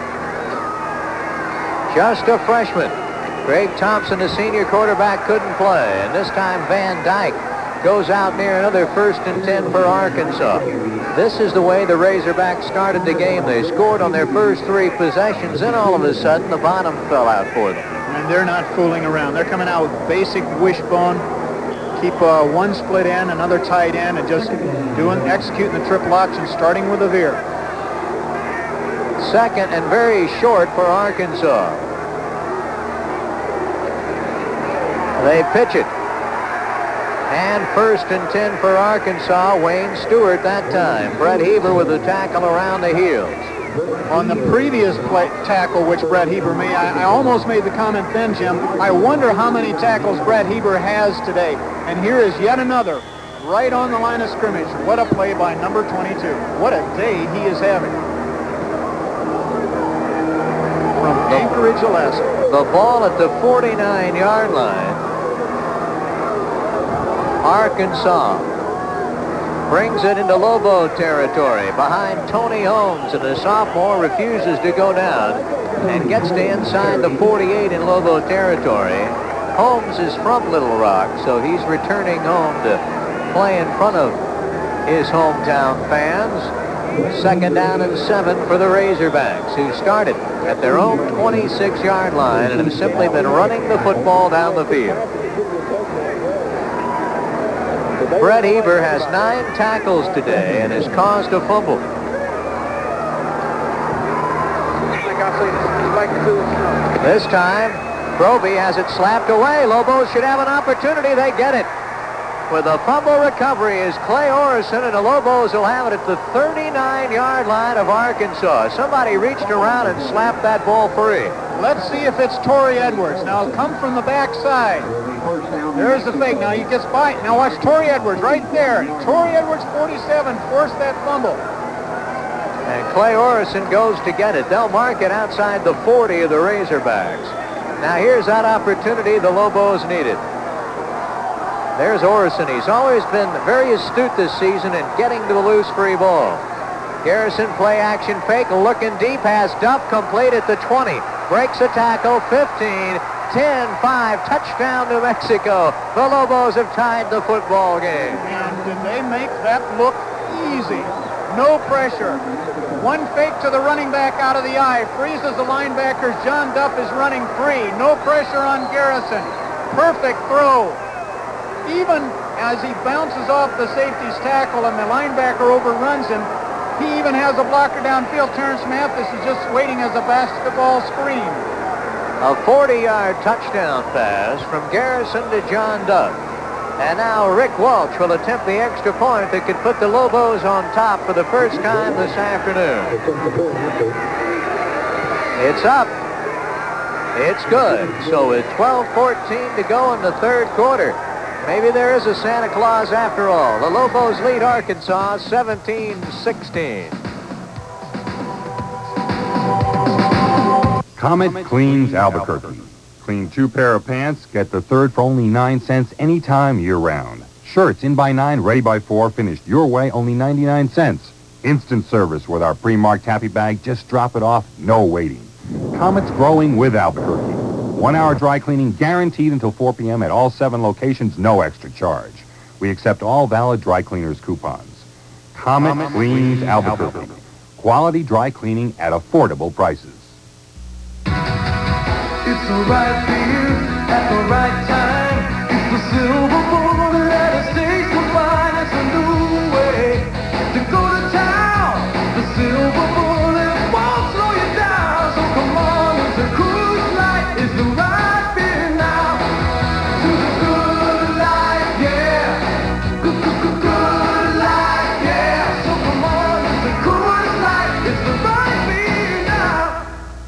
just a freshman. Greg Thompson, the senior quarterback, couldn't play. And this time Van Dyke goes out near another first and ten for Arkansas. This is the way the Razorbacks started the game. They scored on their first three possessions, and all of a sudden the bottom fell out for them. And they're not fooling around. They're coming out with basic wishbone. Keep uh, one split end, another tight end, and just doing, executing the triple option, starting with a veer. Second and very short for Arkansas. They pitch it. And first and ten for Arkansas. Wayne Stewart that time. Brett Heber with the tackle around the heels. On the previous play, tackle which Brett Heber made, I, I almost made the comment then, Jim, I wonder how many tackles Brett Heber has today. And here is yet another, right on the line of scrimmage. What a play by number twenty-two. What a day he is having. From Anchorage, Alaska. The ball at the forty-nine yard line. Arkansas brings it into Lobo territory behind Tony Holmes, and the sophomore refuses to go down and gets to inside the forty-eight in Lobo territory. Holmes is from Little Rock, so he's returning home to play in front of his hometown fans. Second down and seven for the Razorbacks, who started at their own twenty-six yard line and have simply been running the football down the field. Brett Heber has nine tackles today and has caused a fumble. This time, Grovey has it slapped away. Lobos should have an opportunity. They get it. With a fumble recovery is Clay Orison, and the Lobos will have it at the thirty-nine yard line of Arkansas. Somebody reached around and slapped that ball free. Let's see if it's Torrey Edwards. Now come from the backside. There's the fake. Now he gets by. Now watch Torrey Edwards right there. Torrey Edwards, forty-seven, forced that fumble. And Clay Orison goes to get it. They'll mark it outside the forty of the Razorbacks. Now here's that opportunity the Lobos needed. There's Orison. He's always been very astute this season in getting to the loose free ball. Garrison play action fake, looking deep, has Duff complete at the twenty. Breaks a tackle, fifteen, ten, five, touchdown New Mexico. The Lobos have tied the football game. And did they make that look easy? No pressure. One fake to the running back out of the eye. Freezes the linebackers. John Duff is running free. No pressure on Garrison. Perfect throw. Even as he bounces off the safety's tackle and the linebacker overruns him, He even has a blocker downfield, Terrence Mathis is just waiting as a basketball screen. A forty-yard touchdown pass from Garrison to John Duff. And now Rick Walsh will attempt the extra point that could put the Lobos on top for the first time this afternoon. It's up. It's good. So with twelve fourteen to go in the third quarter, maybe there is a Santa Claus after all. The Lobos lead Arkansas seventeen sixteen. Comet cleans Albuquerque. Clean two pair of pants, get the third for only nine cents anytime year-round. Shirts in by nine, ready by four, finished your way, only ninety-nine cents. Instant service with our pre-marked happy bag, just drop it off, no waiting. Comet's growing with Albuquerque. One-hour dry cleaning guaranteed until four p m at all seven locations, no extra charge. We accept all valid dry cleaners coupons. Comet, Comet cleans, cleans Albuquerque. Albuquerque. Quality dry cleaning at affordable prices. It's the right thing at the right time. It's the silver bullet that has tasted the fine. It's a new way to go to town. The silver bullet won't slow you down. So come on, it's a cruise light. It's the right thing now. To the good life, yeah. Good, good, good, good life, yeah. So come on, it's the cruise light. It's the right thing now.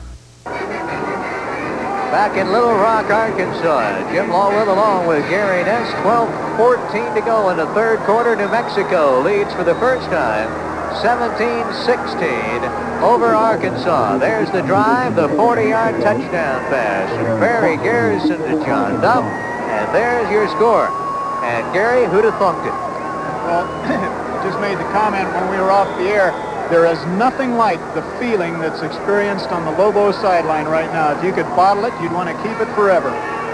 Back in Little Rock, Arkansas, Jim Lawwell along with Gary Ness. twelve fourteen to go in the third quarter. New Mexico leads for the first time, seventeen sixteen over Arkansas. There's the drive, the forty-yard touchdown pass from Barry Garrison to John Duff, and there's your score. And Gary, who'd have thunked it? Well, just made the comment when we were off the air. There is nothing like the feeling that's experienced on the Lobo sideline right now. If you could bottle it, you'd want to keep it forever.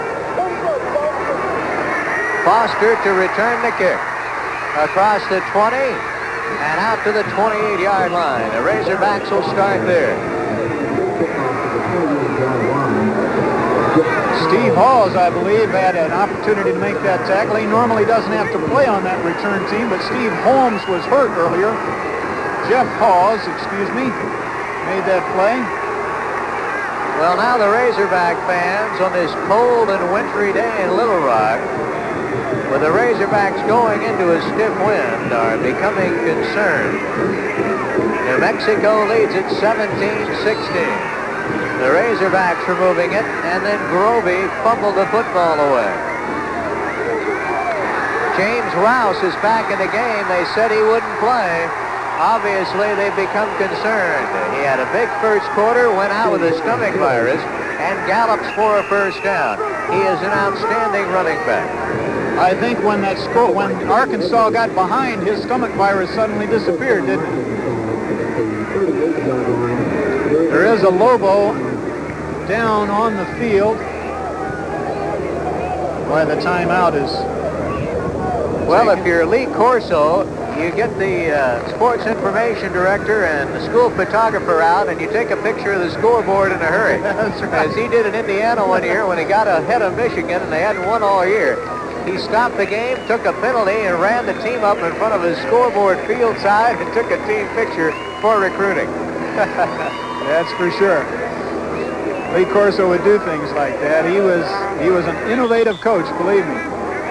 Foster to return the kick. Across the twenty and out to the twenty-eight-yard line. The Razorbacks will start there. Steve Halls, I believe, had an opportunity to make that tackle. He normally doesn't have to play on that return team, but Steve Holmes was hurt earlier. Jeff Hawes, excuse me, made that play. Well, now the Razorback fans on this cold and wintry day in Little Rock, with the Razorbacks going into a stiff wind, are becoming concerned. New Mexico leads it seventeen sixteen. The Razorbacks were moving it, and then Grovey fumbled the football away. James Rouse is back in the game. They said he wouldn't play. Obviously, they've become concerned. He had a big first quarter, went out with a stomach virus, and gallops for a first down. He is an outstanding running back. I think when that score, when Arkansas got behind, his stomach virus suddenly disappeared, didn't it? There is a Lobo down on the field. Why the timeout is... Well, taken. if you're Lee Corso, you get the uh, sports information director and the school photographer out, and you take a picture of the scoreboard in a hurry. That's right. As he did in Indiana one year when he got ahead of Michigan and they hadn't won all year. He stopped the game, took a penalty, and ran the team up in front of his scoreboard field side and took a team picture for recruiting. That's for sure. Lee Corso would do things like that. He was he was an innovative coach, believe me.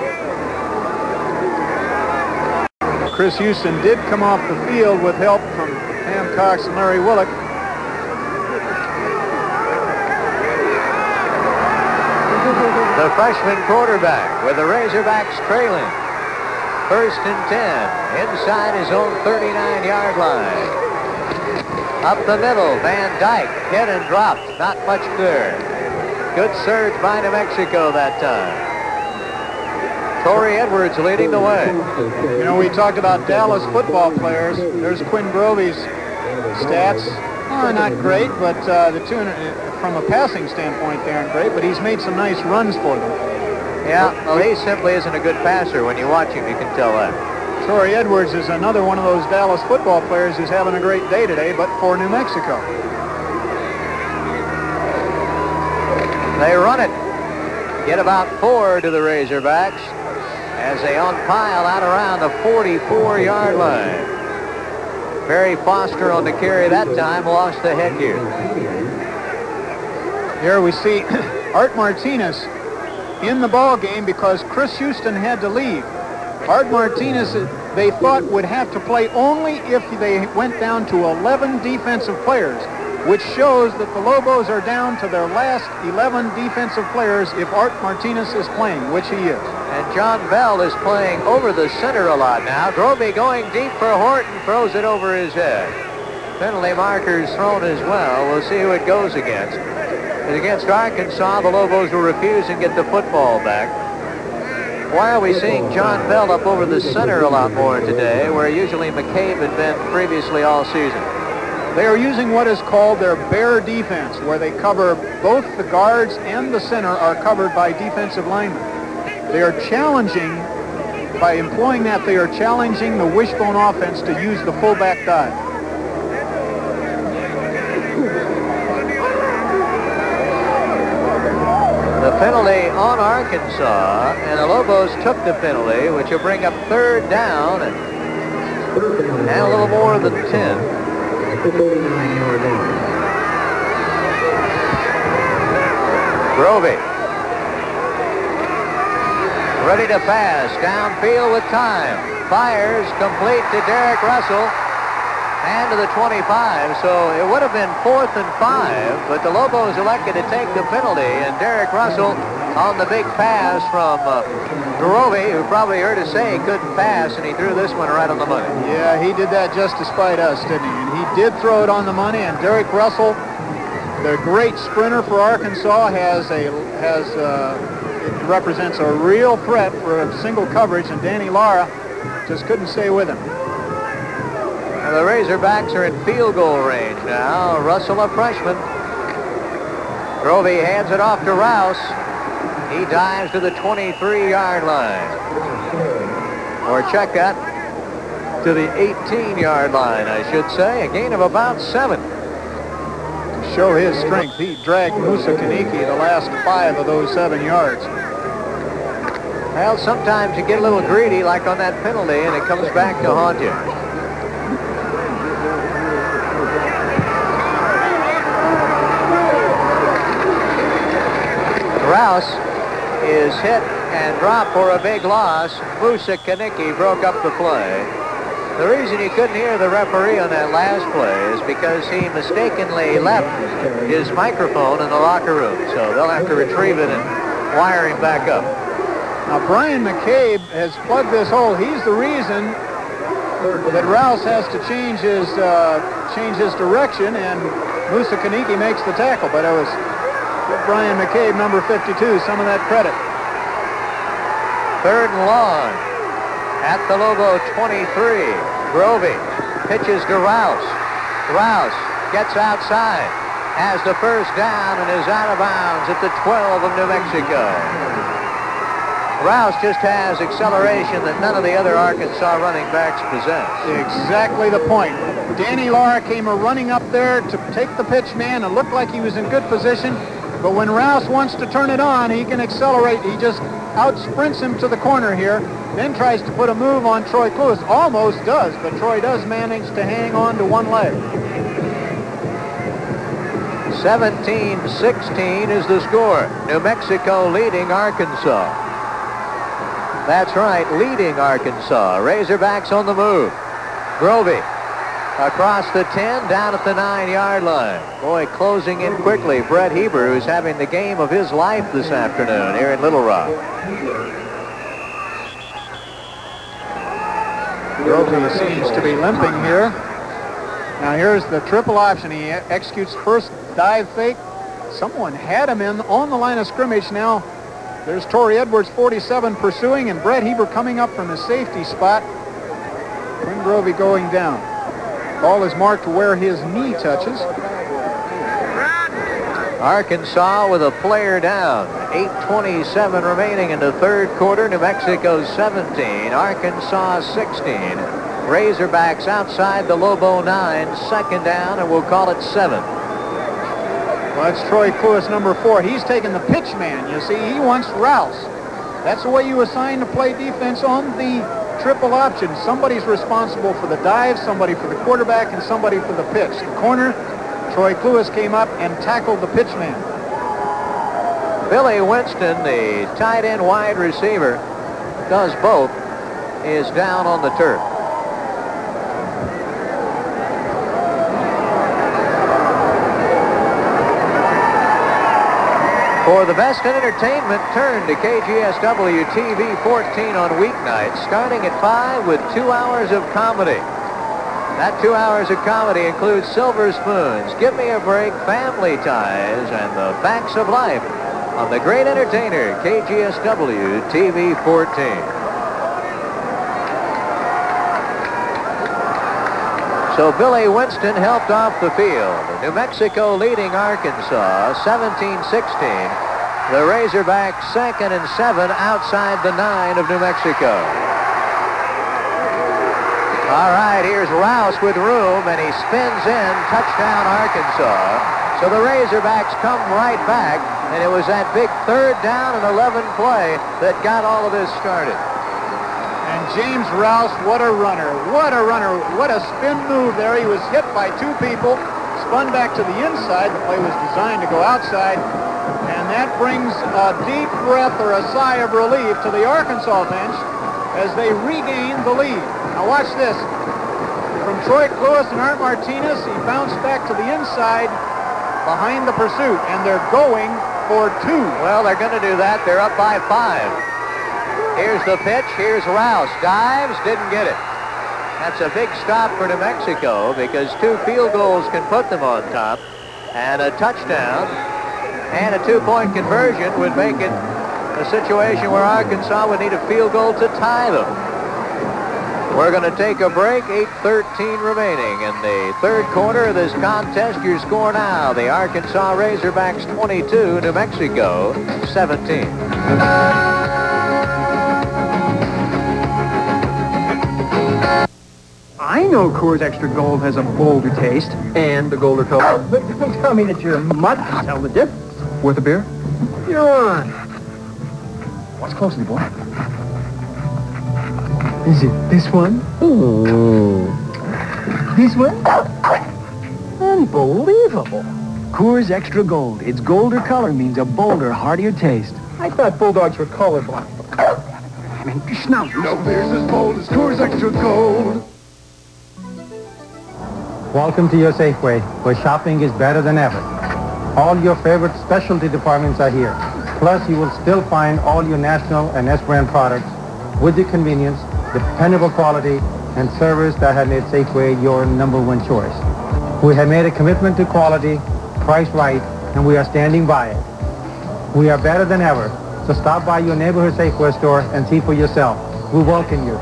Chris Houston did come off the field with help from Pam Cox and Larry Willick. The freshman quarterback with the Razorbacks trailing. First and ten, inside his own thirty-nine-yard line. Up the middle, Van Dyke, hit and dropped. Not much there. Good surge by New Mexico that time. Torrey Edwards leading the way. You know, we talked about Dallas football players. There's Quinn Grovey's stats. Oh, not great, but uh, the two, uh, from a passing standpoint, they aren't great, but he's made some nice runs for them. Yeah, well, he simply isn't a good passer. When you watch him, you can tell that. Torrey Edwards is another one of those Dallas football players who's having a great day today, but for New Mexico. They run it. Get about four to the Razorbacks as they unpile out around the forty-four-yard line. Barry Foster on the carry that time lost the headgear. Here we see Art Martinez in the ball game because Chris Houston had to leave. Art Martinez, they thought, would have to play only if they went down to eleven defensive players, which shows that the Lobos are down to their last eleven defensive players if Art Martinez is playing, which he is. And John Bell is playing over the center a lot now. Grovey going deep for Horton, throws it over his head. Penalty markers thrown as well. We'll see who it goes against. And against Arkansas, the Lobos will refuse and get the football back. Why are we seeing John Bell up over the center a lot more today, where usually McCabe had been previously all season? They are using what is called their bear defense, where they cover both the guards and the center are covered by defensive linemen. They are challenging, by employing that, they are challenging the wishbone offense to use the fullback dive. The penalty on Arkansas, and the Lobos took the penalty, which will bring up third down and, and a little more than ten. Grovey. Ready to pass, downfield with time. Fires, complete to Derek Russell. And to the twenty-five, so it would have been fourth and five, but the Lobos elected to take the penalty, and Derek Russell on the big pass from uh, Grovey, who probably heard us say he couldn't pass, and he threw this one right on the money. Yeah, he did that just to spite us, didn't he? And he did throw it on the money, and Derek Russell, the great sprinter for Arkansas, has a has uh, it represents a real threat for a single coverage, and Danny Lara just couldn't stay with him. And the Razorbacks are in field goal range now. Russell, a freshman. Grovey hands it off to Rouse. He dives to the twenty-three yard line. Or check that, to the eighteen yard line, I should say. A gain of about seven. To show his strength, he dragged Musa Kaniki the last five of those seven yards. Well, sometimes you get a little greedy, like on that penalty, and it comes back to haunt you. Rouse is hit and dropped for a big loss. Musa Kaniki broke up the play. The reason you couldn't hear the referee on that last play is because he mistakenly left his microphone in the locker room, so they'll have to retrieve it and wire him back up. Now, Brian McCabe has plugged this hole. He's the reason that Rouse has to change his uh, change his direction, and Musa Kaniki makes the tackle, but it was Give Brian McCabe, number fifty-two, some of that credit. Third and long at the Lobo twenty-three. Grovey pitches to Rouse. Rouse gets outside, has the first down, and is out of bounds at the twelve of New Mexico. Rouse just has acceleration that none of the other Arkansas running backs possess. Exactly the point. Danny Lara came running up there to take the pitch man and looked like he was in good position. But when Rouse wants to turn it on, he can accelerate. He just out-sprints him to the corner here, then tries to put a move on Troy Cluess. Almost does, but Troy does manage to hang on to one leg. seventeen sixteen is the score. New Mexico leading Arkansas. That's right, leading Arkansas. Razorbacks on the move. Grovey across the ten, down at the nine yard line. Boy, closing in quickly. Brett Heber, who's having the game of his life this afternoon here in Little Rock. Grovey seems to be limping here. Now here's the triple option. He executes first dive fake. Someone had him in on the line of scrimmage. Now there's Torrey Edwards, forty-seven, pursuing, and Brett Heber coming up from the safety spot. Quinn Grovey going down. Ball is marked to where his knee touches. Arkansas with a player down. eight twenty-seven remaining in the third quarter. New Mexico seventeen, Arkansas sixteen. Razorbacks outside the Lobo nine, second down, and we'll call it seven. Well, that's Troy Cluess, number four. He's taking the pitch man. You see, he wants Rouse. That's the way you assign to play defense on the triple option. Somebody's responsible for the dive, somebody for the quarterback, and somebody for the pitch. The corner, Troy Cluess came up and tackled the pitch man. Billy Winston, the tight end wide receiver, does both, is down on the turf. For the best in entertainment, turn to K G S W T V fourteen on weeknights, starting at five with two hours of comedy. That two hours of comedy includes Silver Spoons, Give Me a Break, Family Ties, and The Facts of Life on the great entertainer, K G S W T V fourteen. So Billy Winston helped off the field. New Mexico leading Arkansas seventeen sixteen. The Razorbacks second and seven outside the nine of New Mexico. All right, here's Rouse with room, and he spins in. Touchdown, Arkansas. So the Razorbacks come right back, and it was that big third down and eleven play that got all of this started. And James Rouse, what a runner. What a runner. What a spin move there. He was hit by two people, spun back to the inside. The play was designed to go outside. And that brings a deep breath or a sigh of relief to the Arkansas bench as they regain the lead. Now watch this. From Troy Cluess and Art Martinez, he bounced back to the inside behind the pursuit, and they're going for two. Well, they're going to do that. They're up by five. Here's the pitch. Here's Rouse. Dives. Didn't get it. That's a big stop for New Mexico because two field goals can put them on top. And a touchdown and a two-point conversion would make it a situation where Arkansas would need a field goal to tie them. We're going to take a break. eight thirteen remaining in the third quarter of this contest. Your score now, the Arkansas Razorbacks twenty-two, New Mexico seventeen. I know Coors Extra Gold has a bolder taste and a golder color. But don't tell me that your mud can tell the difference. Worth a beer? You're on. What's closely, boy? Is it this one? Ooh. This one? Unbelievable. Coors Extra Gold. Its golder color means a bolder, heartier taste. I thought bulldogs were colorblind. I mean, snout. No beer's as bold as Coors Extra Gold. Welcome to your Safeway, where shopping is better than ever. All your favorite specialty departments are here. Plus, you will still find all your national and S-brand products with the convenience, dependable quality, and service that have made Safeway your number one choice. We have made a commitment to quality, priced right, and we are standing by it. We are better than ever, so stop by your neighborhood Safeway store and see for yourself. We welcome you.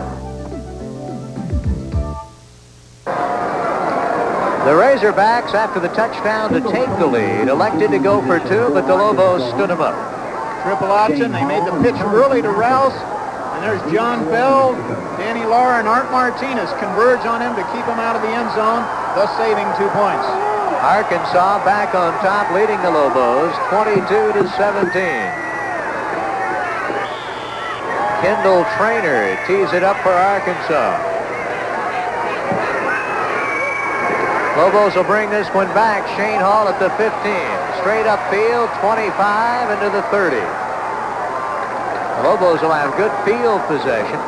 The Razorbacks, after the touchdown to take the lead, elected to go for two, but the Lobos stood them up. Triple option. They made the pitch early to Rouse. And there's John Bell, Danny Laura, and Art Martinez converge on him to keep him out of the end zone, thus saving two points. Arkansas back on top, leading the Lobos twenty-two to seventeen. Kendall Traynor tees it up for Arkansas. Lobos will bring this one back. Shane Hall at the fifteen. Straight upfield, twenty-five into the thirty. The Lobos will have good field possession.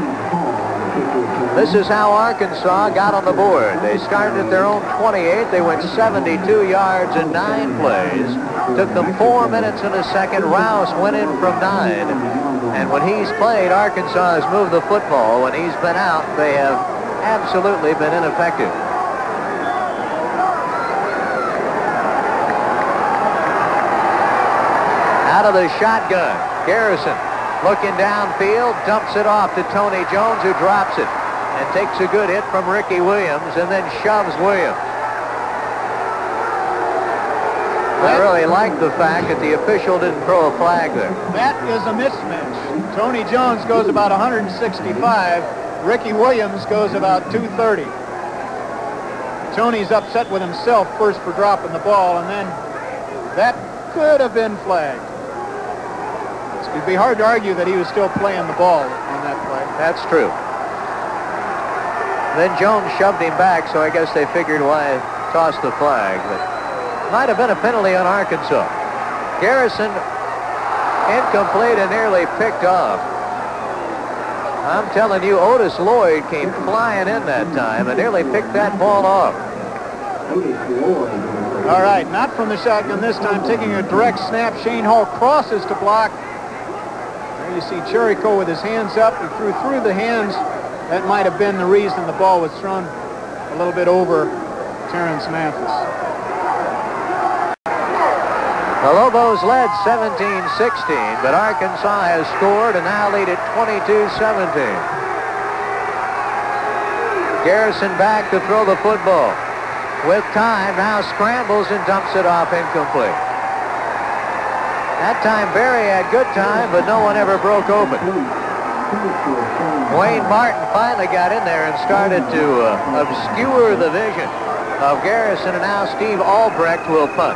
This is how Arkansas got on the board. They started at their own twenty-eight. They went seventy-two yards in nine plays. Took them four minutes and a second. Rouse went in from nine. And when he's played, Arkansas has moved the football. When he's been out, they have absolutely been ineffective. Out of the shotgun, Garrison looking downfield, dumps it off to Tony Jones, who drops it and takes a good hit from Ricky Williams and then shoves Williams. I really like the fact that the official didn't throw a flag there. That is a mismatch. Tony Jones goes about one sixty-five. Ricky Williams goes about two thirty. Tony's upset with himself first for dropping the ball, and then that could have been flagged. It'd be hard to argue that he was still playing the ball on that play. That's true. Then Jones shoved him back, so I guess they figured why toss the flag. But might have been a penalty on Arkansas. Garrison incomplete and nearly picked off. I'm telling you, Otis Lloyd came flying in that time and nearly picked that ball off. All right, not from the shotgun this time, taking a direct snap. Shane Hall crosses to block. There you see Cherico with his hands up. He threw through the hands. That might have been the reason the ball was thrown a little bit over Terrence Mathis. The Lobos led seventeen sixteen, but Arkansas has scored and now lead at twenty-two seventeen. Garrison back to throw the football. With time, now scrambles and dumps it off incomplete. That time Barry had good time, but no one ever broke open. Wayne Martin finally got in there and started to uh, obscure the vision of Garrison, and now Steve Albrecht will punt.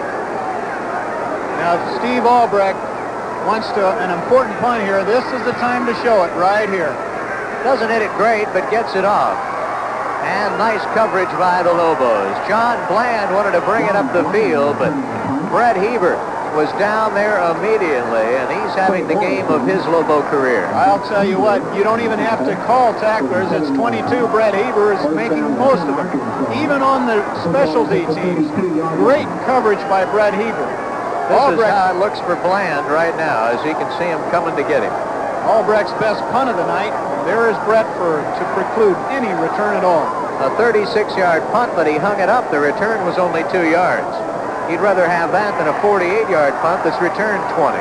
Now, Steve Albrecht wants to an important punt here. This is the time to show it right here. Doesn't hit it great, but gets it off. And nice coverage by the Lobos. John Bland wanted to bring it up the field, but Brett Hebert was down there immediately, and he's having the game of his Lobo career. I'll tell you what, you don't even have to call tacklers. It's twenty-two. Brett Hebert is making most of them. Even on the specialty teams, great coverage by Brett Hebert. This Albrecht, is how it looks for Bland right now, as he can see him coming to get him. Albrecht's best punt of the night. There is Brett for to preclude any return at all. A thirty-six yard punt, but he hung it up. The return was only two yards. He'd rather have that than a forty-eight yard punt that's returned twenty.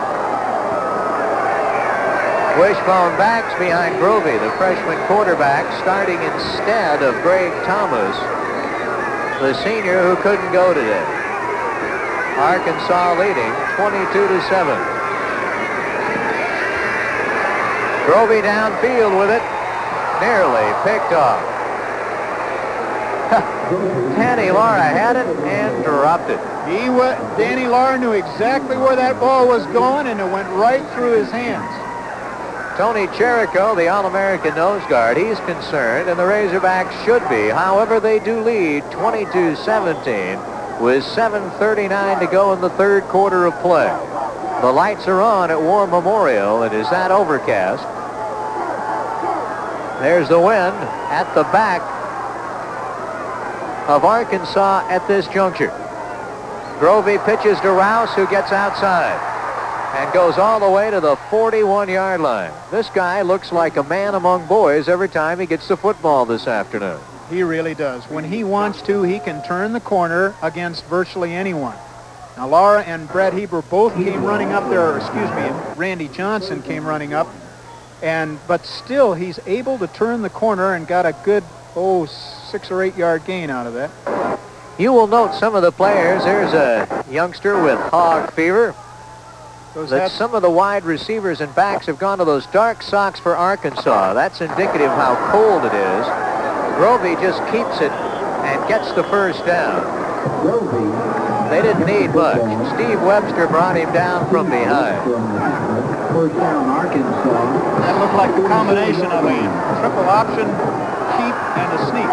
Wishbone backs behind Grovey, the freshman quarterback, starting instead of Greg Thomas, the senior who couldn't go today. Arkansas leading twenty-two to seven. Grovey downfield with it, nearly picked off. Danny Lara had it and dropped it. He went, Danny Lara knew exactly where that ball was going, and it went right through his hands. Tony Cherico, the All-American nose guard, he's concerned, and the Razorbacks should be. However, they do lead twenty-two seventeen with seven thirty-nine to go in the third quarter of play. The lights are on at War Memorial. It is that overcast. There's the wind at the back of Arkansas at this juncture. Grovey pitches to Rouse, who gets outside and goes all the way to the forty-one yard line. This guy looks like a man among boys every time he gets the football this afternoon. He really does. When he wants to, he can turn the corner against virtually anyone. Now, Lara and Brett Hebert both came running up there, or excuse me, Randy Johnson came running up, and but still he's able to turn the corner and got a good, oh, six or eight yard gain out of that. You will note some of the players. There's a youngster with hog fever. Those that some of the wide receivers and backs have gone to those dark socks for Arkansas. That's indicative of how cold it is. Grovey just keeps it and gets the first down. They didn't need much. Steve Webster brought him down from behind. First down, Arkansas. That looked like the combination of a triple option, keep, and a sneak.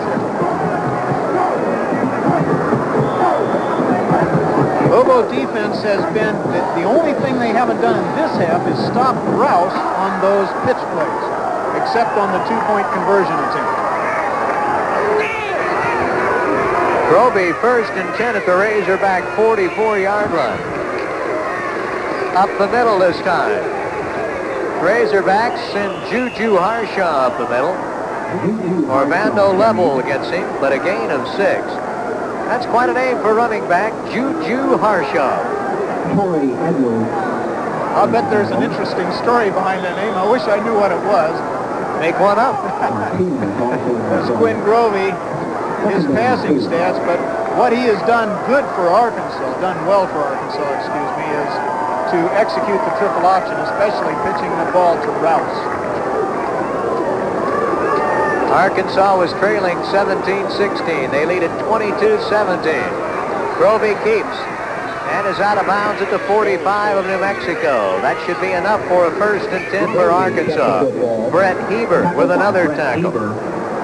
Lobo defense has been, the, the only thing they haven't done in this half is stop Rouse on those pitch plays, except on the two-point conversion attempt. Grovey first and ten at the Razorback forty-four yard line. Up the middle this time. Razorbacks send Juju Harshaw up the middle. Orlando level against him, but a gain of six. That's quite a name for running back, Juju Harshaw. I'll bet there's an interesting story behind that name. I wish I knew what it was. Make one up. There's Quinn Grovey, his passing stats, but what he has done good for Arkansas, done well for Arkansas, excuse me, is to execute the triple option, especially pitching the ball to Rouse. Arkansas was trailing seventeen sixteen. They lead at twenty-two seventeen. Grovey keeps and is out of bounds at the forty-five of New Mexico. That should be enough for a first and ten for Arkansas. Brett Hebert with another tackle.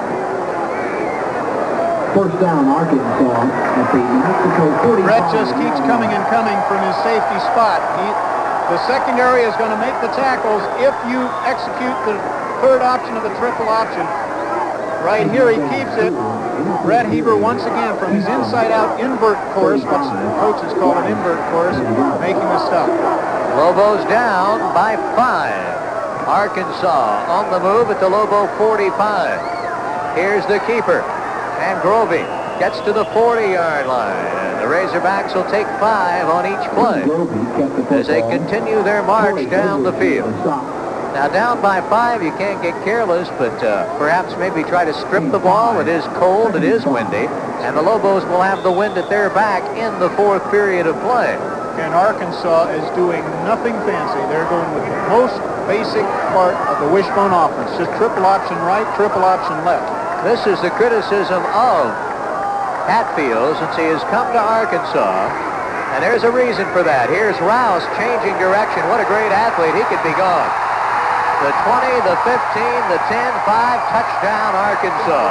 First down, Arkansas at the New Mexico forty-five. Brett just keeps coming and coming from his safety spot. He, the secondary is going to make the tackles if you execute the third option of the triple option. Right here he keeps it. Brett Heber once again from his inside-out invert course, what coaches call an invert course, making the stop. Lobos down by five. Arkansas on the move at the Lobo forty-five. Here's the keeper. And Grovey gets to the forty-yard line. And the Razorbacks will take five on each play as they continue their march down the field. Now down by five, you can't get careless, but uh, perhaps maybe try to strip the ball. It is cold, it is windy, and the Lobos will have the wind at their back in the fourth period of play. And Arkansas is doing nothing fancy. They're going with the most basic part of the wishbone offense. Just triple option right, triple option left. This is the criticism of Hatfield since he has come to Arkansas, and there's a reason for that. Here's Rouse changing direction. What a great athlete. He could be gone. The twenty, the fifteen, the ten, five, touchdown Arkansas.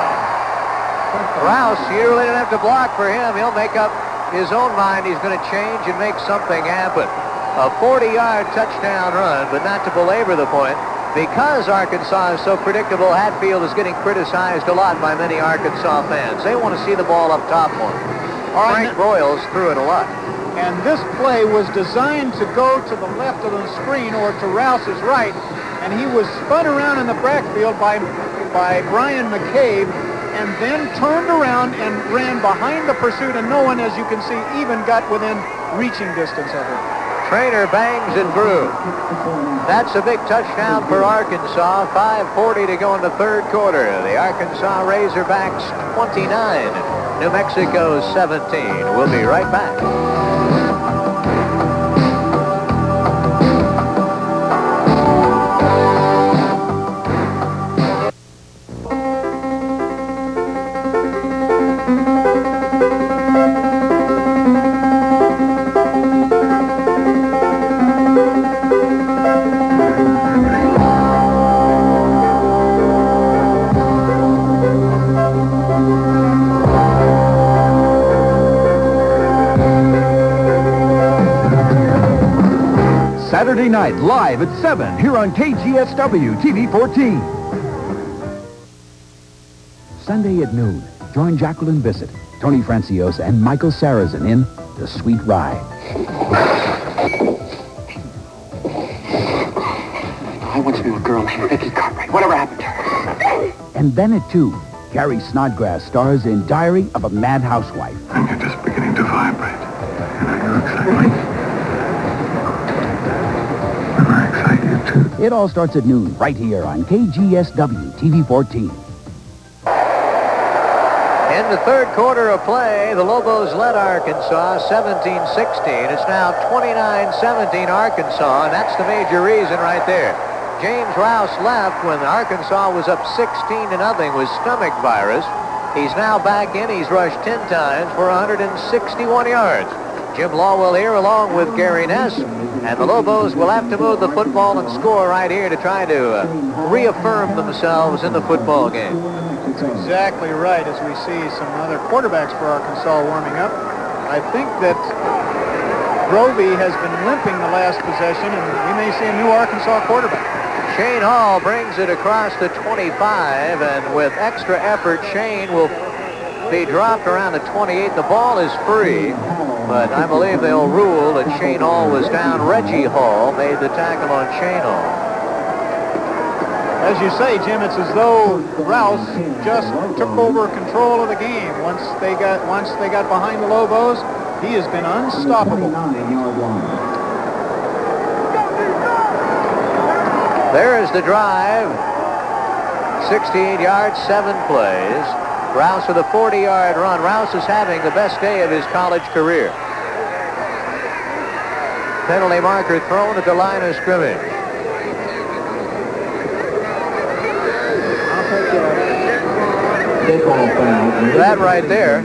Rouse, you really don't have to block for him. He'll make up his own mind. He's going to change and make something happen. A forty-yard touchdown run, but not to belabor the point. Because Arkansas is so predictable, Hatfield is getting criticized a lot by many Arkansas fans. They want to see the ball up top more. Frank Broyles threw it a lot. And this play was designed to go to the left of the screen or to Rouse's right, and he was spun around in the backfield by, by Brian McCabe and then turned around and ran behind the pursuit, and no one, as you can see, even got within reaching distance of him. Trainer bangs and through. That's a big touchdown for Arkansas. five forty to go in the third quarter. The Arkansas Razorbacks twenty-nine, New Mexico seventeen. We'll be right back. Saturday night, live at seven, here on K G S W T V fourteen. Sunday at noon, join Jacqueline Bissett, Tony Francios, and Michael Sarrazin in The Sweet Ride. I once knew a girl named Vicky Cartwright. Whatever happened to her? And then at two, Gary Snodgrass stars in Diary of a Mad Housewife. And you're just beginning to vibrate. And are you excited? It all starts at noon, right here on K G S W T V fourteen. In the third quarter of play, the Lobos led Arkansas seventeen sixteen. It's now twenty-nine seventeen Arkansas, and that's the major reason right there. James Rouse left when Arkansas was up sixteen to nothing with stomach virus. He's now back in. He's rushed ten times for one hundred sixty-one yards. Jim Lawwell here along with Gary Ness, and the Lobos will have to move the football and score right here to try to uh, reaffirm themselves in the football game. That's exactly right, as we see some other quarterbacks for Arkansas warming up. I think that Grovey has been limping the last possession, and we may see a new Arkansas quarterback. Shane Hall brings it across the twenty-five, and with extra effort, Shane will be dropped around the twenty-eight. The ball is free, but I believe they'll rule that Shane Hall was down. Reggie Hall made the tackle on Shane Hall. As you say, Jim, it's as though Rouse just took over control of the game. Once they got once they got behind the Lobos, he has been unstoppable. There is the drive. sixty-eight yards, seven plays. Rouse with a forty-yard run. Rouse is having the best day of his college career. Penalty marker thrown at the line of scrimmage. That right there.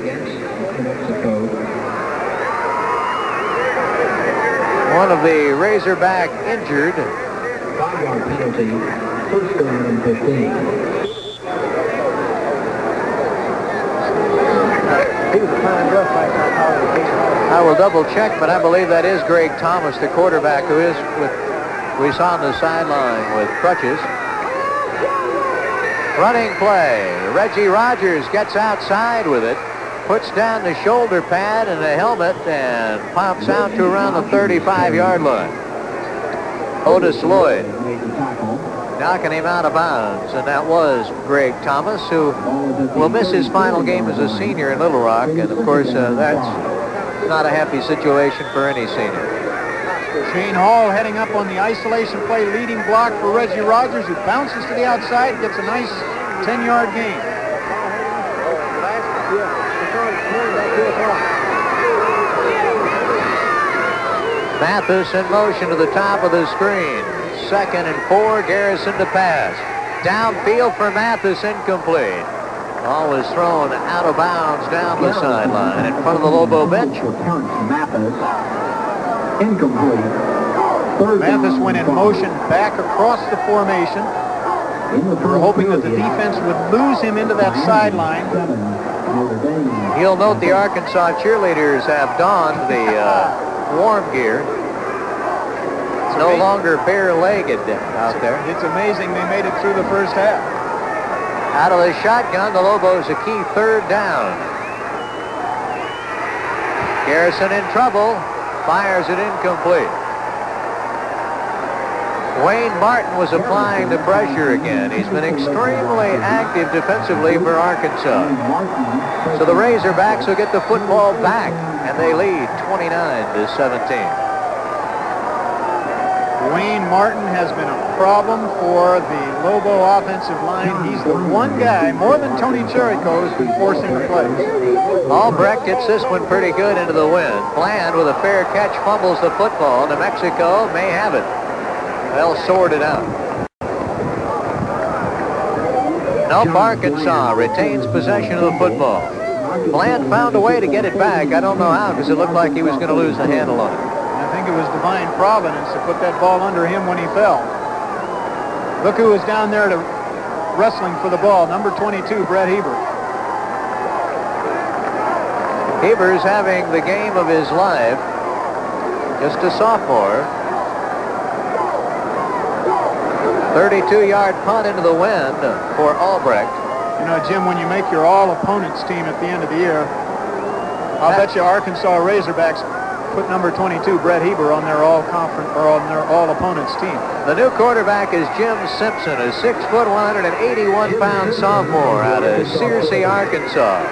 One of the Razorback injured. Five-yard penalty, first down and fifteen. Well, we'll double check, but I believe that is Greg Thomas, the quarterback, who is with, we saw on the sideline with crutches. Running play. Reggie Rogers gets outside with it, puts down the shoulder pad and the helmet, and pops out to around the thirty-five-yard line. Otis Lloyd knocking him out of bounds, and that was Greg Thomas, who will miss his final game as a senior in Little Rock, and of course uh, that's not a happy situation for any senior. Shane Hall heading up on the isolation play, leading block for Reggie Rogers, who bounces to the outside, gets a nice ten-yard gain. Mathis in motion to the top of the screen. Second and four, Garrison to pass. Downfield for Mathis, incomplete. Ball was thrown out of bounds down the sideline in front of the Lobo bench. Mathis, incomplete. Mathis went in motion back across the formation. We're hoping that the defense would lose him into that sideline. You'll note the Arkansas cheerleaders have donned the uh, warm gear. It's no longer bare-legged out there. It's amazing they made it through the first half. Out of the shotgun, the Lobos a key third down. Garrison in trouble, fires it incomplete. Wayne Martin was applying the pressure again. He's been extremely active defensively for Arkansas. So the Razorbacks will get the football back, and they lead twenty-nine to seventeen. Wayne Martin has been a problem for the Lobo offensive line. He's the one guy, more than Tony Cherico, who's been forcing the play. Albrecht gets this one pretty good into the wind. Bland with a fair catch fumbles the football. New Mexico may have it. They'll sort it out. Nope, Arkansas retains possession of the football. Bland found a way to get it back. I don't know how, because it looked like he was going to lose the handle on it. I think it was divine providence to put that ball under him when he fell. Look who was down there to wrestling for the ball, number twenty-two, Brett Heber. Heber's having the game of his life. Just a sophomore. thirty-two-yard punt into the wind for Albrecht. You know, Jim, when you make your all-opponents team at the end of the year, I'll bet you Arkansas Razorbacks put number twenty-two, Brett Heber, on their all-conference or on their all-opponents team. The new quarterback is Jim Simpson, a six foot, one hundred eighty-one pound sophomore out of Searcy, Arkansas.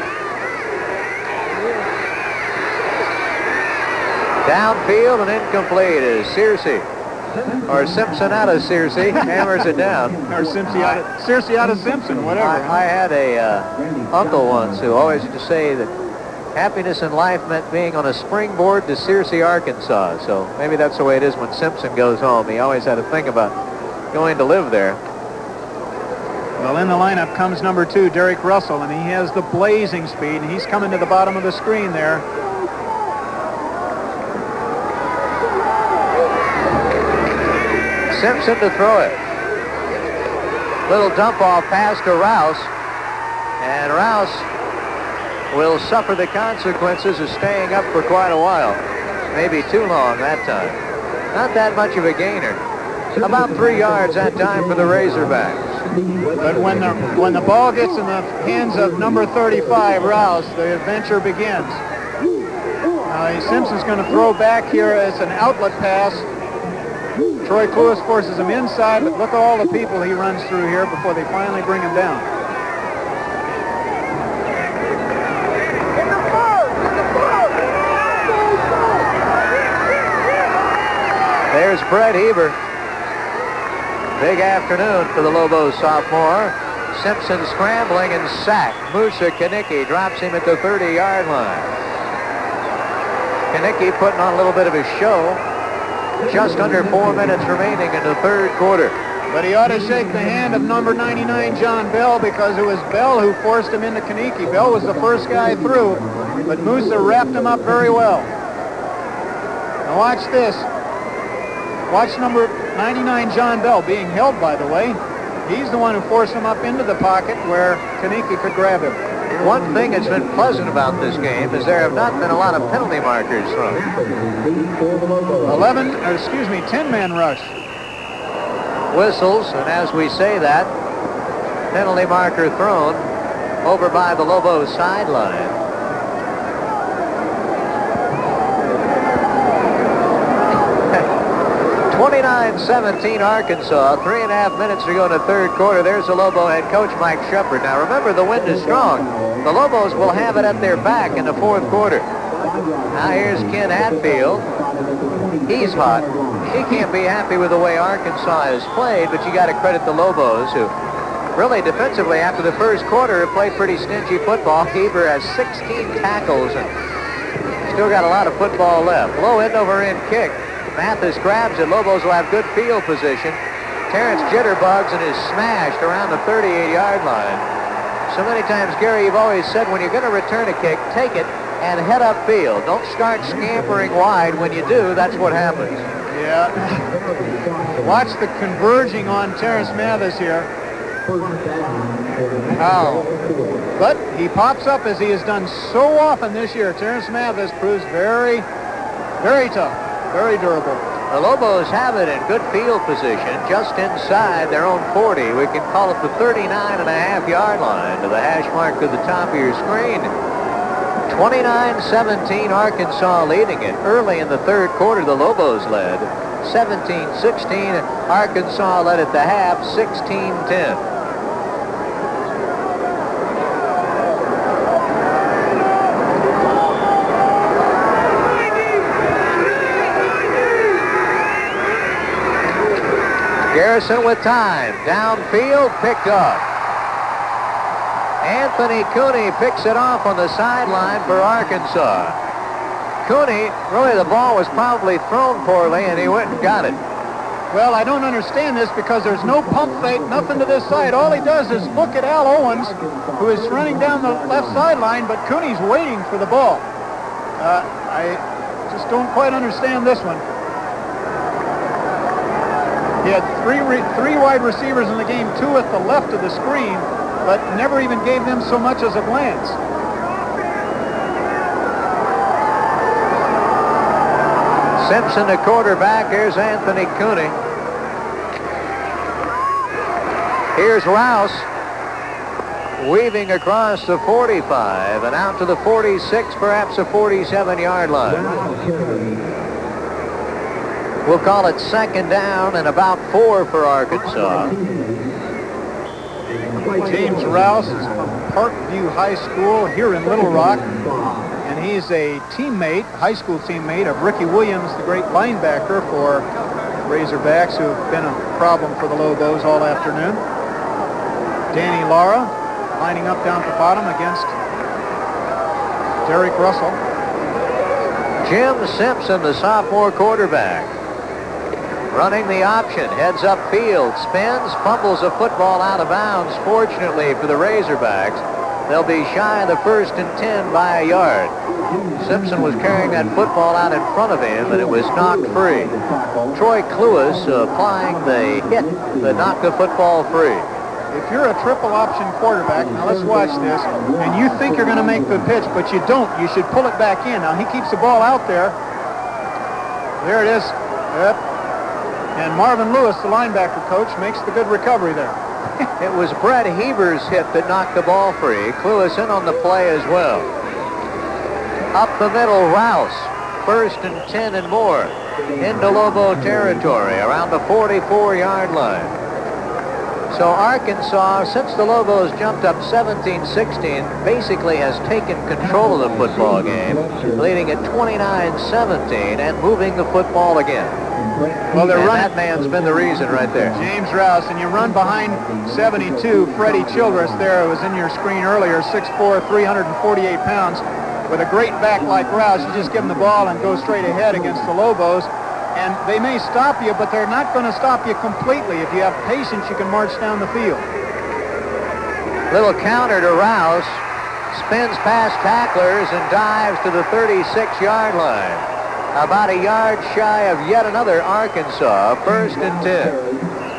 Downfield and incomplete is Searcy. Or Simpson out of Searcy, hammers it down. Or Simpson out of, Searcy out of Simpson, whatever. I, I had a uh, uncle once who always used to say that happiness in life meant being on a springboard to Searcy, Arkansas. So maybe that's the way it is when Simpson goes home. He always had to think about going to live there. Well, in the lineup comes number two, Derek Russell, and he has the blazing speed, and he's coming to the bottom of the screen there. Simpson to throw it. Little dump-off pass to Rouse. And Rouse will suffer the consequences of staying up for quite a while. Maybe too long that time. Not that much of a gainer. About three yards that time for the Razorbacks. But when the, when the ball gets in the hands of number thirty-five, Rouse, the adventure begins. Uh, Simpson's going to throw back here as an outlet pass. Troy Cluess forces him inside, but look at all the people he runs through here before they finally bring him down. There's Brett Heber. Big afternoon for the Lobos sophomore. Simpson scrambling and sacked. Musa Kanicki drops him at the thirty-yard line. Kanicki putting on a little bit of a show. Just under four minutes remaining in the third quarter. But he ought to shake the hand of number ninety-nine, John Bell, because it was Bell who forced him into Kanicki. Bell was the first guy through, but Musa wrapped him up very well. Now watch this. Watch number ninety-nine, John Bell, being held, by the way. He's the one who forced him up into the pocket where Kanicki could grab him. One thing that's been pleasant about this game is there have not been a lot of penalty markers thrown. eleven, or excuse me, ten-man rush. Whistles, and as we say that, penalty marker thrown over by the Lobos sideline. twenty-nine seventeen Arkansas, three and a half minutes to go in the third quarter. There's the Lobo head coach, Mike Shepard. Now remember, the wind is strong. The Lobos will have it at their back in the fourth quarter. Now here's Ken Hatfield. He's hot. He can't be happy with the way Arkansas has played, but you got to credit the Lobos, who really defensively after the first quarter have played pretty stingy football. Heber has sixteen tackles and still got a lot of football left. Low end over end kick. Mathis grabs it. Lobos will have good field position. Terrence jitterbugs and is smashed around the thirty-eight yard line. So many times, Gary, you've always said when you're going to return a kick, take it and head upfield. Don't start scampering wide. When you do, that's what happens. Yeah. Watch the converging on Terrence Mathis here. Oh. But he pops up as he has done so often this year. Terrence Mathis proves very, very tough, very durable. The Lobos have it in good field position just inside their own forty. We can call it the thirty-nine and a half yard line to the hash mark to the top of your screen. twenty-nine seventeen Arkansas leading it. Early in the third quarter, the Lobos led. seventeen sixteen, Arkansas led at the half, sixteen ten. Garrison with time. Downfield, picked up. Anthony Cooney picks it off on the sideline for Arkansas. Cooney, really the ball was probably thrown poorly, and he went and got it. Well, I don't understand this because there's no pump fake, nothing to this side. All he does is look at Al Owens, who is running down the left sideline, but Cooney's waiting for the ball. Uh, I just don't quite understand this one. He had three, re three wide receivers in the game, two at the left of the screen, but never even gave them so much as a glance. Simpson, the quarterback. Here's Anthony Cooney. Here's Rouse weaving across the forty-five and out to the forty-six, perhaps a forty-seven yard line. We'll call it second down and about four for Arkansas. James Rouse is from Parkview High School here in Little Rock, and he's a teammate, high school teammate of Ricky Williams, the great linebacker for Razorbacks, who have been a problem for the Lobos all afternoon. Danny Lara lining up down at the bottom against Derek Russell. Jim Simpson, the sophomore quarterback. Running the option, heads upfield, spins, fumbles a football out of bounds. Fortunately for the Razorbacks, they'll be shy of the first and ten by a yard. Simpson was carrying that football out in front of him, and it was knocked free. Troy Cluis uh, applying the hit that knocked the football free. If you're a triple option quarterback, now let's watch this, and you think you're going to make the pitch, but you don't, you should pull it back in. Now he keeps the ball out there. There it is. Yep. And Marvin Lewis, the linebacker coach, makes the good recovery there. It was Brett Heber's hit that knocked the ball free. Cluis in on the play as well. Up the middle, Rouse. First and ten and more. Into Lobo territory, around the forty-four yard line. So Arkansas, since the Lobos jumped up seventeen sixteen, basically has taken control of the football game, leading at twenty-nine seventeen and moving the football again. Well, they're and running. That man's been the reason right there. James Rouse, and you run behind seventy-two. Freddie Childress there, who was in your screen earlier, six four, three hundred forty-eight pounds. With a great back like Rouse, you just give him the ball and go straight ahead against the Lobos. And they may stop you, but they're not going to stop you completely. If you have patience, you can march down the field. Little counter to Rouse. Spins past tacklers and dives to the thirty-six yard line. About a yard shy of yet another Arkansas, first and ten.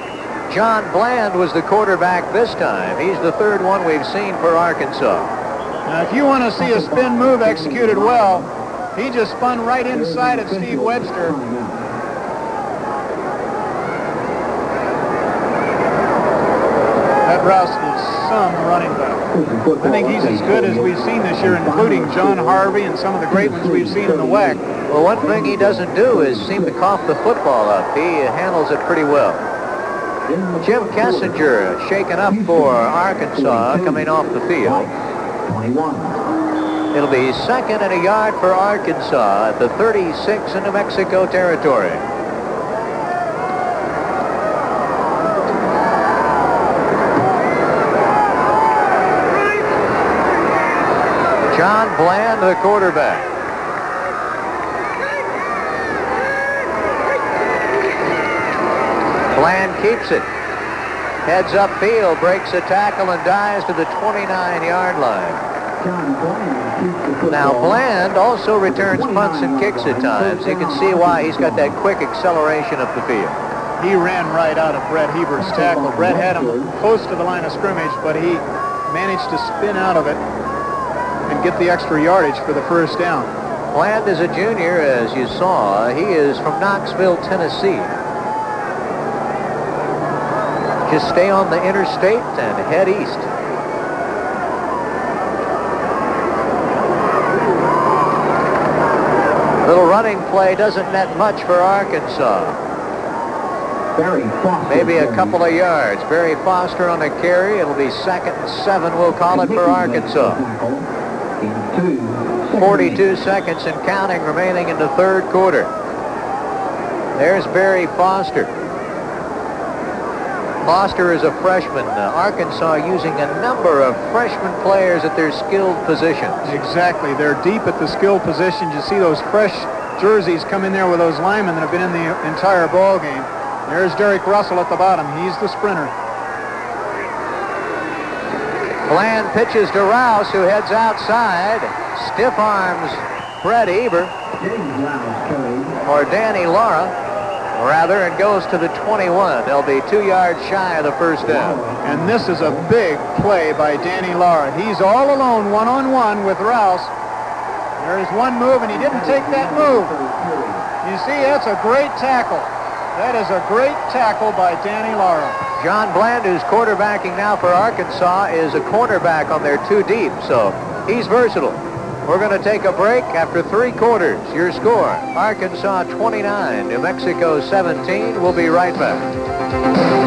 John Bland was the quarterback this time. He's the third one we've seen for Arkansas. Now, if you want to see a spin move executed well, he just spun right inside of Steve Webster. That Rouse is some running back. I think he's as good as we've seen this year, including John Harvey and some of the great ones we've seen in the W A C. Well, one thing he doesn't do is seem to cough the football up. He handles it pretty well. Jim Kessinger shaken up for Arkansas coming off the field. It'll be second and a yard for Arkansas at the thirty-six in New Mexico territory. John Bland, the quarterback. Bland keeps it. Heads upfield, breaks a tackle, and dives to the twenty-nine yard line. Now, Bland also returns punts and kicks at times. You can see why he's got that quick acceleration up the field. He ran right out of Brett Heber's tackle. Brett had him close to the line of scrimmage, but he managed to spin out of it and get the extra yardage for the first down. Bland is a junior, as you saw. He is from Knoxville, Tennessee. Just stay on the interstate and head east. Little running play doesn't net much for Arkansas. Maybe a couple of yards. Barry Foster on a carry. It'll be second and seven, we'll call it, for Arkansas. forty-two seconds and counting remaining in the third quarter. There's Barry Foster. Foster is a freshman. Uh, Arkansas using a number of freshman players at their skilled positions. Exactly. They're deep at the skilled positions. You see those fresh jerseys come in there with those linemen that have been in the entire ball game. There's Derek Russell at the bottom. He's the sprinter. Bland pitches to Rouse, who heads outside. Stiff arms Brett Eber, or Danny Laura, rather, and goes to the twenty-one. They'll be two yards shy of the first down. And this is a big play by Danny Laura. He's all alone, one-on-one with Rouse. There's one move, and he didn't take that move. You see, that's a great tackle. That is a great tackle by Danny Laura. John Bland, who's quarterbacking now for Arkansas, is a cornerback on their two deep, so he's versatile. We're going to take a break after three quarters. Your score, Arkansas twenty-nine, New Mexico seventeen. We'll be right back.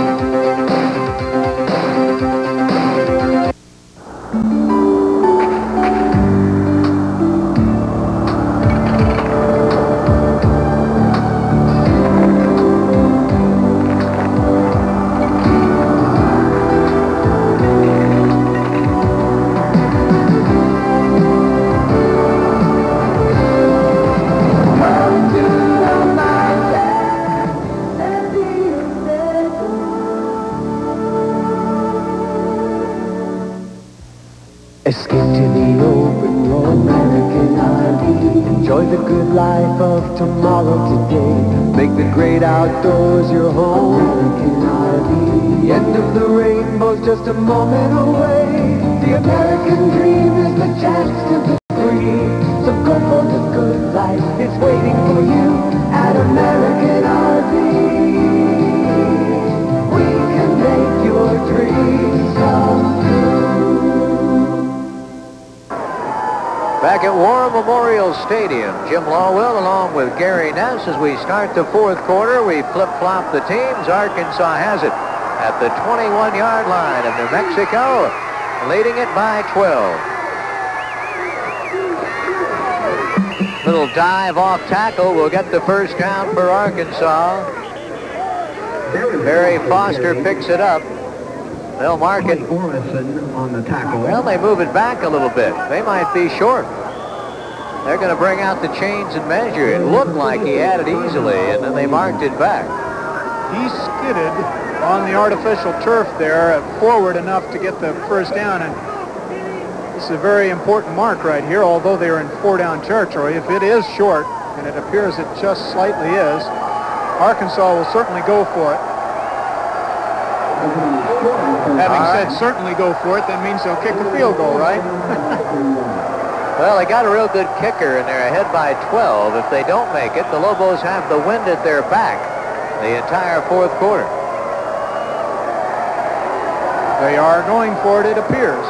Escape to the open road, American R V. Enjoy the good life of tomorrow today. Make the great outdoors your home, American R V. The end of the rainbow's just a moment away. The American dream is the chance to be free. So go for the good life, it's waiting for you at American R V. We can make your dreams come true. Back at War Memorial Stadium, Jim Lawwell along with Gary Ness as we start the fourth quarter. We flip-flop the teams. Arkansas has it at the twenty-one yard line of New Mexico, leading it by twelve. Little dive off tackle will get the first down for Arkansas. Barry Foster picks it up. They'll mark it. On the tackle. Well, they move it back a little bit. They might be short. They're going to bring out the chains and measure. It looked like he had it easily, and then they marked it back. He skidded on the artificial turf there, forward enough to get the first down, and this is a very important mark right here, although they are in four-down territory. If it is short, and it appears it just slightly is, Arkansas will certainly go for it. Having All said right. certainly go for it, that means they'll kick the field goal, right? Well, they got a real good kicker, and they're ahead by twelve. If they don't make it, the Lobos have the wind at their back the entire fourth quarter. They are going for it, it appears.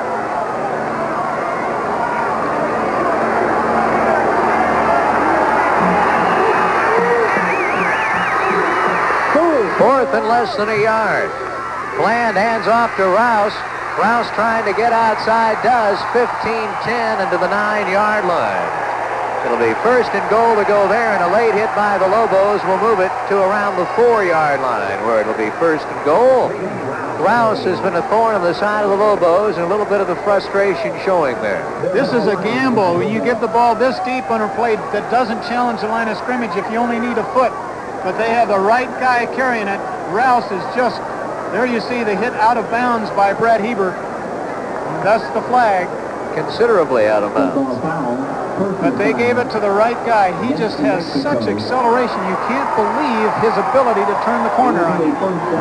Fourth and less than a yard. Bland hands off to Rouse. Rouse trying to get outside, does. fifteen ten into the nine-yard line. It'll be first and goal to go there, and a late hit by the Lobos will move it to around the four-yard line, where it'll be first and goal. Rouse has been a thorn on the side of the Lobos, and a little bit of the frustration showing there. This is a gamble. When you give the ball this deep on a play that doesn't challenge the line of scrimmage if you only need a foot. But they have the right guy carrying it. Rouse is just, there you see the hit out of bounds by Brad Heber. And thus the flag. Considerably out of bounds. But they gave it to the right guy. He just has such acceleration. You can't believe his ability to turn the corner on you.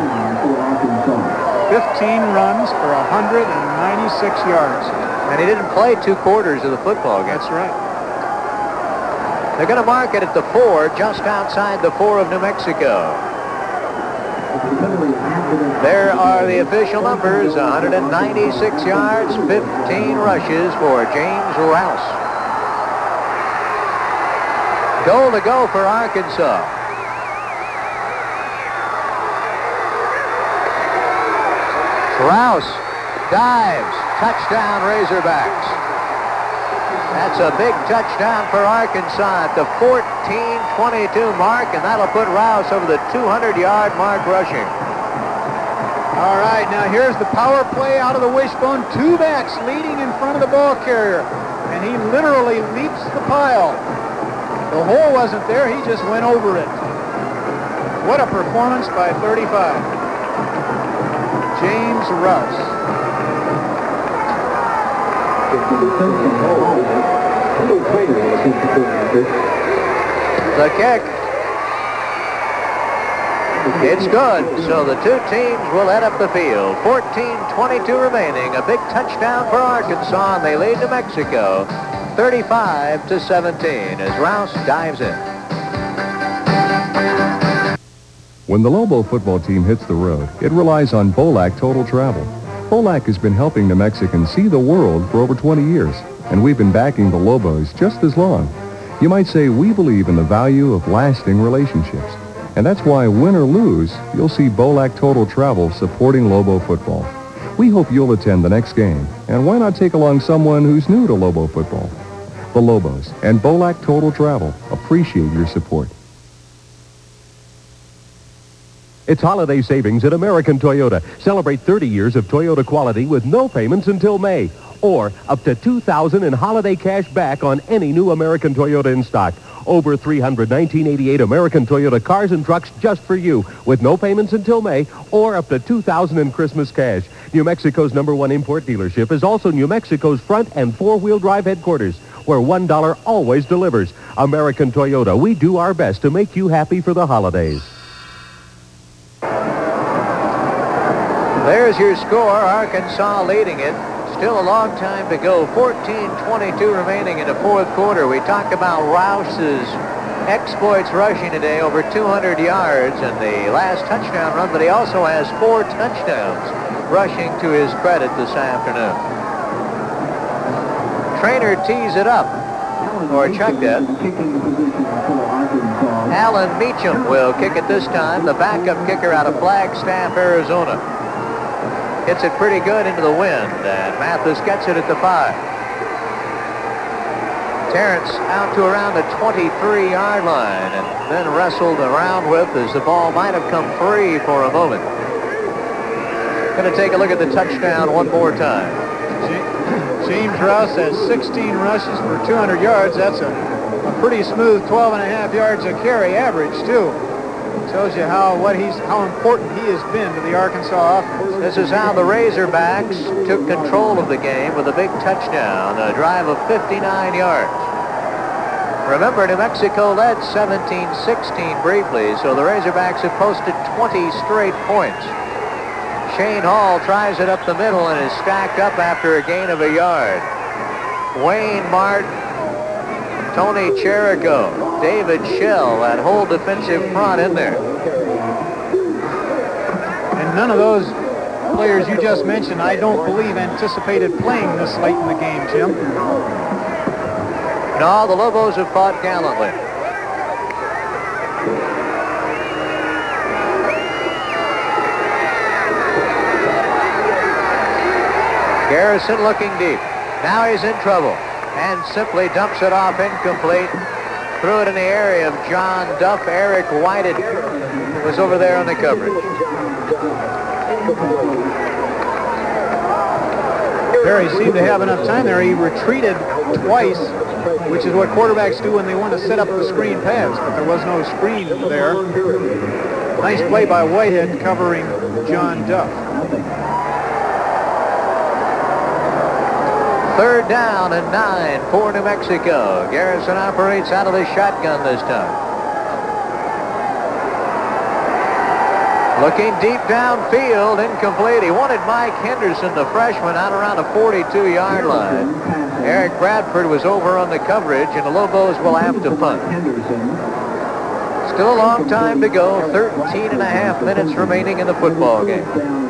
fifteen runs for one hundred ninety-six yards. And he didn't play two quarters of the football game. That's right. They're going to mark it at the four, just outside the four of New Mexico. There are the official numbers, one hundred ninety-six yards, fifteen rushes for James Rouse. Goal to go for Arkansas. Rouse dives, touchdown Razorbacks. That's a big touchdown for Arkansas at the fourteen twenty-two mark, and that'll put Rouse over the two hundred yard mark rushing. All right, now here's the power play out of the wishbone. Two backs leading in front of the ball carrier, and he literally leaps the pile. The hole wasn't there, he just went over it. What a performance by thirty-five. James Rouse. The kick. It's good, so the two teams will head up the field. fourteen twenty-two remaining, a big touchdown for Arkansas, and they lead New Mexico thirty-five to seventeen as Rouse dives in. When the Lobo football team hits the road, it relies on Bolac Total Travel. Bolac has been helping New Mexicans see the world for over twenty years, and we've been backing the Lobos just as long. You might say we believe in the value of lasting relationships, and that's why, win or lose, you'll see Bolac Total Travel supporting Lobo football. We hope you'll attend the next game, and why not take along someone who's new to Lobo football? The Lobos and Bolac Total Travel appreciate your support. It's holiday savings at American Toyota. Celebrate thirty years of Toyota quality with no payments until May. Or up to two thousand dollars in holiday cash back on any new American Toyota in stock. Over three hundred nineteen eighty-eight American Toyota cars and trucks just for you with no payments until May, or up to two thousand dollars in Christmas cash. New Mexico's number one import dealership is also New Mexico's front and four-wheel drive headquarters, where one dollar always delivers. American Toyota, we do our best to make you happy for the holidays. There's your score, Arkansas leading it. Still a long time to go. fourteen twenty-two remaining in the fourth quarter. We talked about Rouse's exploits rushing today, over two hundred yards, and the last touchdown run, but he also has four touchdowns rushing to his credit this afternoon. Trainer tees it up, or chucked it. Alan Meacham will kick it this time, the backup kicker out of Flagstaff, Arizona. Hits it pretty good into the wind, and Mathis gets it at the five. Terrence out to around the twenty-three yard line, and then wrestled around with as the ball might have come free for a moment. Going to take a look at the touchdown one more time. James Rouse has sixteen rushes for two hundred yards. That's a, a pretty smooth twelve and a half yards a carry average, too. Shows you how what he's how important he has been to the Arkansas offense. This is how the Razorbacks took control of the game with a big touchdown, a drive of fifty-nine yards. Remember, New Mexico led seventeen sixteen briefly, so the Razorbacks have posted twenty straight points. Shane Hall tries it up the middle and is stacked up after a gain of a yard. Wayne Martin, Tony Cherico, David Schell, that whole defensive front in there. And none of those players you just mentioned, I don't believe, anticipated playing this late in the game, Jim. No, the Lobos have fought gallantly. Garrison looking deep. Now he's in trouble and simply dumps it off incomplete. Threw it in the area of John Duff. Eric Whited was over there on the coverage. Barry seemed to have enough time there. He retreated twice, which is what quarterbacks do when they want to set up the screen pass, but there was no screen there. Nice play by Whitehead covering John Duff. Third down and nine for New Mexico. Garrison operates out of the shotgun this time. Looking deep downfield, incomplete. He wanted Mike Henderson, the freshman, out around the forty-two yard line. Eric Bradford was over on the coverage, and the Lobos will have to punt. Still a long time to go. thirteen and a half minutes remaining in the football game.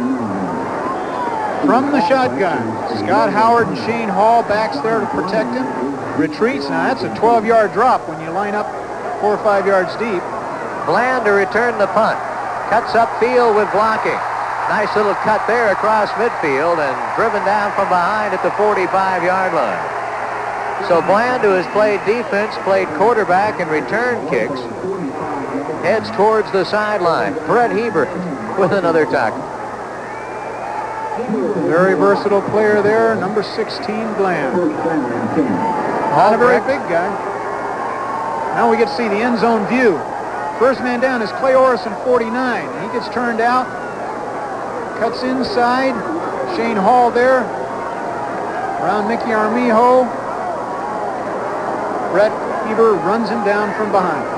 From the shotgun, Scott Howard and Shane Hall backs there to protect him. Retreats. Now that's a twelve yard drop when you line up four or five yards deep. Bland to return the punt. Cuts upfield with blocking. Nice little cut there across midfield and driven down from behind at the forty-five yard line. So Bland, who has played defense, played quarterback and return kicks, heads towards the sideline. Brett Heber with another tackle. Very versatile player there, number sixteen, Bland. Not a very big guy. Now we get to see the end zone view. First man down is Clay Orison, forty-nine. He gets turned out, cuts inside. Shane Hall there. Around Mickey Armijo. Brett Heber runs him down from behind.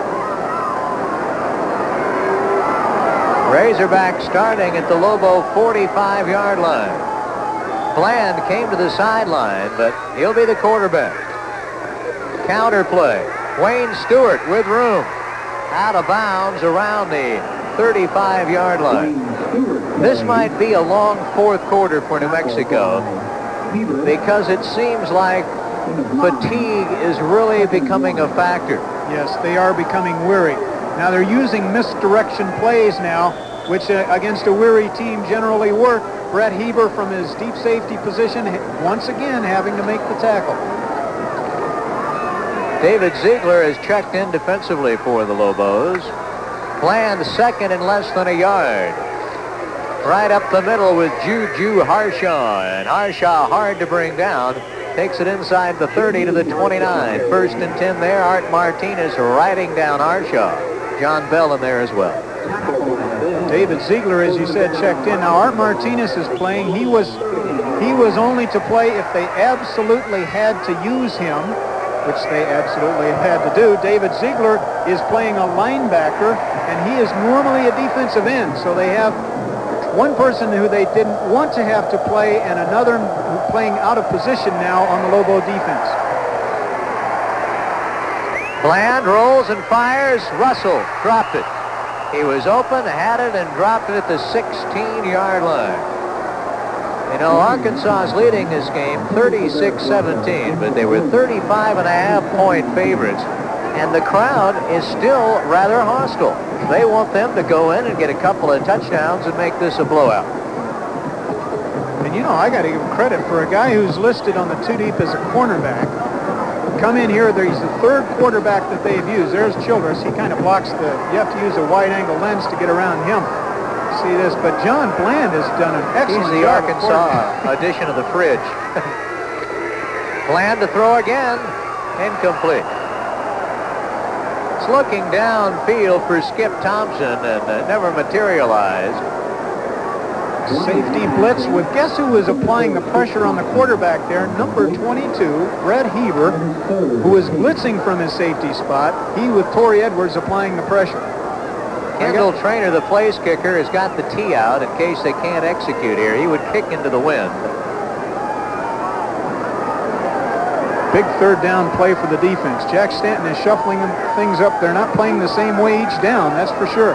Razorback starting at the Lobo forty-five yard line. Bland came to the sideline, but he'll be the quarterback. Counter play. Wayne Stewart with room. Out of bounds around the thirty-five yard line. This might be a long fourth quarter for New Mexico because it seems like fatigue is really becoming a factor. Yes, they are becoming weary. Now they're using misdirection plays now, which uh, against a weary team generally work. Brett Heber from his deep safety position, once again having to make the tackle. David Ziegler has checked in defensively for the Lobos. Bland second and less than a yard. Right up the middle with Juju Harshaw, and Harshaw hard to bring down. Takes it inside the thirty to the twenty-nine. First and ten there. Art Martinez riding down Harshaw. John Bell in there as well. David Ziegler, as you said, checked in. Now Art Martinez is playing. He was he was only to play if they absolutely had to use him, which they absolutely had to do. David Ziegler is playing a linebacker, and he is normally a defensive end. So they have one person who they didn't want to have to play and another playing out of position now on the Lobo defense. Bland rolls and fires. Russell dropped it. He was open, had it, and dropped it at the sixteen yard line. You know, Arkansas is leading this game thirty-six seventeen, but they were thirty-five and a half point favorites, and the crowd is still rather hostile. They want them to go in and get a couple of touchdowns and make this a blowout. And you know, I got to give him credit for a guy who's listed on the two deep as a cornerback. Come in here, he's the third quarterback that they've used. There's Childress. He kind of blocks the, you have to use a wide-angle lens to get around him. See this, but John Bland has done an excellent He's the job. Arkansas edition of the fridge. Bland to throw again. Incomplete. It's looking downfield for Skip Thompson and uh, never materialized. Safety blitz with, guess who was applying the pressure on the quarterback there? Number twenty-two, Brett Heber, who was blitzing from his safety spot. He with Torrey Edwards applying the pressure. Kendall Trainer, the place kicker, has got the tee out in case they can't execute here. He would kick into the wind. Big third down play for the defense. Jack Stanton is shuffling things up. They're not playing the same way each down, that's for sure.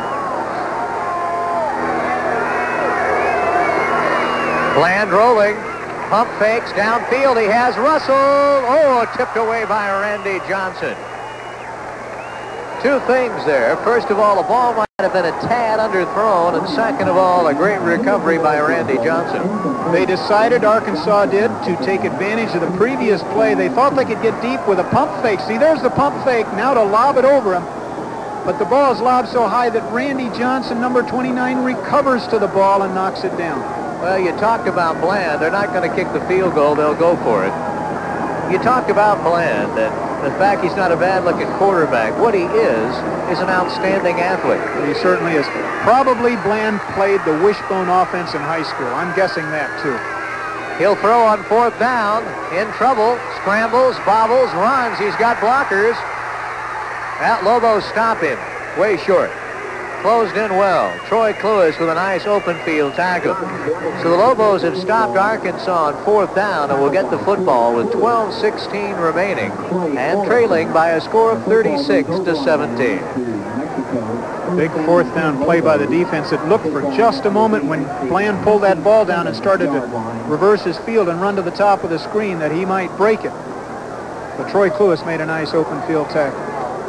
Bland rolling. Pump fakes downfield. He has Russell. Oh, tipped away by Randy Johnson. Two things there. First of all, the ball might have been a tad underthrown, and second of all, a great recovery by Randy Johnson. They decided, Arkansas did, to take advantage of the previous play. They thought they could get deep with a pump fake. See, there's the pump fake, now to lob it over him. But the ball is lobbed so high that Randy Johnson, number twenty-nine, recovers to the ball and knocks it down. Well, you talked about Bland. They're not going to kick the field goal. They'll go for it. You talked about Bland, and the fact he's not a bad-looking quarterback. What he is, is an outstanding athlete. He certainly is. Probably Bland played the wishbone offense in high school. I'm guessing that, too. He'll throw on fourth down. In trouble. Scrambles, bobbles, runs. He's got blockers. That Lobo stop him. Way short. Closed in well. Troy Cluis with a nice open field tackle. So the Lobos have stopped Arkansas on fourth down and will get the football with twelve sixteen remaining and trailing by a score of thirty-six to seventeen. Big fourth down play by the defense. It looked for just a moment when Bland pulled that ball down and started to reverse his field and run to the top of the screen that he might break it. But Troy Cluis made a nice open field tackle.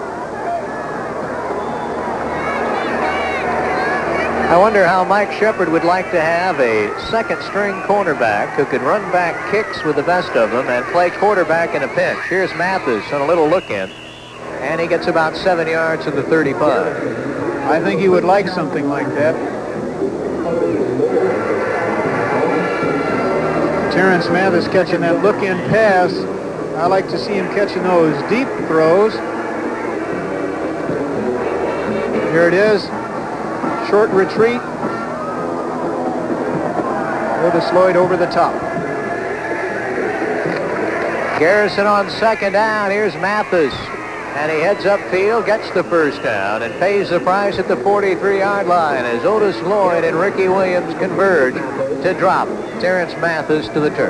I wonder how Mike Shepard would like to have a second-string cornerback who could run back kicks with the best of them and play quarterback in a pinch. Here's Mathis on a little look-in, and he gets about seven yards to the thirty-five. I think he would like something like that. Terrence Mathis catching that look-in pass. I like to see him catching those deep throws. Here it is. Short retreat. Otis Lloyd over the top. Garrison on second down. Here's Mathis. And he heads upfield, gets the first down, and pays the price at the forty-three yard line as Otis Lloyd and Ricky Williams converge to drop Terrence Mathis to the turf.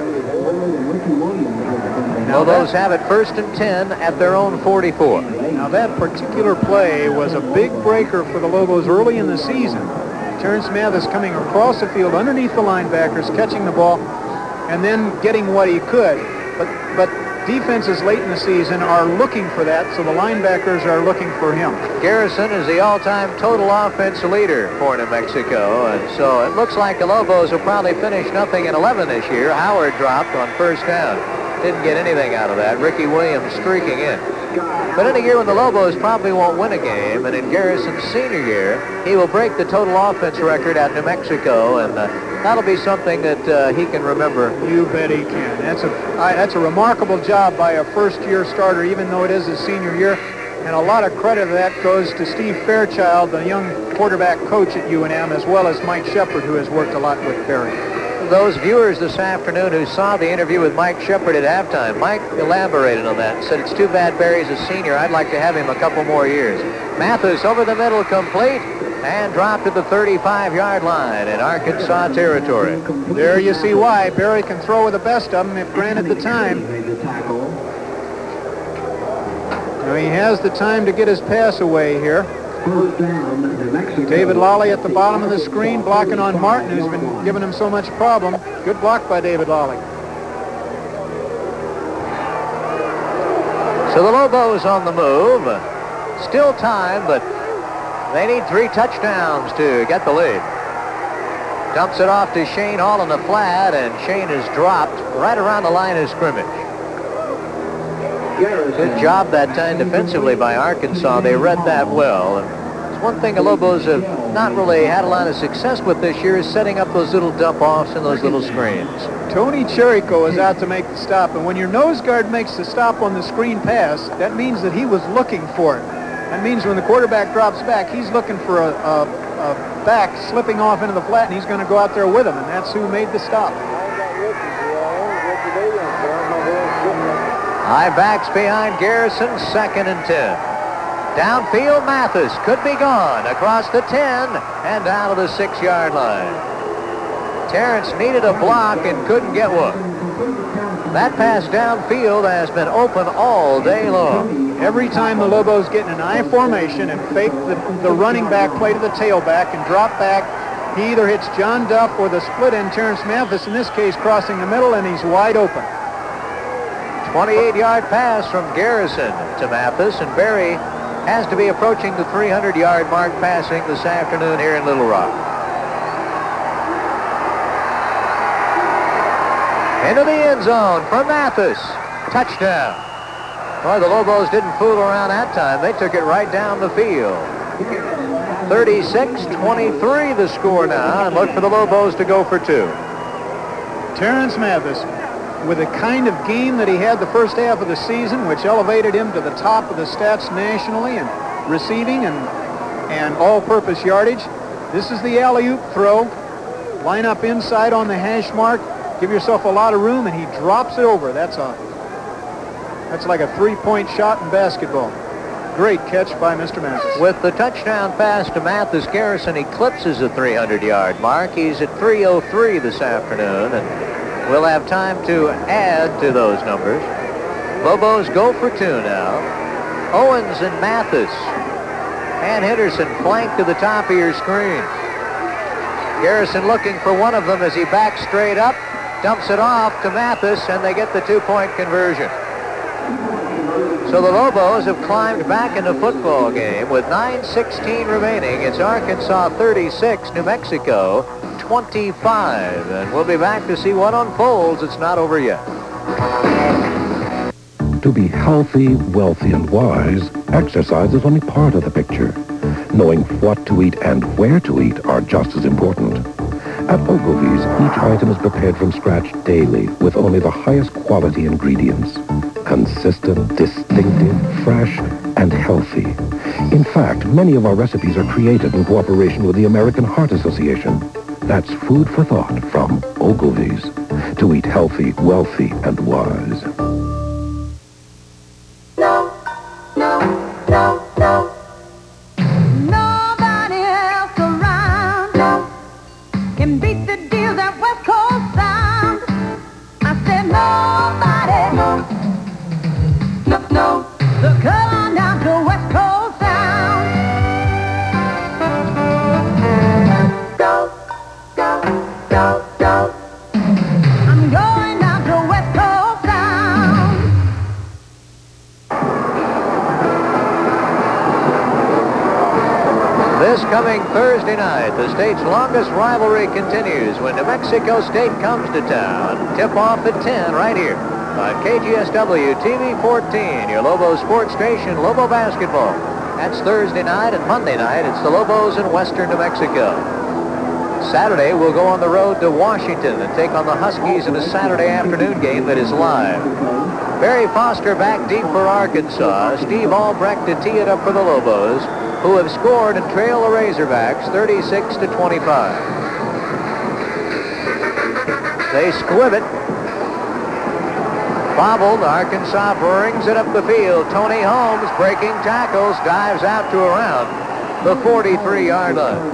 Lobos have it first and ten at their own forty-four. Now that particular play was a big breaker for the Lobos early in the season. Terrence Mathis coming across the field underneath the linebackers, catching the ball, and then getting what he could. But, but defenses late in the season are looking for that, so the linebackers are looking for him. Garrison is the all-time total offense leader for New Mexico, and so it looks like the Lobos will probably finish nothing in eleven this year. Howard dropped on first down. Didn't get anything out of that. Ricky Williams streaking in. But in a year when the Lobos probably won't win a game, and in Garrison's senior year, he will break the total offense record at New Mexico, and uh, that'll be something that uh, he can remember. You bet he can. That's a, I, that's a remarkable job by a first-year starter, even though it is his senior year. And a lot of credit of that goes to Steve Fairchild, the young quarterback coach at U N M, as well as Mike Shepard, who has worked a lot with Barry. Those viewers this afternoon who saw the interview with Mike Shepard at halftime, Mike elaborated on that and said, it's too bad Barry's a senior. I'd like to have him a couple more years. Mathis over the middle, complete, and dropped at the thirty-five yard line in Arkansas territory. There you see why. Barry can throw with the best of them if granted the time. Now he has the time to get his pass away here. David Lawley at the bottom of the screen, blocking on Martin, who's been giving him so much problem. Good block by David Lawley. So the Lobos on the move. Still time, but they need three touchdowns to get the lead. Dumps it off to Shane Hall in the flat, and Shane is dropped right around the line of scrimmage. Good job that time defensively by Arkansas. They read that well. And it's one thing the Lobos have not really had a lot of success with this year is setting up those little dump-offs and those little screens. Tony Cherico is out to make the stop, and when your nose guard makes the stop on the screen pass, that means that he was looking for it. That means when the quarterback drops back, he's looking for a, a, a back slipping off into the flat, and he's going to go out there with him, and that's who made the stop. High backs behind Garrison, second and ten. Downfield, Mathis could be gone across the ten and down to the six-yard line. Terrence needed a block and couldn't get one. That pass downfield has been open all day long. Every time the Lobos get in an I formation and fake the, the running back play to the tailback and drop back, he either hits John Duff or the split end Terrence Mathis, in this case crossing the middle, and he's wide open. twenty-eight-yard pass from Garrison to Mathis, and Barry has to be approaching the three hundred-yard mark passing this afternoon here in Little Rock. Into the end zone from Mathis. Touchdown. Boy, the Lobos didn't fool around that time. They took it right down the field. thirty-six twenty-three the score now, and look for the Lobos to go for two. Terrence Mathis, with the kind of game that he had the first half of the season, which elevated him to the top of the stats nationally and receiving and, and all-purpose yardage. This is the alley-oop throw. Line up inside on the hash mark. Give yourself a lot of room, and he drops it over. That's a that's like a three-point shot in basketball. Great catch by Mister Mathis. With the touchdown pass to Mathis, Garrison eclipses the three hundred-yard mark. He's at three oh three this afternoon, and we'll have time to add to those numbers. Lobos go for two now. Owens and Mathis. And Henderson flank to the top of your screen. Garrison looking for one of them as he backs straight up. Dumps it off to Mathis, and they get the two-point conversion. So the Lobos have climbed back in the football game with nine sixteen remaining. It's Arkansas thirty-six, New Mexico twenty-five. And we'll be back to see what unfolds. It's not over yet. To be healthy, wealthy, and wise, exercise is only part of the picture. Knowing what to eat and where to eat are just as important. At Ogilvy's, each item is prepared from scratch daily with only the highest quality ingredients. Consistent, distinctive, fresh, and healthy. In fact, many of our recipes are created in cooperation with the American Heart Association. That's food for thought from Ogilvy's. To eat healthy, wealthy, and wise. No, no, no, no. Nobody else around can beat the deal that West Coast sound. I said nobody, no, no. So come on down to West Coast sound. Go, go, go, go. I'm going down to West Coast sound. This coming Thursday night, the state's longest rivalry continues when New Mexico State comes to town. Tip-off at ten right here on K G S W T V fourteen, your Lobo sports station, Lobo basketball. That's Thursday night, and Monday night, it's the Lobos in western New Mexico. Saturday, we'll go on the road to Washington and take on the Huskies in a Saturday afternoon game that is live. Barry Foster back deep for Arkansas. Steve Albrecht to tee it up for the Lobos, who have scored and trail the Razorbacks thirty-six to twenty-five. They squib it. Bobbled. Arkansas brings it up the field. Tony Holmes breaking tackles, dives out to around the forty-three-yard line.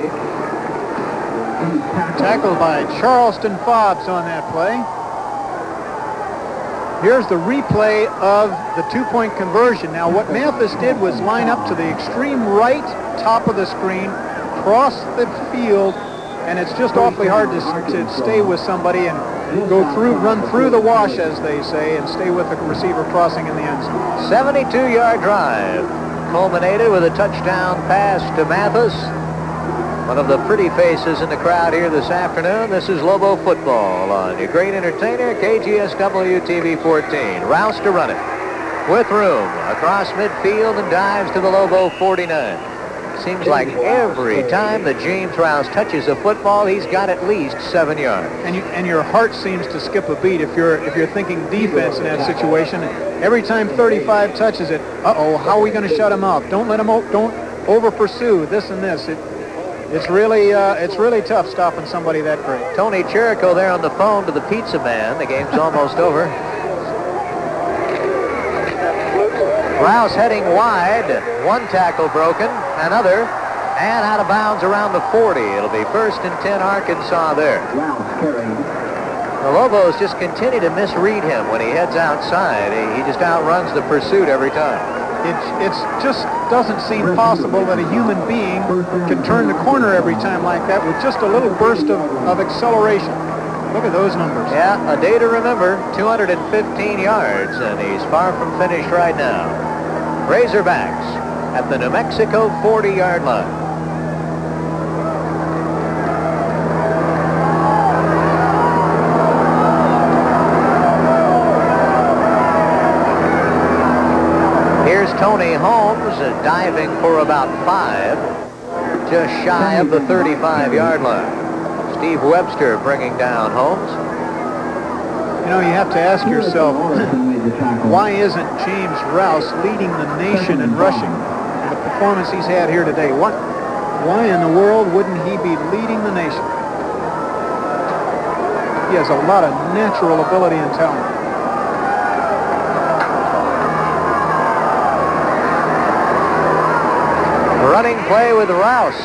Tackled by Charleston Fobbs on that play. Here's the replay of the two-point conversion. Now, what Mathis did was line up to the extreme right top of the screen, cross the field, and it's just awfully hard to, to stay with somebody and go through, run through the wash, as they say, and stay with the receiver crossing in the end zone. seventy-two-yard drive culminated with a touchdown pass to Mathis. One of the pretty faces in the crowd here this afternoon. This is Lobo football on your great entertainer, K G S W T V fourteen. Rouse to run it with room across midfield and dives to the Lobo forty-nine. Seems like every time that James Rouse touches a football, he's got at least seven yards. And you, and your heart seems to skip a beat if you're if you're thinking defense in that situation. Every time thirty-five touches it, uh-oh, how are we going to shut him up? Don't let him, don't over pursue this and this. It, It's really, uh, it's really tough stopping somebody that great. Tony Chirico there on the phone to the pizza man. The game's almost over. Rouse heading wide. One tackle broken. Another. And out of bounds around the forty. It'll be first and ten Arkansas there. The Lobos just continue to misread him when he heads outside. He, he just outruns the pursuit every time. It it's just doesn't seem possible that a human being can turn the corner every time like that with just a little burst of, of acceleration. Look at those numbers. Yeah, a day to remember, two hundred fifteen yards, and he's far from finished right now. Razorbacks at the New Mexico forty-yard line. Here's Tony Holmes uh, diving for about five, just shy of the thirty-five-yard line. Steve Webster bringing down Holmes. You know, you have to ask yourself, why isn't James Rouse leading the nation in rushing? The performance he's had here today. What, why in the world wouldn't he be leading the nation? He has a lot of natural ability and talent. Running play with Rouse.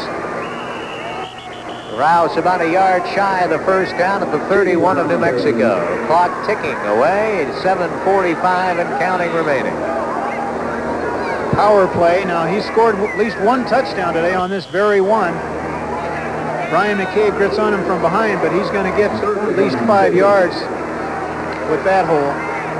Rouse about a yard shy of the first down at the thirty-one of New Mexico. Clock ticking away. seven forty-five and counting remaining. Power play. Now, he scored at least one touchdown today on this very one. Brian McCabe grits on him from behind, but he's going to get at least five yards with that hole.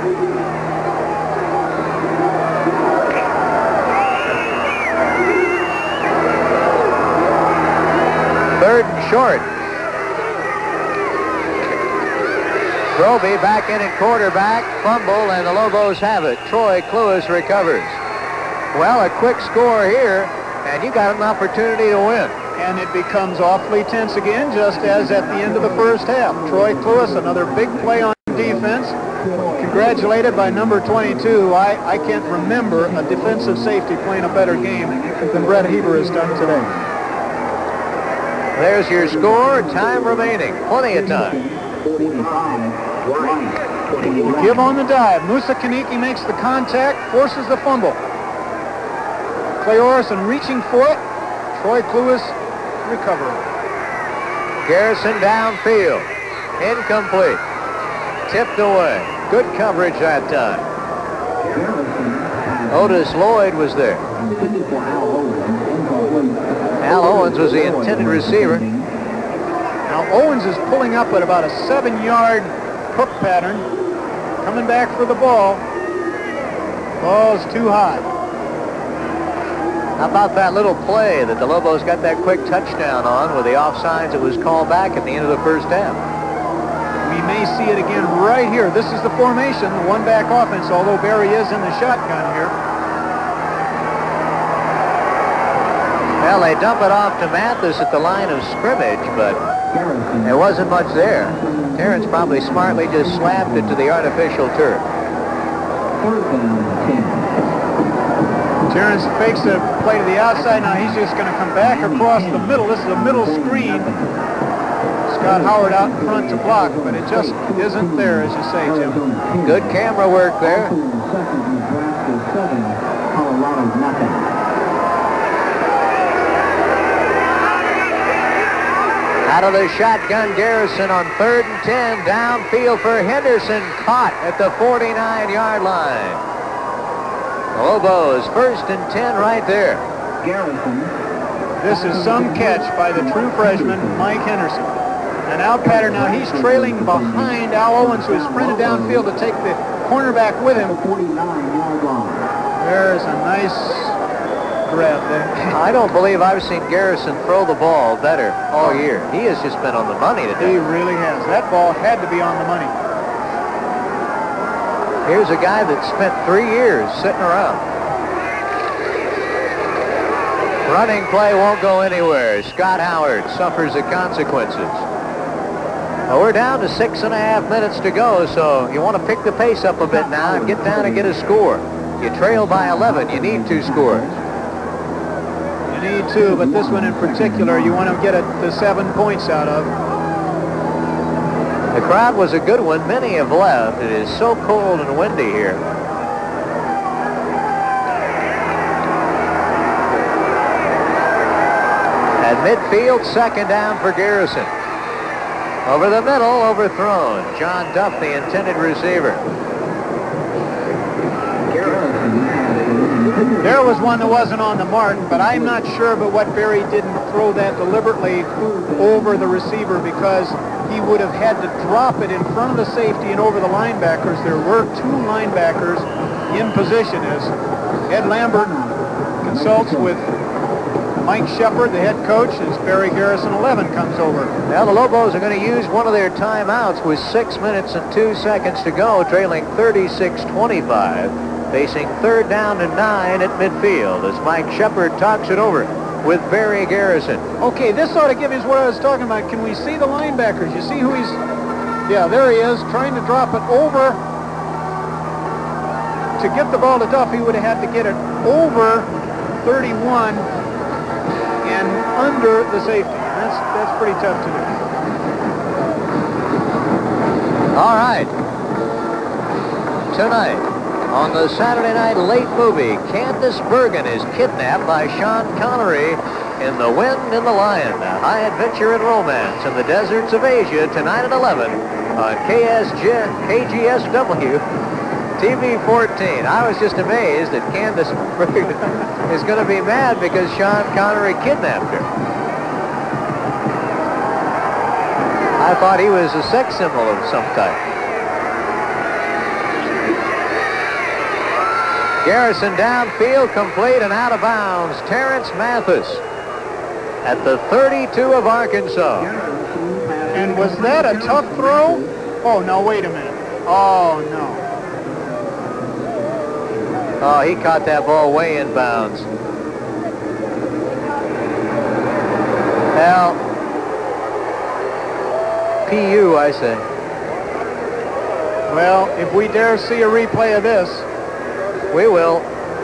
Third and short. Roby back in at quarterback. Fumble, and the Lobos have it. Troy Cluess recovers. Well, a quick score here, and you got an opportunity to win. And it becomes awfully tense again, just as at the end of the first half. Troy Cluess, another big play on defense. Congratulated by number twenty-two. I, I can't remember a defensive safety playing a better game than Brett Heber has done today. There's your score. Time remaining. Plenty of time. Give on the dive. Musa Kaniki makes the contact, forces the fumble. Clay Orison reaching for it. Troy Cluess recovering. Garrison downfield. Incomplete. Tipped away. Good coverage that time. Otis Lloyd was there. Al Owens was the intended receiver. Now Owens is pulling up at about a seven-yard hook pattern. Coming back for the ball. Ball's too high. How about that little play that the Lobos got that quick touchdown on with the offsides that was called back at the end of the first half? We may see it again right here. This is the formation, the one-back offense, although Barry is in the shotgun here. Well, they dump it off to Mathis at the line of scrimmage, but there wasn't much there. Terrence probably smartly just slapped it to the artificial turf. Terrence fakes a play to the outside. Now he's just going to come back across the middle. This is a middle screen. Scott Howard out in front to block, but it just isn't there, as you say, Jim. Good camera work there. Out of the shotgun, Garrison on third and ten. Downfield for Henderson. Caught at the forty-nine-yard line. Lobos first and ten right there. Garrison. This is some catch by the true freshman, Mike Henderson. An out pattern. Now he's trailing behind Al Owens, who has sprinted downfield to take the cornerback with him. There's a nice grab there. I don't believe I've seen Garrison throw the ball better all year. He has just been on the money today. He really has. That ball had to be on the money. Here's a guy that spent three years sitting around. Running play won't go anywhere. Scott Howard suffers the consequences. Well, we're down to six and a half minutes to go, so you want to pick the pace up a bit now and get down and get a score. You trail by eleven. You need two scores. You need two, but this one in particular, you want to get it to seven points out of. The crowd was a good one. Many have left. It is so cold and windy here. Midfield, second down for Garrison. Over the middle, overthrown. John Duff, the intended receiver. There was one that wasn't on the mark, but I'm not sure but what Barry didn't throw that deliberately over the receiver because he would have had to drop it in front of the safety and over the linebackers. There were two linebackers in position as Ed Lambert consults with Mike Shepard, the head coach, as Barry Garrison eleven comes over. Now the Lobos are going to use one of their timeouts with six minutes and two seconds to go, trailing thirty-six twenty-five, facing third down and nine at midfield as Mike Shepard talks it over with Barry Garrison. Okay, this ought to give us what I was talking about. Can we see the linebackers? You see who he's... Yeah, there he is, trying to drop it over. To get the ball to Duff, he would have had to get it over thirty-one and under the safety. That's, that's pretty tough to do. All right. Tonight, on the Saturday night late movie, Candace Bergen is kidnapped by Sean Connery in The Wind and the Lion, a high adventure and romance in the deserts of Asia, tonight at eleven on K S G S W T V fourteen. I was just amazed that Candace Bergen is going to be mad because Sean Connery kidnapped her. I thought he was a sex symbol of some type. Garrison downfield, complete and out of bounds. Terrence Mathis at the thirty-two of Arkansas. And was that a tough throw? Oh, no, wait a minute. Oh, no. Oh, he caught that ball way in bounds. Well, P U, I say. Well, if we dare see a replay of this. We will.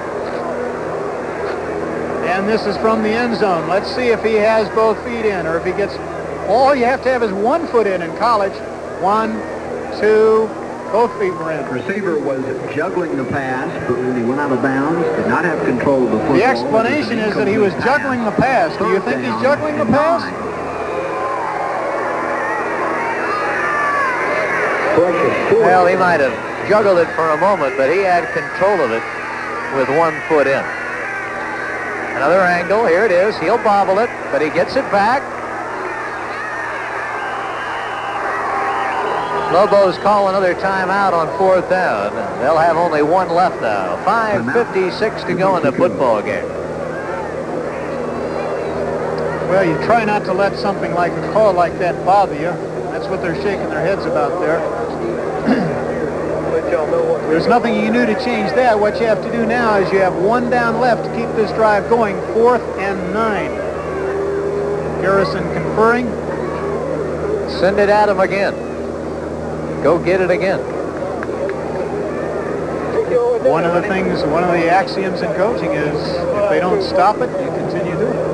And this is from the end zone. Let's see if he has both feet in or if he gets... All you have to have is one foot in in college. One, two, both feet were in. Receiver was juggling the pass, but when he went out of bounds, did not have control of the football. The explanation is that he was juggling the pass. Do you think he's juggling the pass? Well, he might have juggled it for a moment, but he had control of it with one foot in. Another angle. Here it is. He'll bobble it, but he gets it back. Lobos call another timeout on fourth down. They'll have only one left now. five fifty-six to go in the football game. Well, you try not to let something like a call like that bother you. That's what they're shaking their heads about there. There's nothing you can do to change that. What you have to do now is you have one down left to keep this drive going. Fourth and nine. Garrison conferring. Send it at him again. Go get it again. One of the things, one of the axioms in coaching is if they don't stop it, you continue doing it.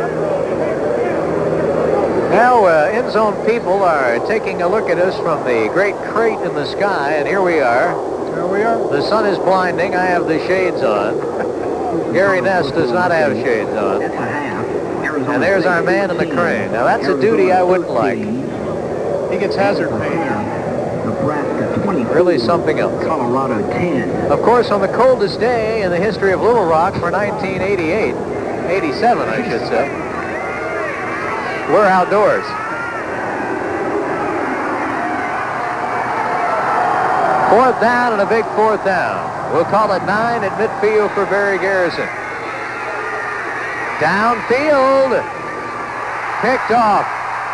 Now, uh, end zone people are taking a look at us from the great crate in the sky, and here we are. Here we are. The sun is blinding. I have the shades on. Gary Ness does not have shades on. And there's our man in the crane. Now, that's a duty I wouldn't like. He gets hazard pay there. Really something else. Colorado ten. Of course, on the coldest day in the history of Little Rock for nineteen eighty-eight, eighty-seven, I should say, we're outdoors. Fourth down and a big fourth down. We'll call it nine at midfield for Barry Garrison. Downfield. Picked off.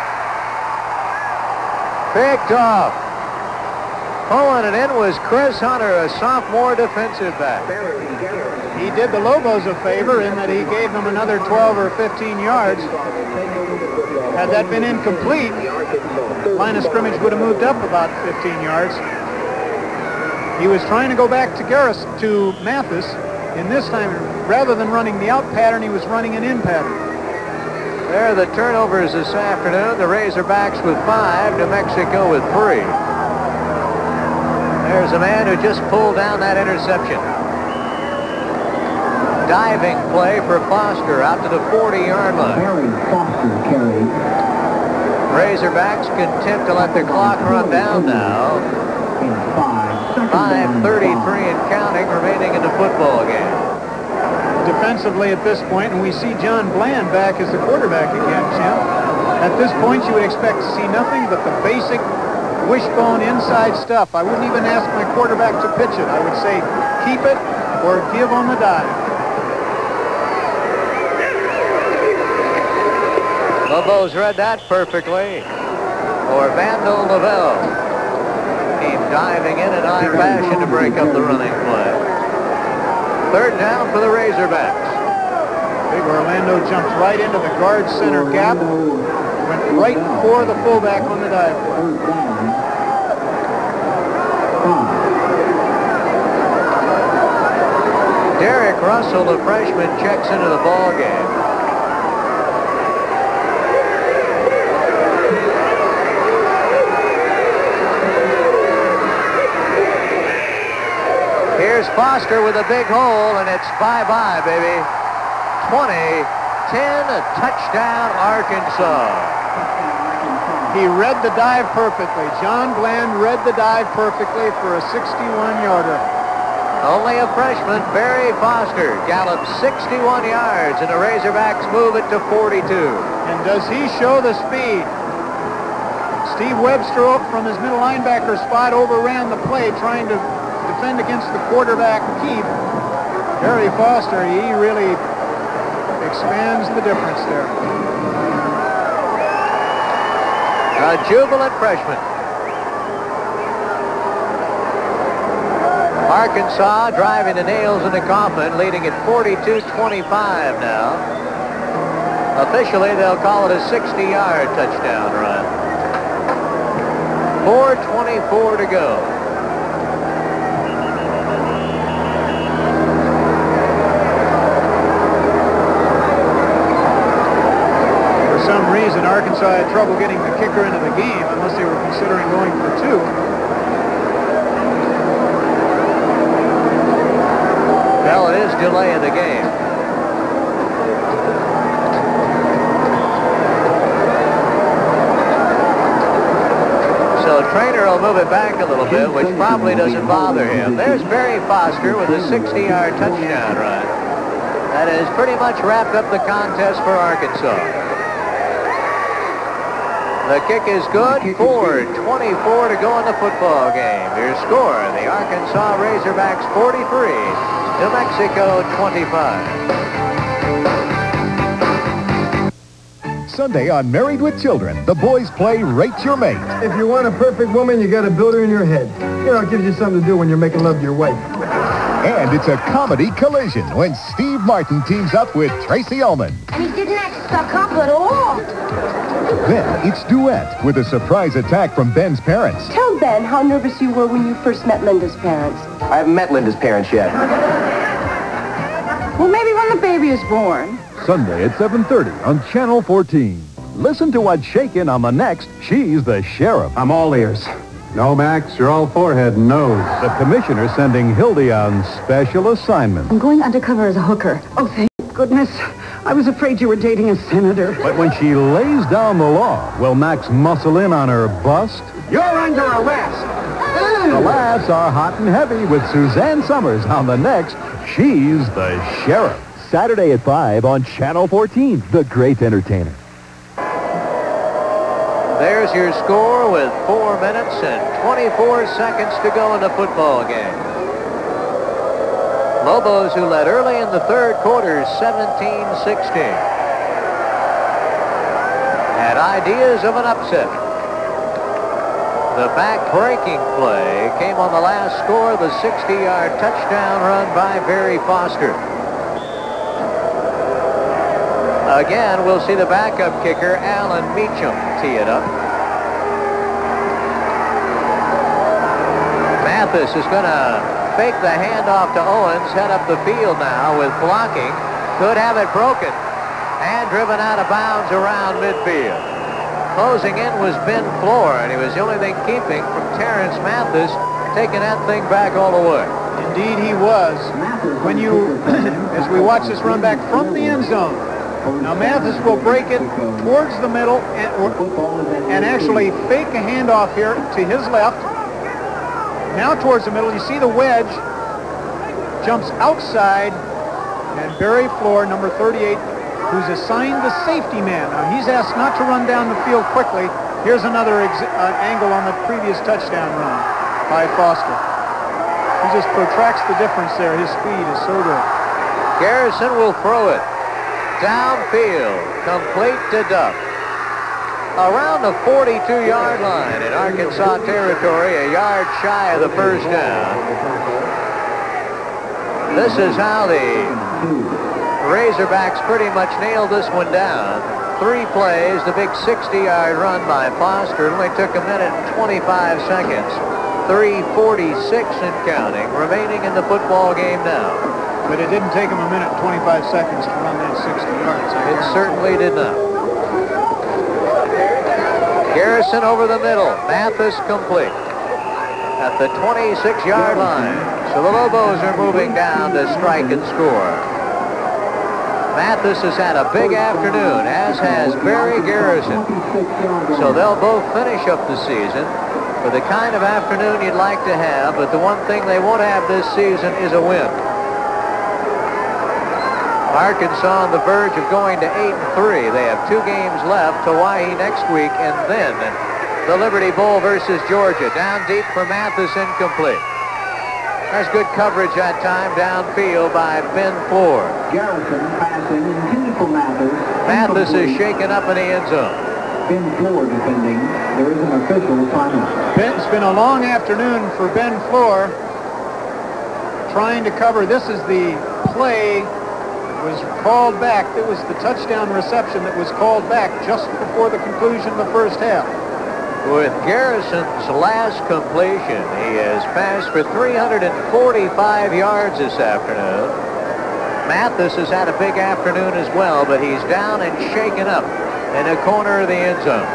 Picked off. Pulling it in was Chris Hunter, a sophomore defensive back. He did the Lobos a favor in that he gave them another twelve or fifteen yards. Had that been incomplete, line of scrimmage would have moved up about fifteen yards. He was trying to go back to Garrison, to Mathis, and this time, rather than running the out pattern, he was running an in pattern. There are the turnovers this afternoon. The Razorbacks with five, New Mexico with three. There's a man who just pulled down that interception. diving play for Foster out to the forty-yard line. Barry Foster carry. Razorbacks content to let the clock run down now. five thirty-three and counting remaining in the football game. Defensively at this point, and we see John Bland back as the quarterback again, Jim. At this point, you would expect to see nothing but the basic wishbone inside stuff. I wouldn't even ask my quarterback to pitch it. I would say keep it or give on the dive. Lobos read that perfectly. Or Vandal Lavelle came diving in an eye fashion to break up the running play. Third down for the Razorbacks. Big Orlando jumps right into the guard center gap. Went right for the fullback on the dive play. Derek Russell, the freshman, checks into the ball game. Here's Foster with a big hole, and it's bye-bye, baby. twenty ten, a touchdown, Arkansas. He read the dive perfectly. John Bland read the dive perfectly for a sixty-one yarder. Only a freshman, Barry Foster, gallops sixty-one yards, and the Razorbacks move it to forty-two. And does he show the speed? Steve Webster from his middle linebacker spot overran the play trying to defend against the quarterback Keith. Barry Foster, he really expands the difference there. A jubilant freshman. Arkansas driving the nails in the coffin, leading at forty-two twenty-five now. Officially, they'll call it a sixty-yard touchdown run. four twenty-four to go. For some reason, Arkansas had trouble getting the kicker into the game, unless they were considering going for two. Well, it is delaying the game. So Trainer will move it back a little bit, which probably doesn't bother him. There's Barry Foster with a sixty-yard touchdown run. That has pretty much wrapped up the contest for Arkansas. The kick is good. four twenty-four to go in the football game. Your score, the Arkansas Razorbacks forty-three, New Mexico twenty-five. Sunday on Married with Children, the boys play Rate Your Mate. If you want a perfect woman, you got to build her in your head. You know, it gives you something to do when you're making love to your wife. And it's a comedy collision when Steve Martin teams up with Tracy Ullman. And he didn't act stuck up at all. Then it's Duet with a surprise attack from Ben's parents. Tell Ben how nervous you were when you first met Linda's parents. I haven't met Linda's parents yet. Well, maybe when the baby is born. Sunday at seven thirty on Channel fourteen. Listen to what's shaking on the next She's the Sheriff. I'm all ears. No, Max, you're all forehead and nose. The commissioner sending Hildy on special assignment. I'm going undercover as a hooker. Oh, thank goodness. I was afraid you were dating a senator. But when she lays down the law, will Max muscle in on her bust? You're under arrest. The laughs are hot and heavy with Suzanne Summers on the next She's the Sheriff. Saturday at five on Channel fourteen, the great entertainer. There's your score with four minutes and twenty-four seconds to go in the football game. Lobos, who led early in the third quarter, seventeen sixteen. Had ideas of an upset. The back-breaking play came on the last score, the sixty-yard touchdown run by Barry Foster. Again, we'll see the backup kicker, Alan Meacham, tee it up. Mathis is going to fake the handoff to Owens, head up the field now with blocking. Could have it broken and driven out of bounds around midfield. Closing in was Ben Floor, and he was the only thing keeping from Terrence Mathis taking that thing back all the way. Indeed, he was. When you, as we watch this run back from the end zone, now Mathis will break it towards the middle and, or, and actually fake a handoff here to his left. Now towards the middle, you see the wedge jumps outside, and Barry Floor, number thirty-eight, who's assigned the safety man. Now he's asked not to run down the field quickly. Here's another ex uh, angle on the previous touchdown run by Foster. He just protracts the difference there. His speed is so good. Garrison will throw it downfield, complete to Duff. Around the forty-two yard line in Arkansas territory, a yard shy of the first down. This is how the Razorbacks pretty much nailed this one down. Three plays, the big sixty yard run by Foster. It only took a minute and twenty-five seconds. three forty-six and counting remaining in the football game now. But it didn't take him a minute and twenty-five seconds to run that sixty yards. It certainly did not. Garrison over the middle. Mathis complete at the twenty-six yard line. So the Lobos are moving down to strike and score. Mathis has had a big afternoon, as has Barry Garrison. So they'll both finish up the season for the kind of afternoon you'd like to have, but the one thing they won't have this season is a win. Arkansas on the verge of going to eight and three. They have two games left, Hawaii next week, and then the Liberty Bowl versus Georgia. Down deep for Mathis, incomplete. That's good coverage that time downfield by Ben Floor. Garrison passing intended for Mathis. Mathis is shaken up in the end zone. Ben Floor defending. There is an official timeout. It's been a long afternoon for Ben Floor trying to cover. This is the play was called back. It was the touchdown reception that was called back just before the conclusion of the first half. With Garrison's last completion, he has passed for three hundred forty-five yards this afternoon. Mathis has had a big afternoon as well, but he's down and shaken up in the corner of the end zone.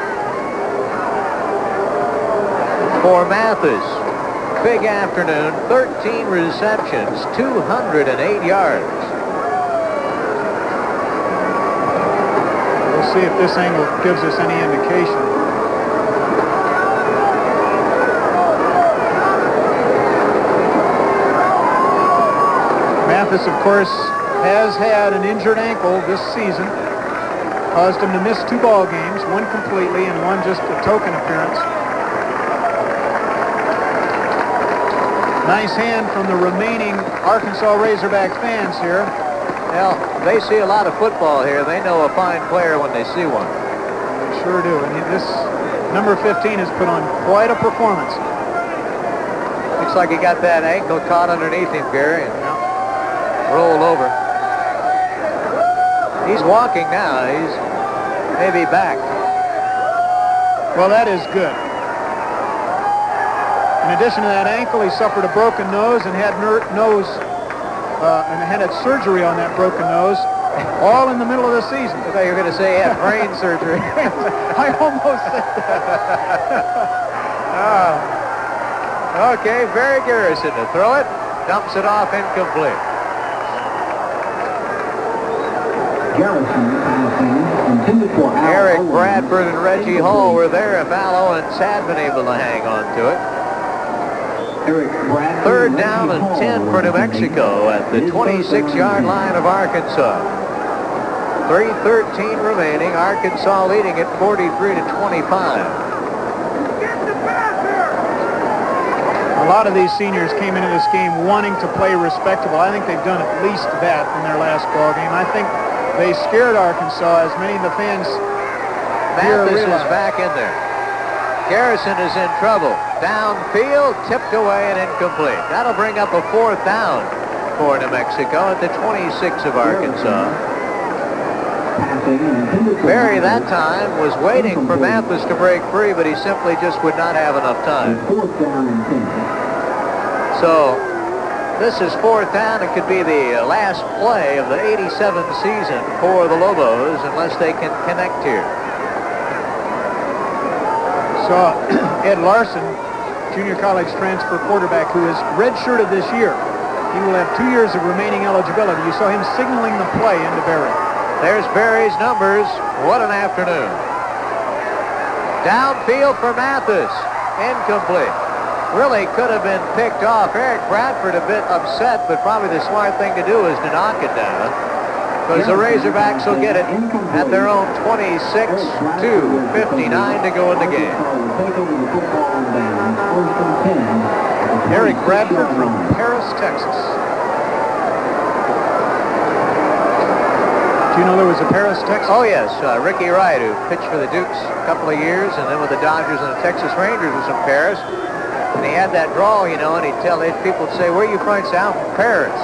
For Mathis, big afternoon, thirteen receptions, two hundred eight yards. We'll see if this angle gives us any indication. Mathis, of course, has had an injured ankle this season. Caused him to miss two ball games, one completely and one just a token appearance. Nice hand from the remaining Arkansas Razorback fans here. Well, they see a lot of football here. They know a fine player when they see one. They sure do. And this number fifteen has put on quite a performance. Looks like he got that ankle caught underneath him, Gary, and rolled over. He's walking now. He's maybe back. Well, that is good. In addition to that ankle, he suffered a broken nose and had nose uh, and had surgery on that broken nose, all in the middle of the season. I thought you were going to say he had brain surgery. I almost said that. oh. Okay, Barry Garrison to throw it, dumps it off, incomplete. Garrison passing intended for Eric Bradford and Reggie Hall were there if Al Owens had been able to hang on to it. Eric Bradford. Third down and ten for New Mexico at the twenty-six yard line of Arkansas. three thirteen remaining. Arkansas leading at forty-three to twenty-five. A lot of these seniors came into this game wanting to play respectable. I think they've done at least that in their last ball game. I think they scared Arkansas, as many of the fans here Mathis realize. is back in there. Garrison is in trouble. Downfield, tipped away and incomplete. That'll bring up a fourth down for New Mexico at the twenty-six of Arkansas. Barry that time was waiting for Mathis to break free, but he simply just would not have enough time. So this is fourth down. It could be the last play of the eighty-seven season for the Lobos unless they can connect here. So Ed Larson, junior college transfer quarterback who is redshirted this year. he will have two years of remaining eligibility. You saw him signaling the play into Berry. There's Berry's numbers. What an afternoon. Downfield for Mathis. Incomplete. Really could have been picked off. Eric Bradford a bit upset, but probably the smart thing to do is to knock it down, because the Razorbacks will get it at their own twenty-six to fifty-nine to go in the game. Eric Bradford from Paris, Texas. Do you know there was a Paris, Texas? Oh, yes. Uh, Ricky Wright, who pitched for the Dukes a couple of years, and then with the Dodgers and the Texas Rangers, was from Paris. And he had that drawl, you know, and he'd tell these people, say, where are you from? He'd say, I'm from Paris.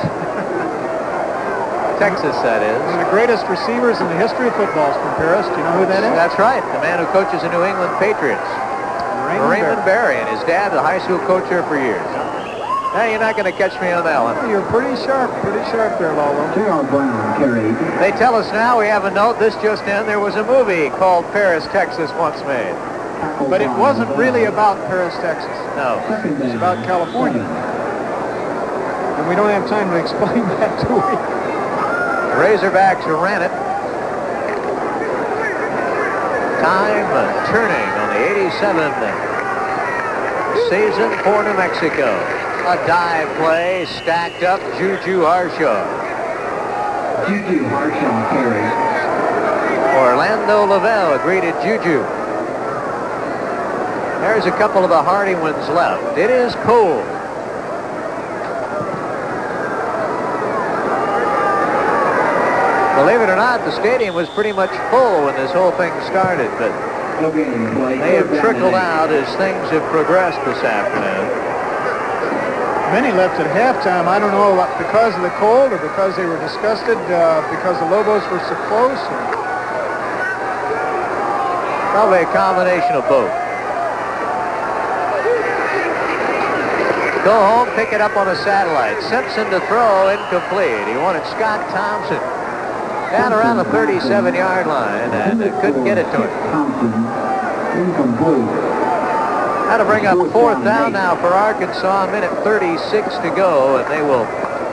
Texas, that is. One of the greatest receivers in the history of football is from Paris. Do you know who that is? That's right. The man who coaches the New England Patriots. Raymond, Raymond Berry. And his dad, the high school coach here for years. Now, you're not going to catch me on that one. Oh, you're pretty sharp, pretty sharp there, Lolo. They tell us now, we have a note, this just in, there was a movie called Paris, Texas once made. But it wasn't really about Paris, Texas. No. It was about California. And we don't have time to explain that, do we? The Razorbacks ran it. Time uh, turning on the eighty-seven season for New Mexico. A dive play, stacked up, Juju Harshaw. Juju Harshaw carries. Orlando Lavelle greeted Juju. There's a couple of the Hardy ones left. It is cold. Believe it or not, the stadium was pretty much full when this whole thing started, but they have trickled out as things have progressed this afternoon. Many left at halftime. I don't know, because of the cold or because they were disgusted, uh, because the Lobos were so close. Or... Probably a combination of both. Go home, pick it up on a satellite. Simpson to throw, incomplete. He wanted Scott Thompson down around the thirty-seven yard line and uh, couldn't get it to him. How to bring up fourth down now for Arkansas, a minute thirty-six to go, and they will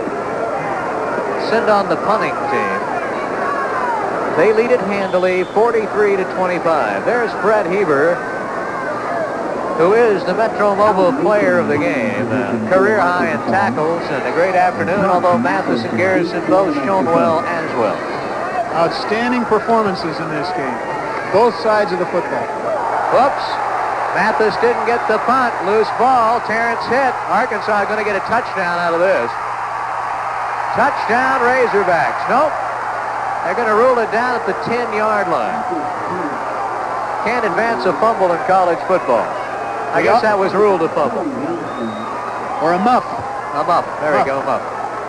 send on the punting team. They lead it handily, forty-three to twenty-five. There's Brett Heber, who is the Metro Mobile player of the game. Uh, career high in tackles and a great afternoon, although Mathis and Garrison both shown well as well. Outstanding performances in this game. Both sides of the football. Whoops. Mathis didn't get the punt. Loose ball. Terrence hit. Arkansas going to get a touchdown out of this. Touchdown Razorbacks. Nope. They're going to rule it down at the ten yard line. Can't advance a fumble in college football. I guess that was ruled a fumble. Or a muff. A muff. There we go, muff.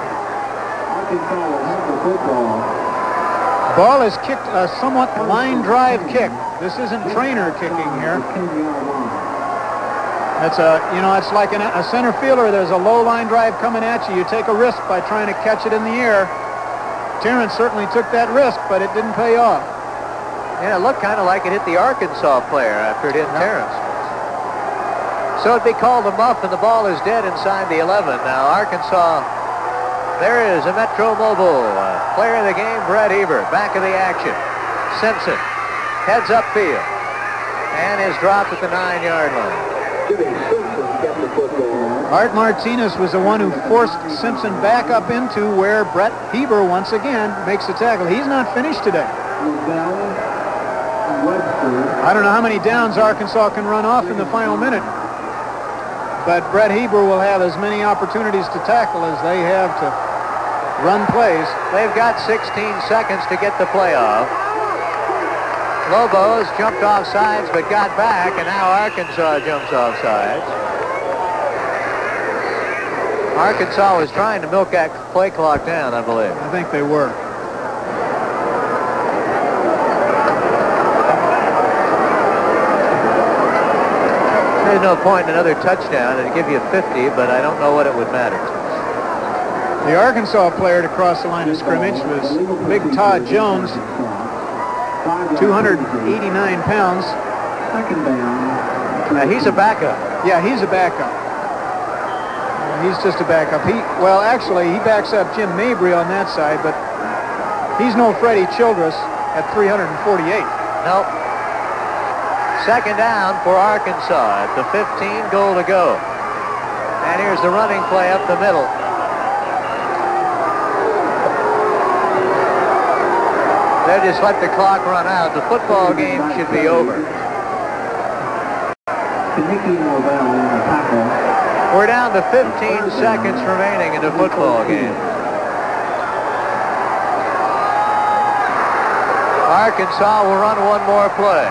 Ball is kicked a somewhat line drive kick. This isn't trainer kicking here. That's a, you know, it's like an, a center fielder. There's a low line drive coming at you. You take a risk by trying to catch it in the air. Terrence certainly took that risk, but it didn't pay off. And it looked kind of like it hit the Arkansas player after it hit Terrence. So it'd be called a muff, and the ball is dead inside the eleven. Now Arkansas, there is a Metro Mobile uh, player of the game, Brett Heber, back of the action. Simpson heads upfield and is dropped at the nine yard line. Art Martinez was the one who forced Simpson back up into where Brett Heber once again makes the tackle. He's not finished today. I don't know how many downs Arkansas can run off in the final minute, but Brett Heber will have as many opportunities to tackle as they have to run plays. They've got sixteen seconds to get the play off. Lobos jumped off sides but got back, and now Arkansas jumps off sides. Arkansas was trying to milk that play clock down, I believe. I think they were. There's no point in another touchdown. It'd give you fifty, but I don't know what it would matter. The Arkansas player to cross the line of scrimmage was Big Todd Jones, two hundred eighty-nine pounds. Now he's a backup. Yeah, he's a backup. He's just a backup. He, well, actually, he backs up Jim Mabry on that side, but he's no Freddie Childress at three hundred forty-eight. Nope. Second down for Arkansas at the fifteen, goal to go. And here's the running play up the middle. They just let the clock run out. The football game should be over. We're down to fifteen seconds remaining in the football game. Arkansas will run one more play.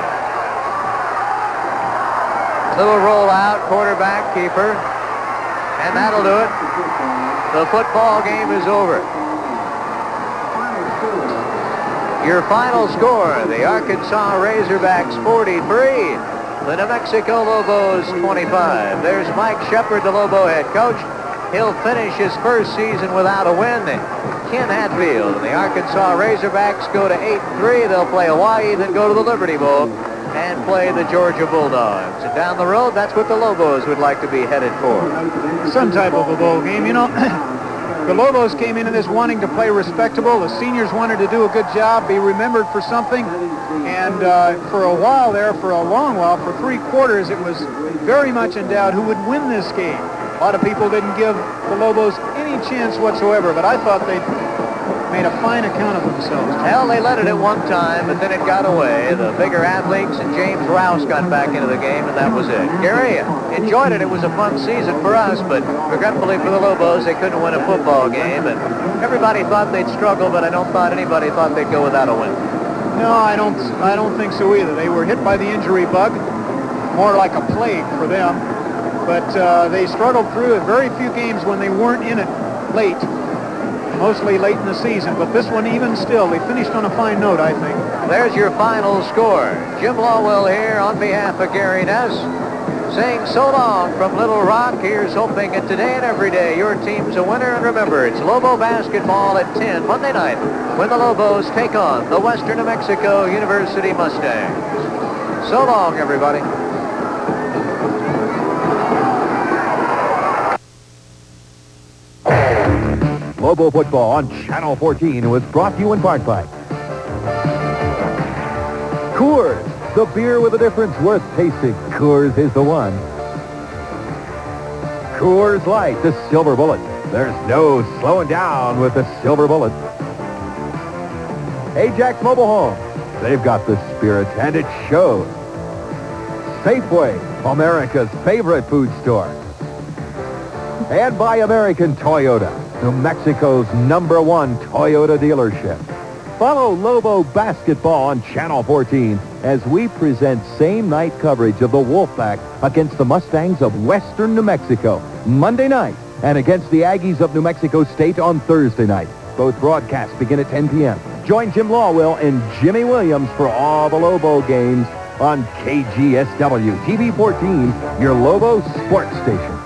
Little rollout, quarterback, keeper, and that'll do it. The football game is over. Your final score, the Arkansas Razorbacks forty-three, the New Mexico Lobos twenty-five. There's Mike Shepard, the Lobo head coach. He'll finish his first season without a win. Ken Hatfield and the Arkansas Razorbacks go to eight and three. They'll play Hawaii, then go to the Liberty Bowl and play the Georgia Bulldogs. And down the road, that's what the Lobos would like to be headed for. Some type of a bowl game, you know. The Lobos came into this wanting to play respectable. The seniors wanted to do a good job, be remembered for something. And uh, for a while there, for a long while, for three quarters, it was very much in doubt who would win this game. A lot of people didn't give the Lobos any chance whatsoever, but I thought they made a fine account of themselves. Hell, they led it at one time, but then it got away. The bigger athletes and James Rouse got back into the game, and that was it. Gary enjoyed it. It was a fun season for us, but regretfully for the Lobos, they couldn't win a football game, and everybody thought they'd struggle, but I don't thought anybody thought they'd go without a win. No, I don't, I don't think so either. They were hit by the injury bug, more like a plague for them, but uh, they struggled through very few games when they weren't in it late. Mostly late in the season, but this one even still, they finished on a fine note, I think. There's your final score. Jim Lawwell here on behalf of Gary Ness, saying so long from Little Rock. Here's hoping that today and every day your team's a winner. And remember, it's Lobo basketball at ten Monday night when the Lobos take on the Western New Mexico University Mustangs. So long, everybody. Lobo football on Channel fourteen was brought to you in part by Coors, the beer with a difference worth tasting. Coors is the one. Coors Light, the silver bullet. There's no slowing down with the silver bullet. Ajax Mobile Home, they've got the spirit, and it shows. Safeway, America's favorite food store. And by American Toyota, New Mexico's number one Toyota dealership. Follow Lobo basketball on Channel fourteen as we present same-night coverage of the Wolfpack against the Mustangs of Western New Mexico Monday night and against the Aggies of New Mexico State on Thursday night. Both broadcasts begin at ten p m Join Jim Lawwell and Jimmy Williams for all the Lobo games on K G S W T V fourteen, your Lobo sports station.